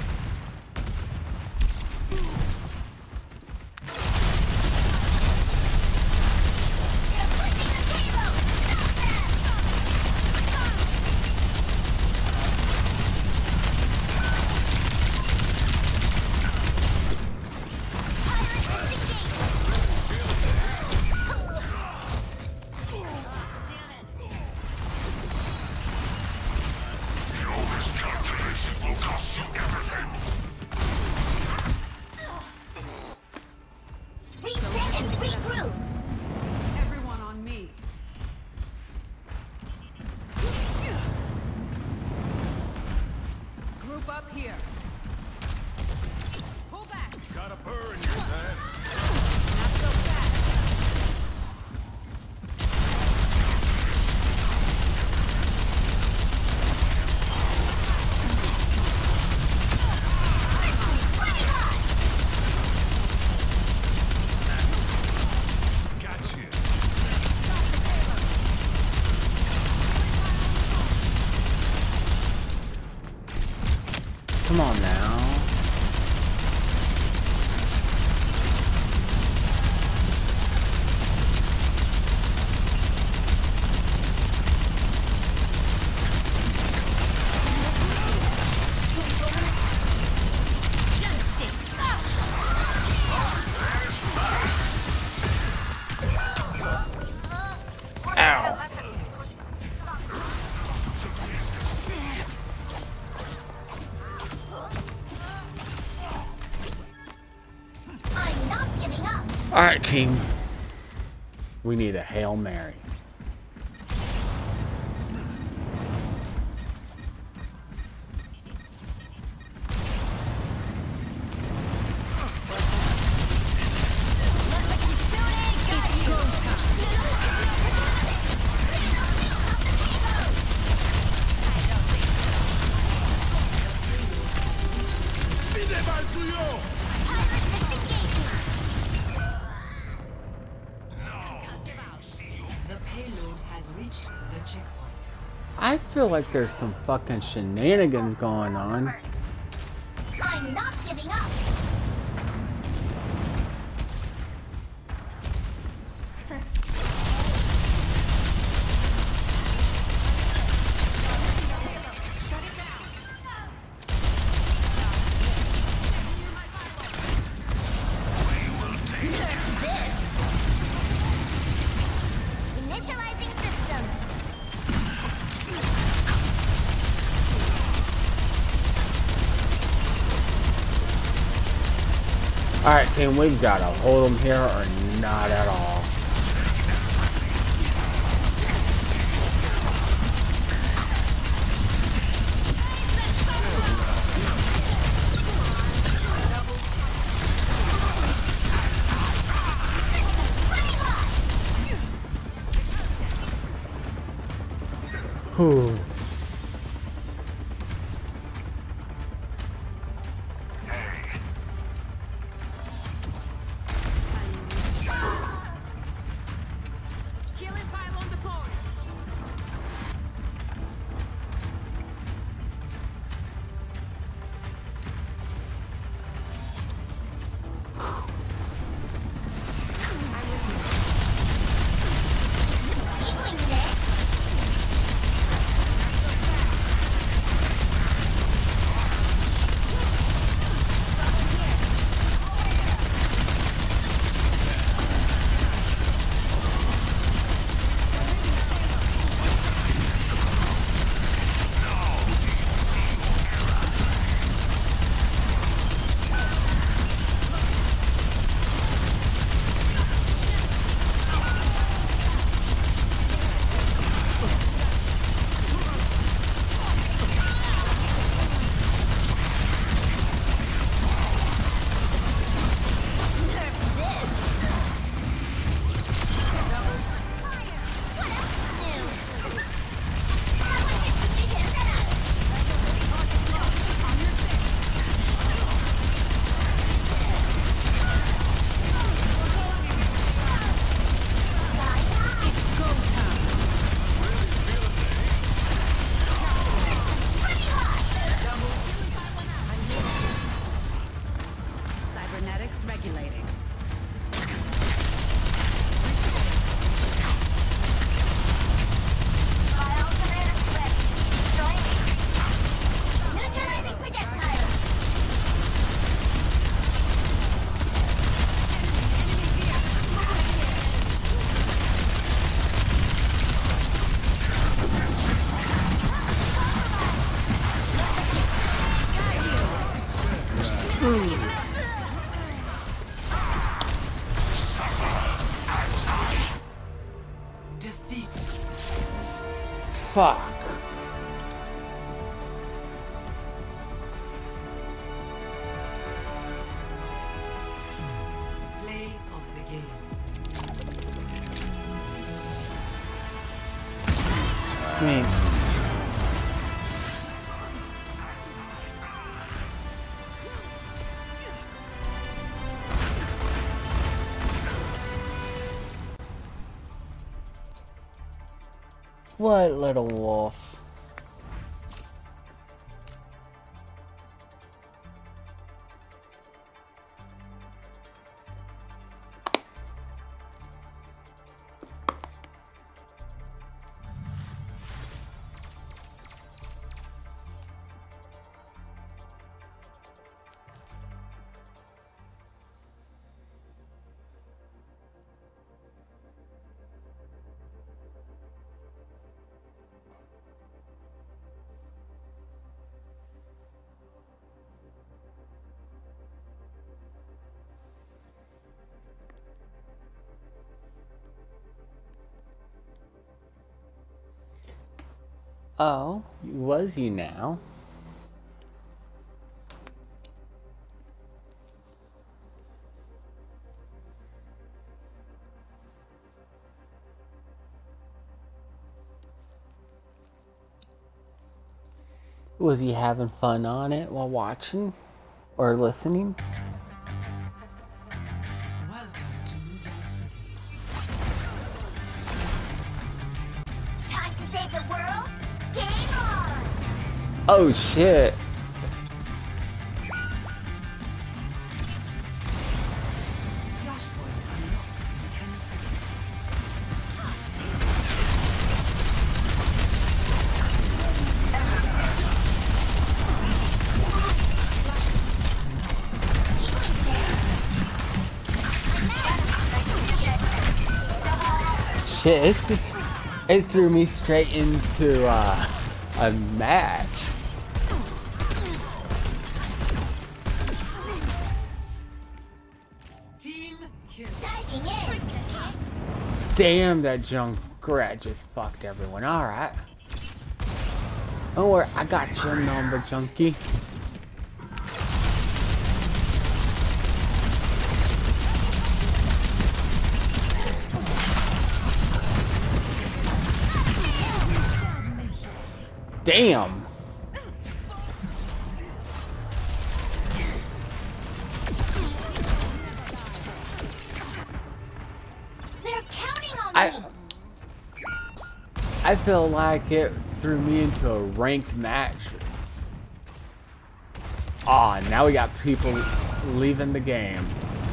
Everyone on me. Group up here. Pull back. Got a burr in your hand. Not so fast. Come on now. Ow. I'm not giving up. Alright, team. We need a Hail Mary. The payload has reached the checkpoint. I feel like there's some fucking shenanigans going on. I'm not giving up. Initializing systems. Alright, team, we've got to hold them here or not at all. Whew. regulating. Neutralizing projectile. Defeat. Fuck. Play of the game. I mean, what little wolf? Oh, was you now? Was he having fun on it while watching or listening? Welcome to New Jack City. Time to save the world? Game on! Oh shit. Flashpoint unlocks in ten seconds. Shit, it's, it threw me straight into uh, a match. Team kill. Diving in! Damn, that Junkrat just fucked everyone. Alright. Don't worry, I got your number, Junkie. Damn. They're counting on I me! I feel like it threw me into a ranked match. Aw, oh, now we got people leaving the game.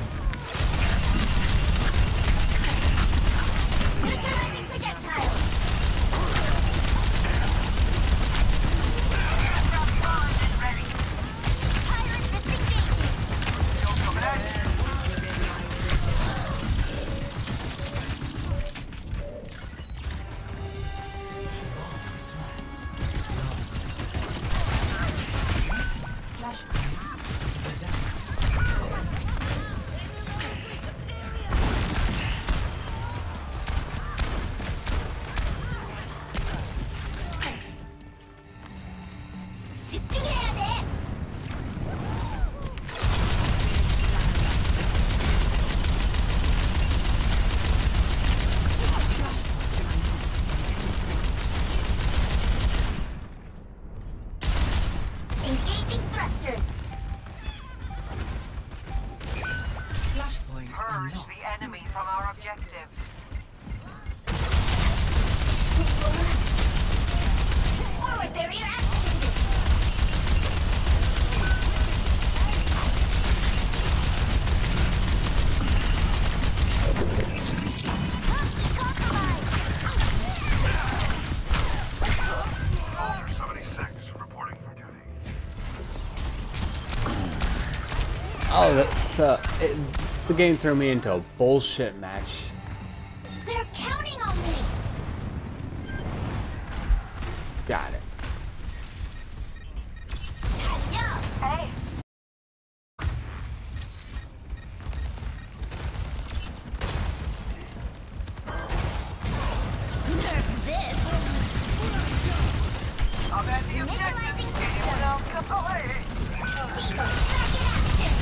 Neutralizing projectile! Pilot disengaging! 집중해야 돼! Engaging thrusters! Flashpoint Purge unlocked. the enemy from our objective. Forward barrier activated! Oh, that's, uh, it, the game threw me into a bullshit match. They're counting on me. Got it. Yeah. Hey. Nerf this. Initializing system. Devo, back in action.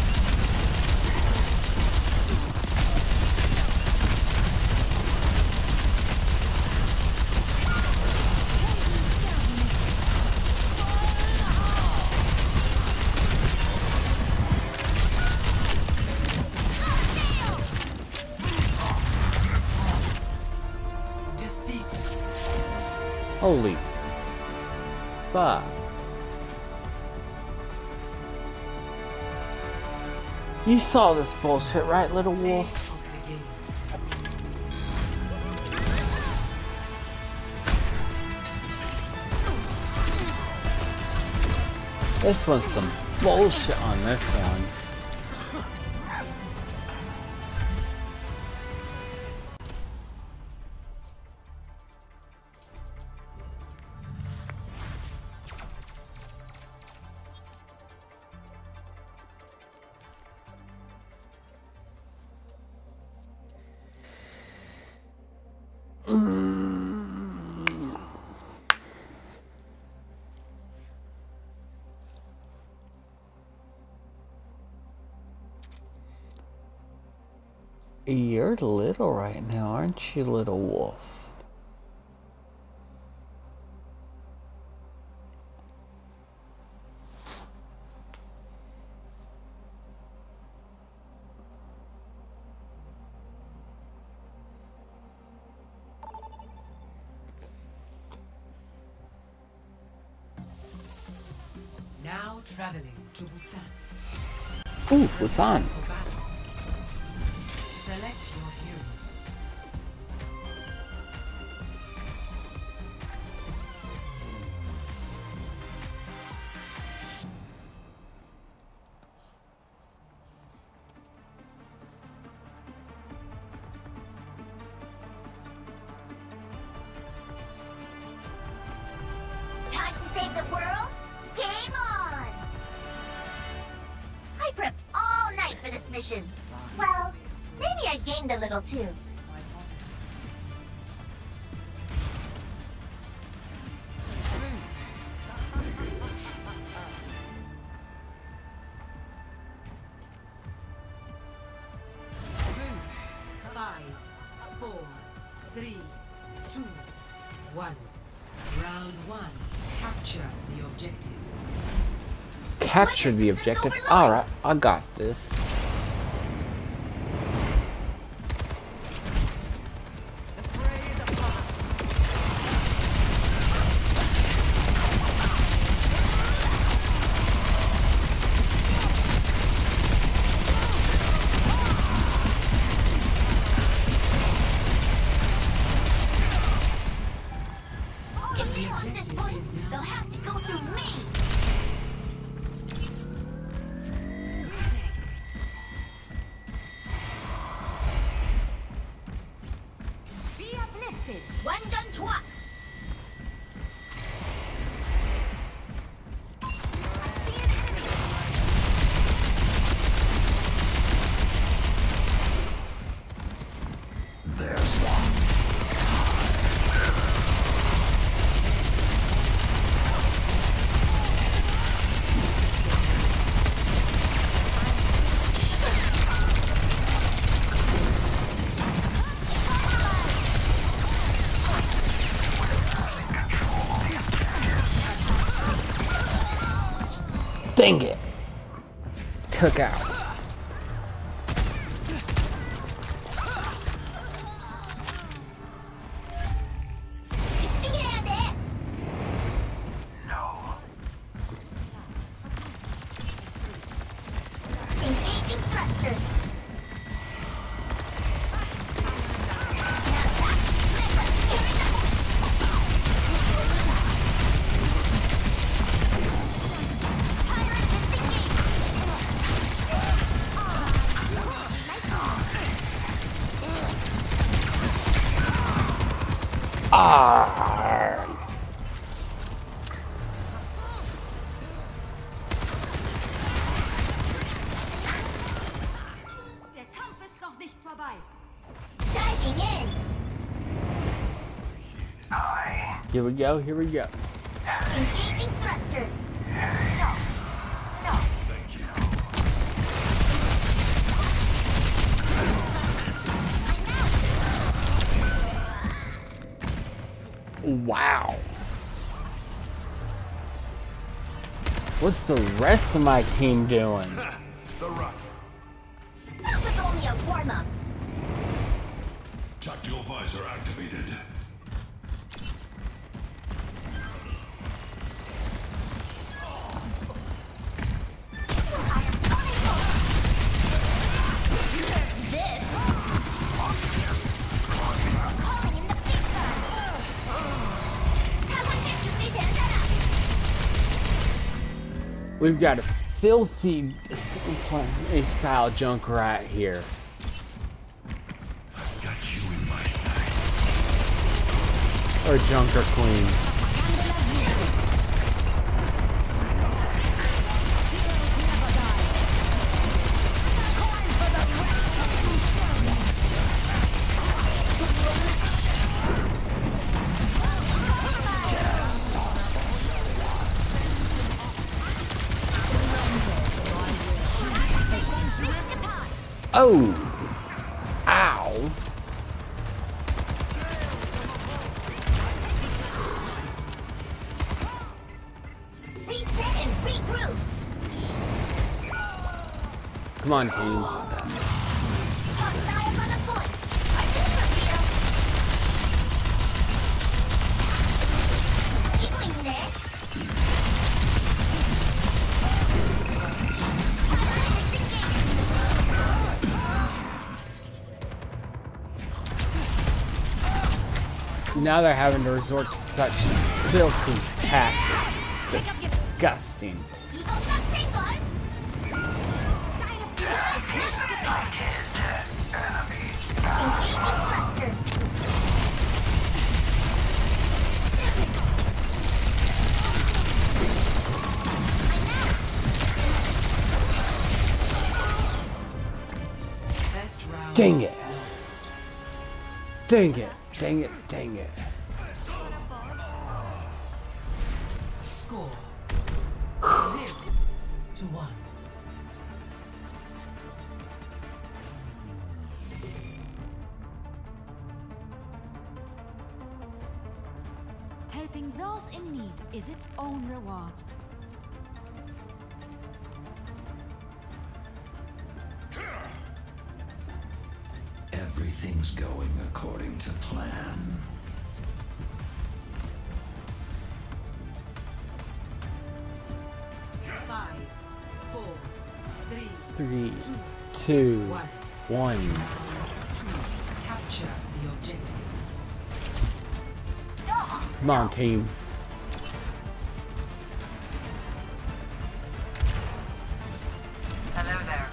Holy fuck. You saw this bullshit, right, little wolf? This one's some bullshit on this one. You're little right now, aren't you, little wolf? Now traveling to Busan. Ooh, Busan. Select your hero. Time to save the world? Game on! I prepped all night for this mission. Well, maybe I gained a little too. Five, four, three, two, one. Round one. Capture the objective. Capture the objective. Alright, I got this. If they want this point, they'll have to go through me. Be uplifted. One done trois. I see an enemy. There's one. Dang it. Took out. 집중해야 돼. Engaging thrusters. Ah! Der Kampf ist noch nicht vorbei. Diving in. Here we go, here we go. Engaging thrusters. No. No. Thank you. Wow. What's the rest of my team doing? The rock. That was only a warm-up. Tactical visor activated. We've got a filthy st style Junkrat here. I've got you in my sights. Or Junker Queen. Oh! Ow! Reset and regroup. Come on, team. Hostiles on a point. I disappear. Doing this. Now they're having to resort to such filthy tactics. It's disgusting. Dang it. Dang it. Dang it. Dang it. Score zero to one. Helping those in need is its own reward. Everything's going according to plan. Five, four, three, Three, two, one. capture the objective. Come on, team. Hello there.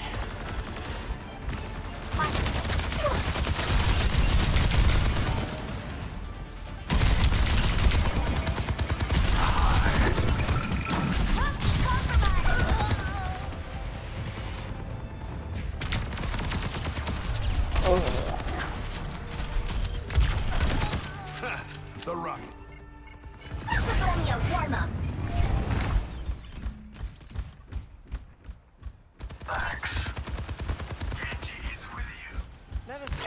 The rock. That was only a warm-up. Max. Genji is with you. Let us go.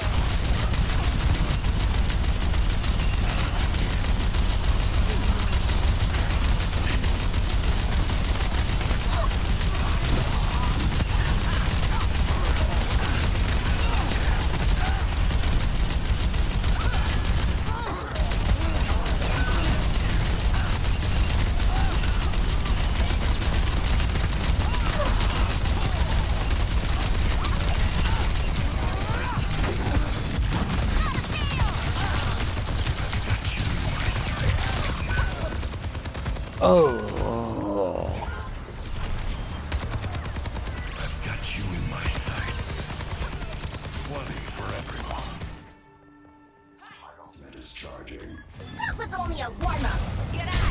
Oh. I've got you in my sights. Plenty for everyone. That is Charging. That was only a warm-up. Get out!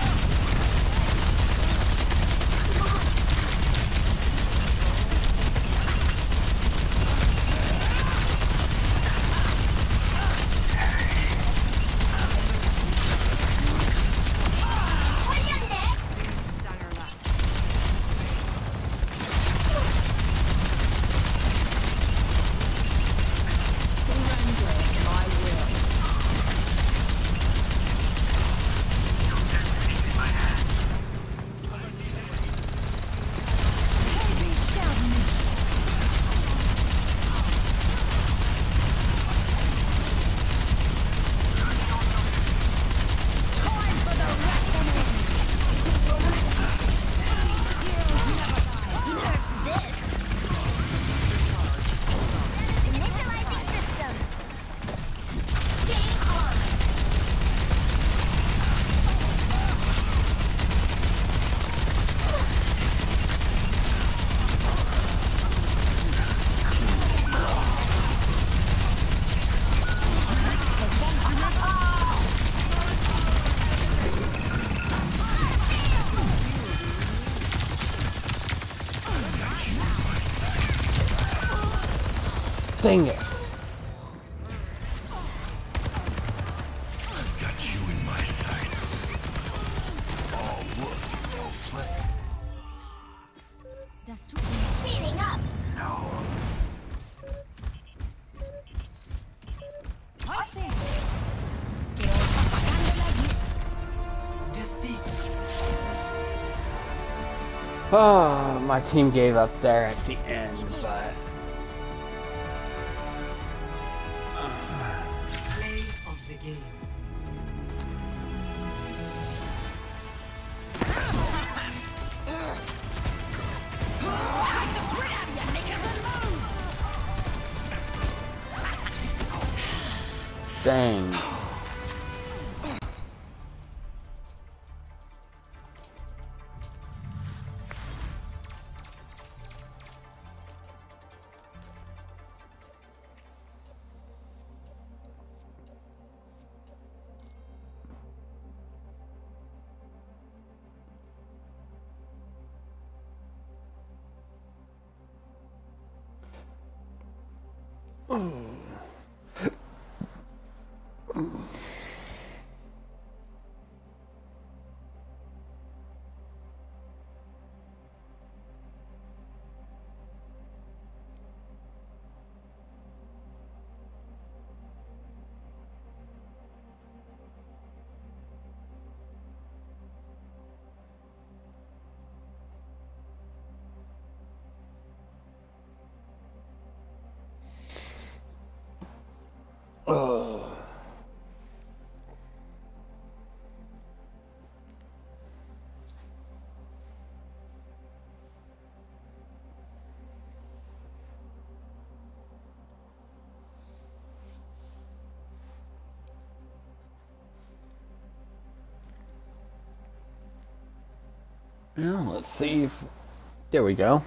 Dang it. I've got you in my sights. All work, no play. That's too speeding up. No. Oh, my team gave up there at the end, but Play of the game. dang. Oh. Now let's see if there we go.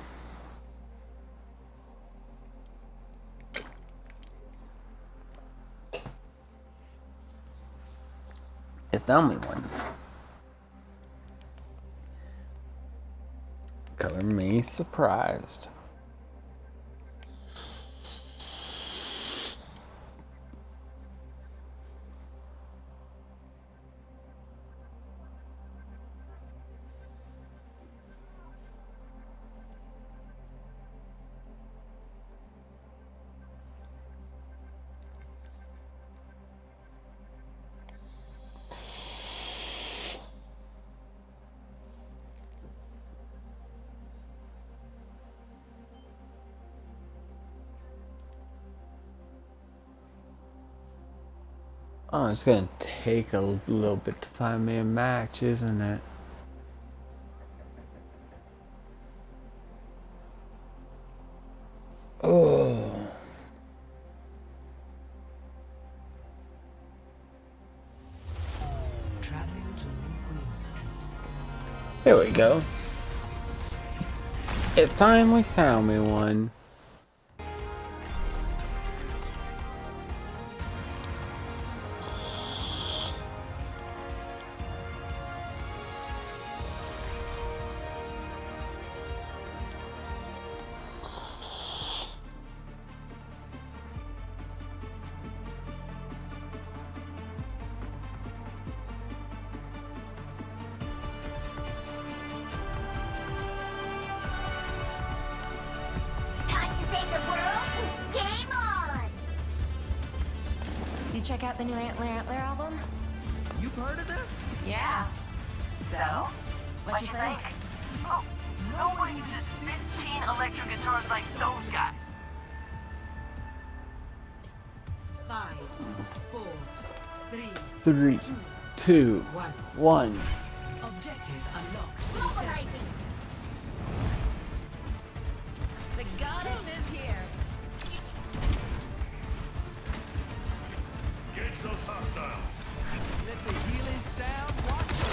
It found me one. Color me surprised. Oh, it's gonna take a little bit to find me a match, isn't it? Oh. Traveling to New Queens. There we go. It finally found me one. you check out the new Antler Antler album? You've heard of them? Yeah. So? What you think? Oh, nobody uses fifteen electric guitars like those guys. Five, four, three, Three, two, one. one. Objective unlocks. Mobilizing. The goddess is here. Engage those hostiles. Let the healing sound watch over.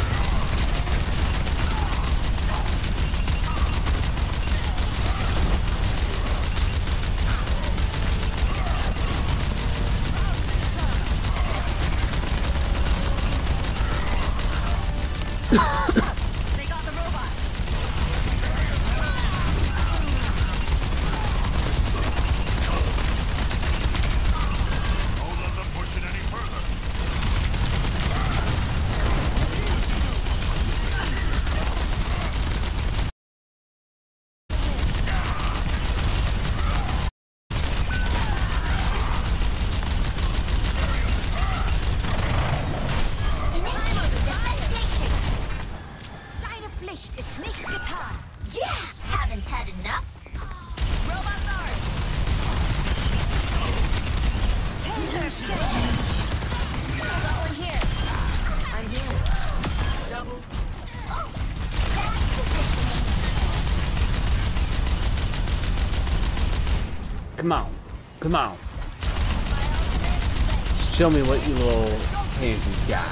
They got the robot. Don't let them push it any further. Deine Pflicht ist nicht getan. Yeah! Haven't had enough. Robot's ours. Got one here. I'm here. Double. Oh, bad positioning. Come on. Come on. Show me what you little pansies got.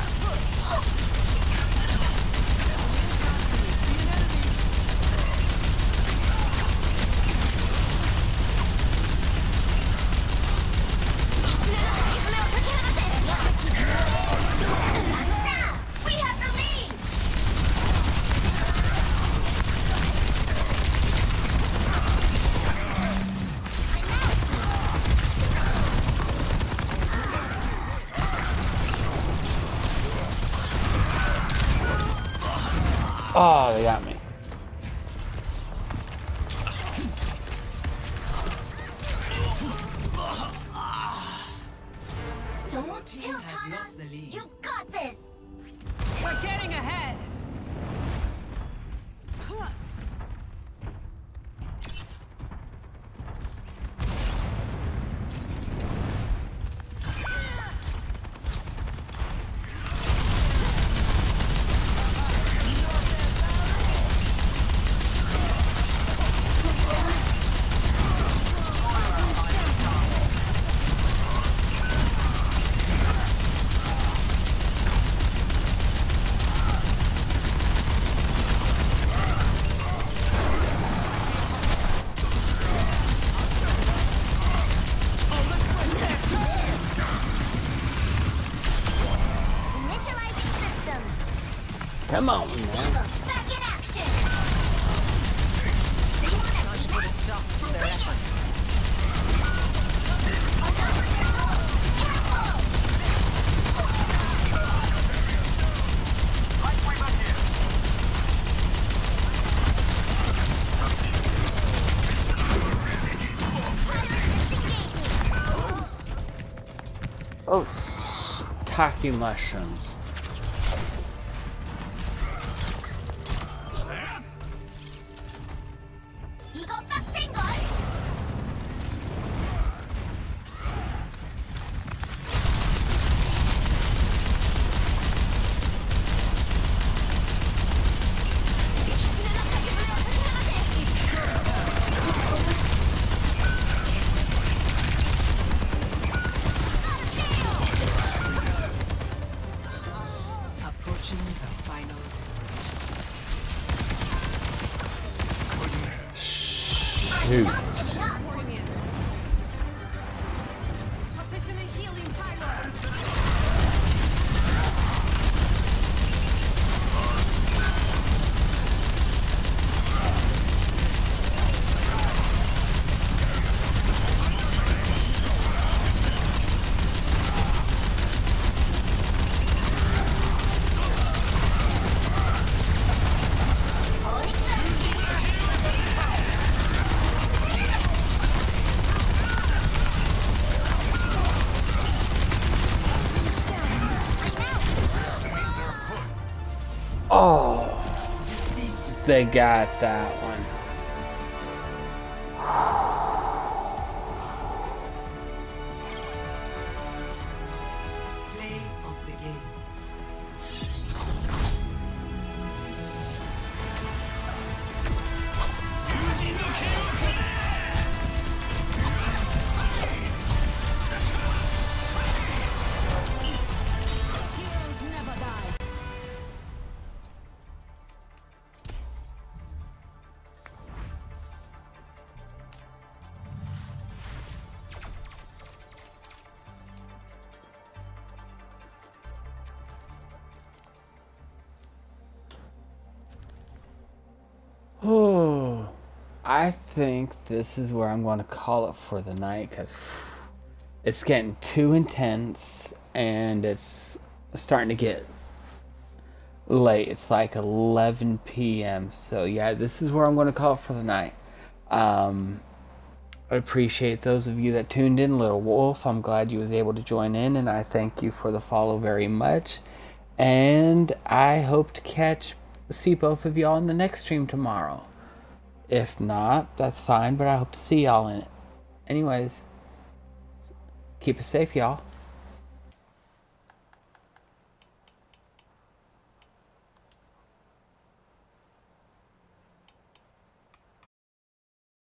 We have the lead. Oh, they got me. Don't Team tilt, has Hana. lost the lead. You got this. We're getting ahead. Initializing systems. Come on, man. Eagle, back in action. They want to Not put a stop to their efforts. Oh, tacky mushroom. Eagle back single. Approaching the final destination. Shoot. Positioning healing pylon. Holding they got that one. Play of the game. Heroes never die. Oh, I think this is where I'm going to call it for the night because it's getting too intense and it's starting to get late. It's like eleven p m So yeah, this is where I'm going to call it for the night. Um, I appreciate those of you that tuned in. Little Wolf, I'm glad you was able to join in, and I thank you for the follow very much. And I hope to catch see both of y'all in the next stream tomorrow. If not, that's fine, but I hope to see y'all in it. Anyways, keep it safe, y'all.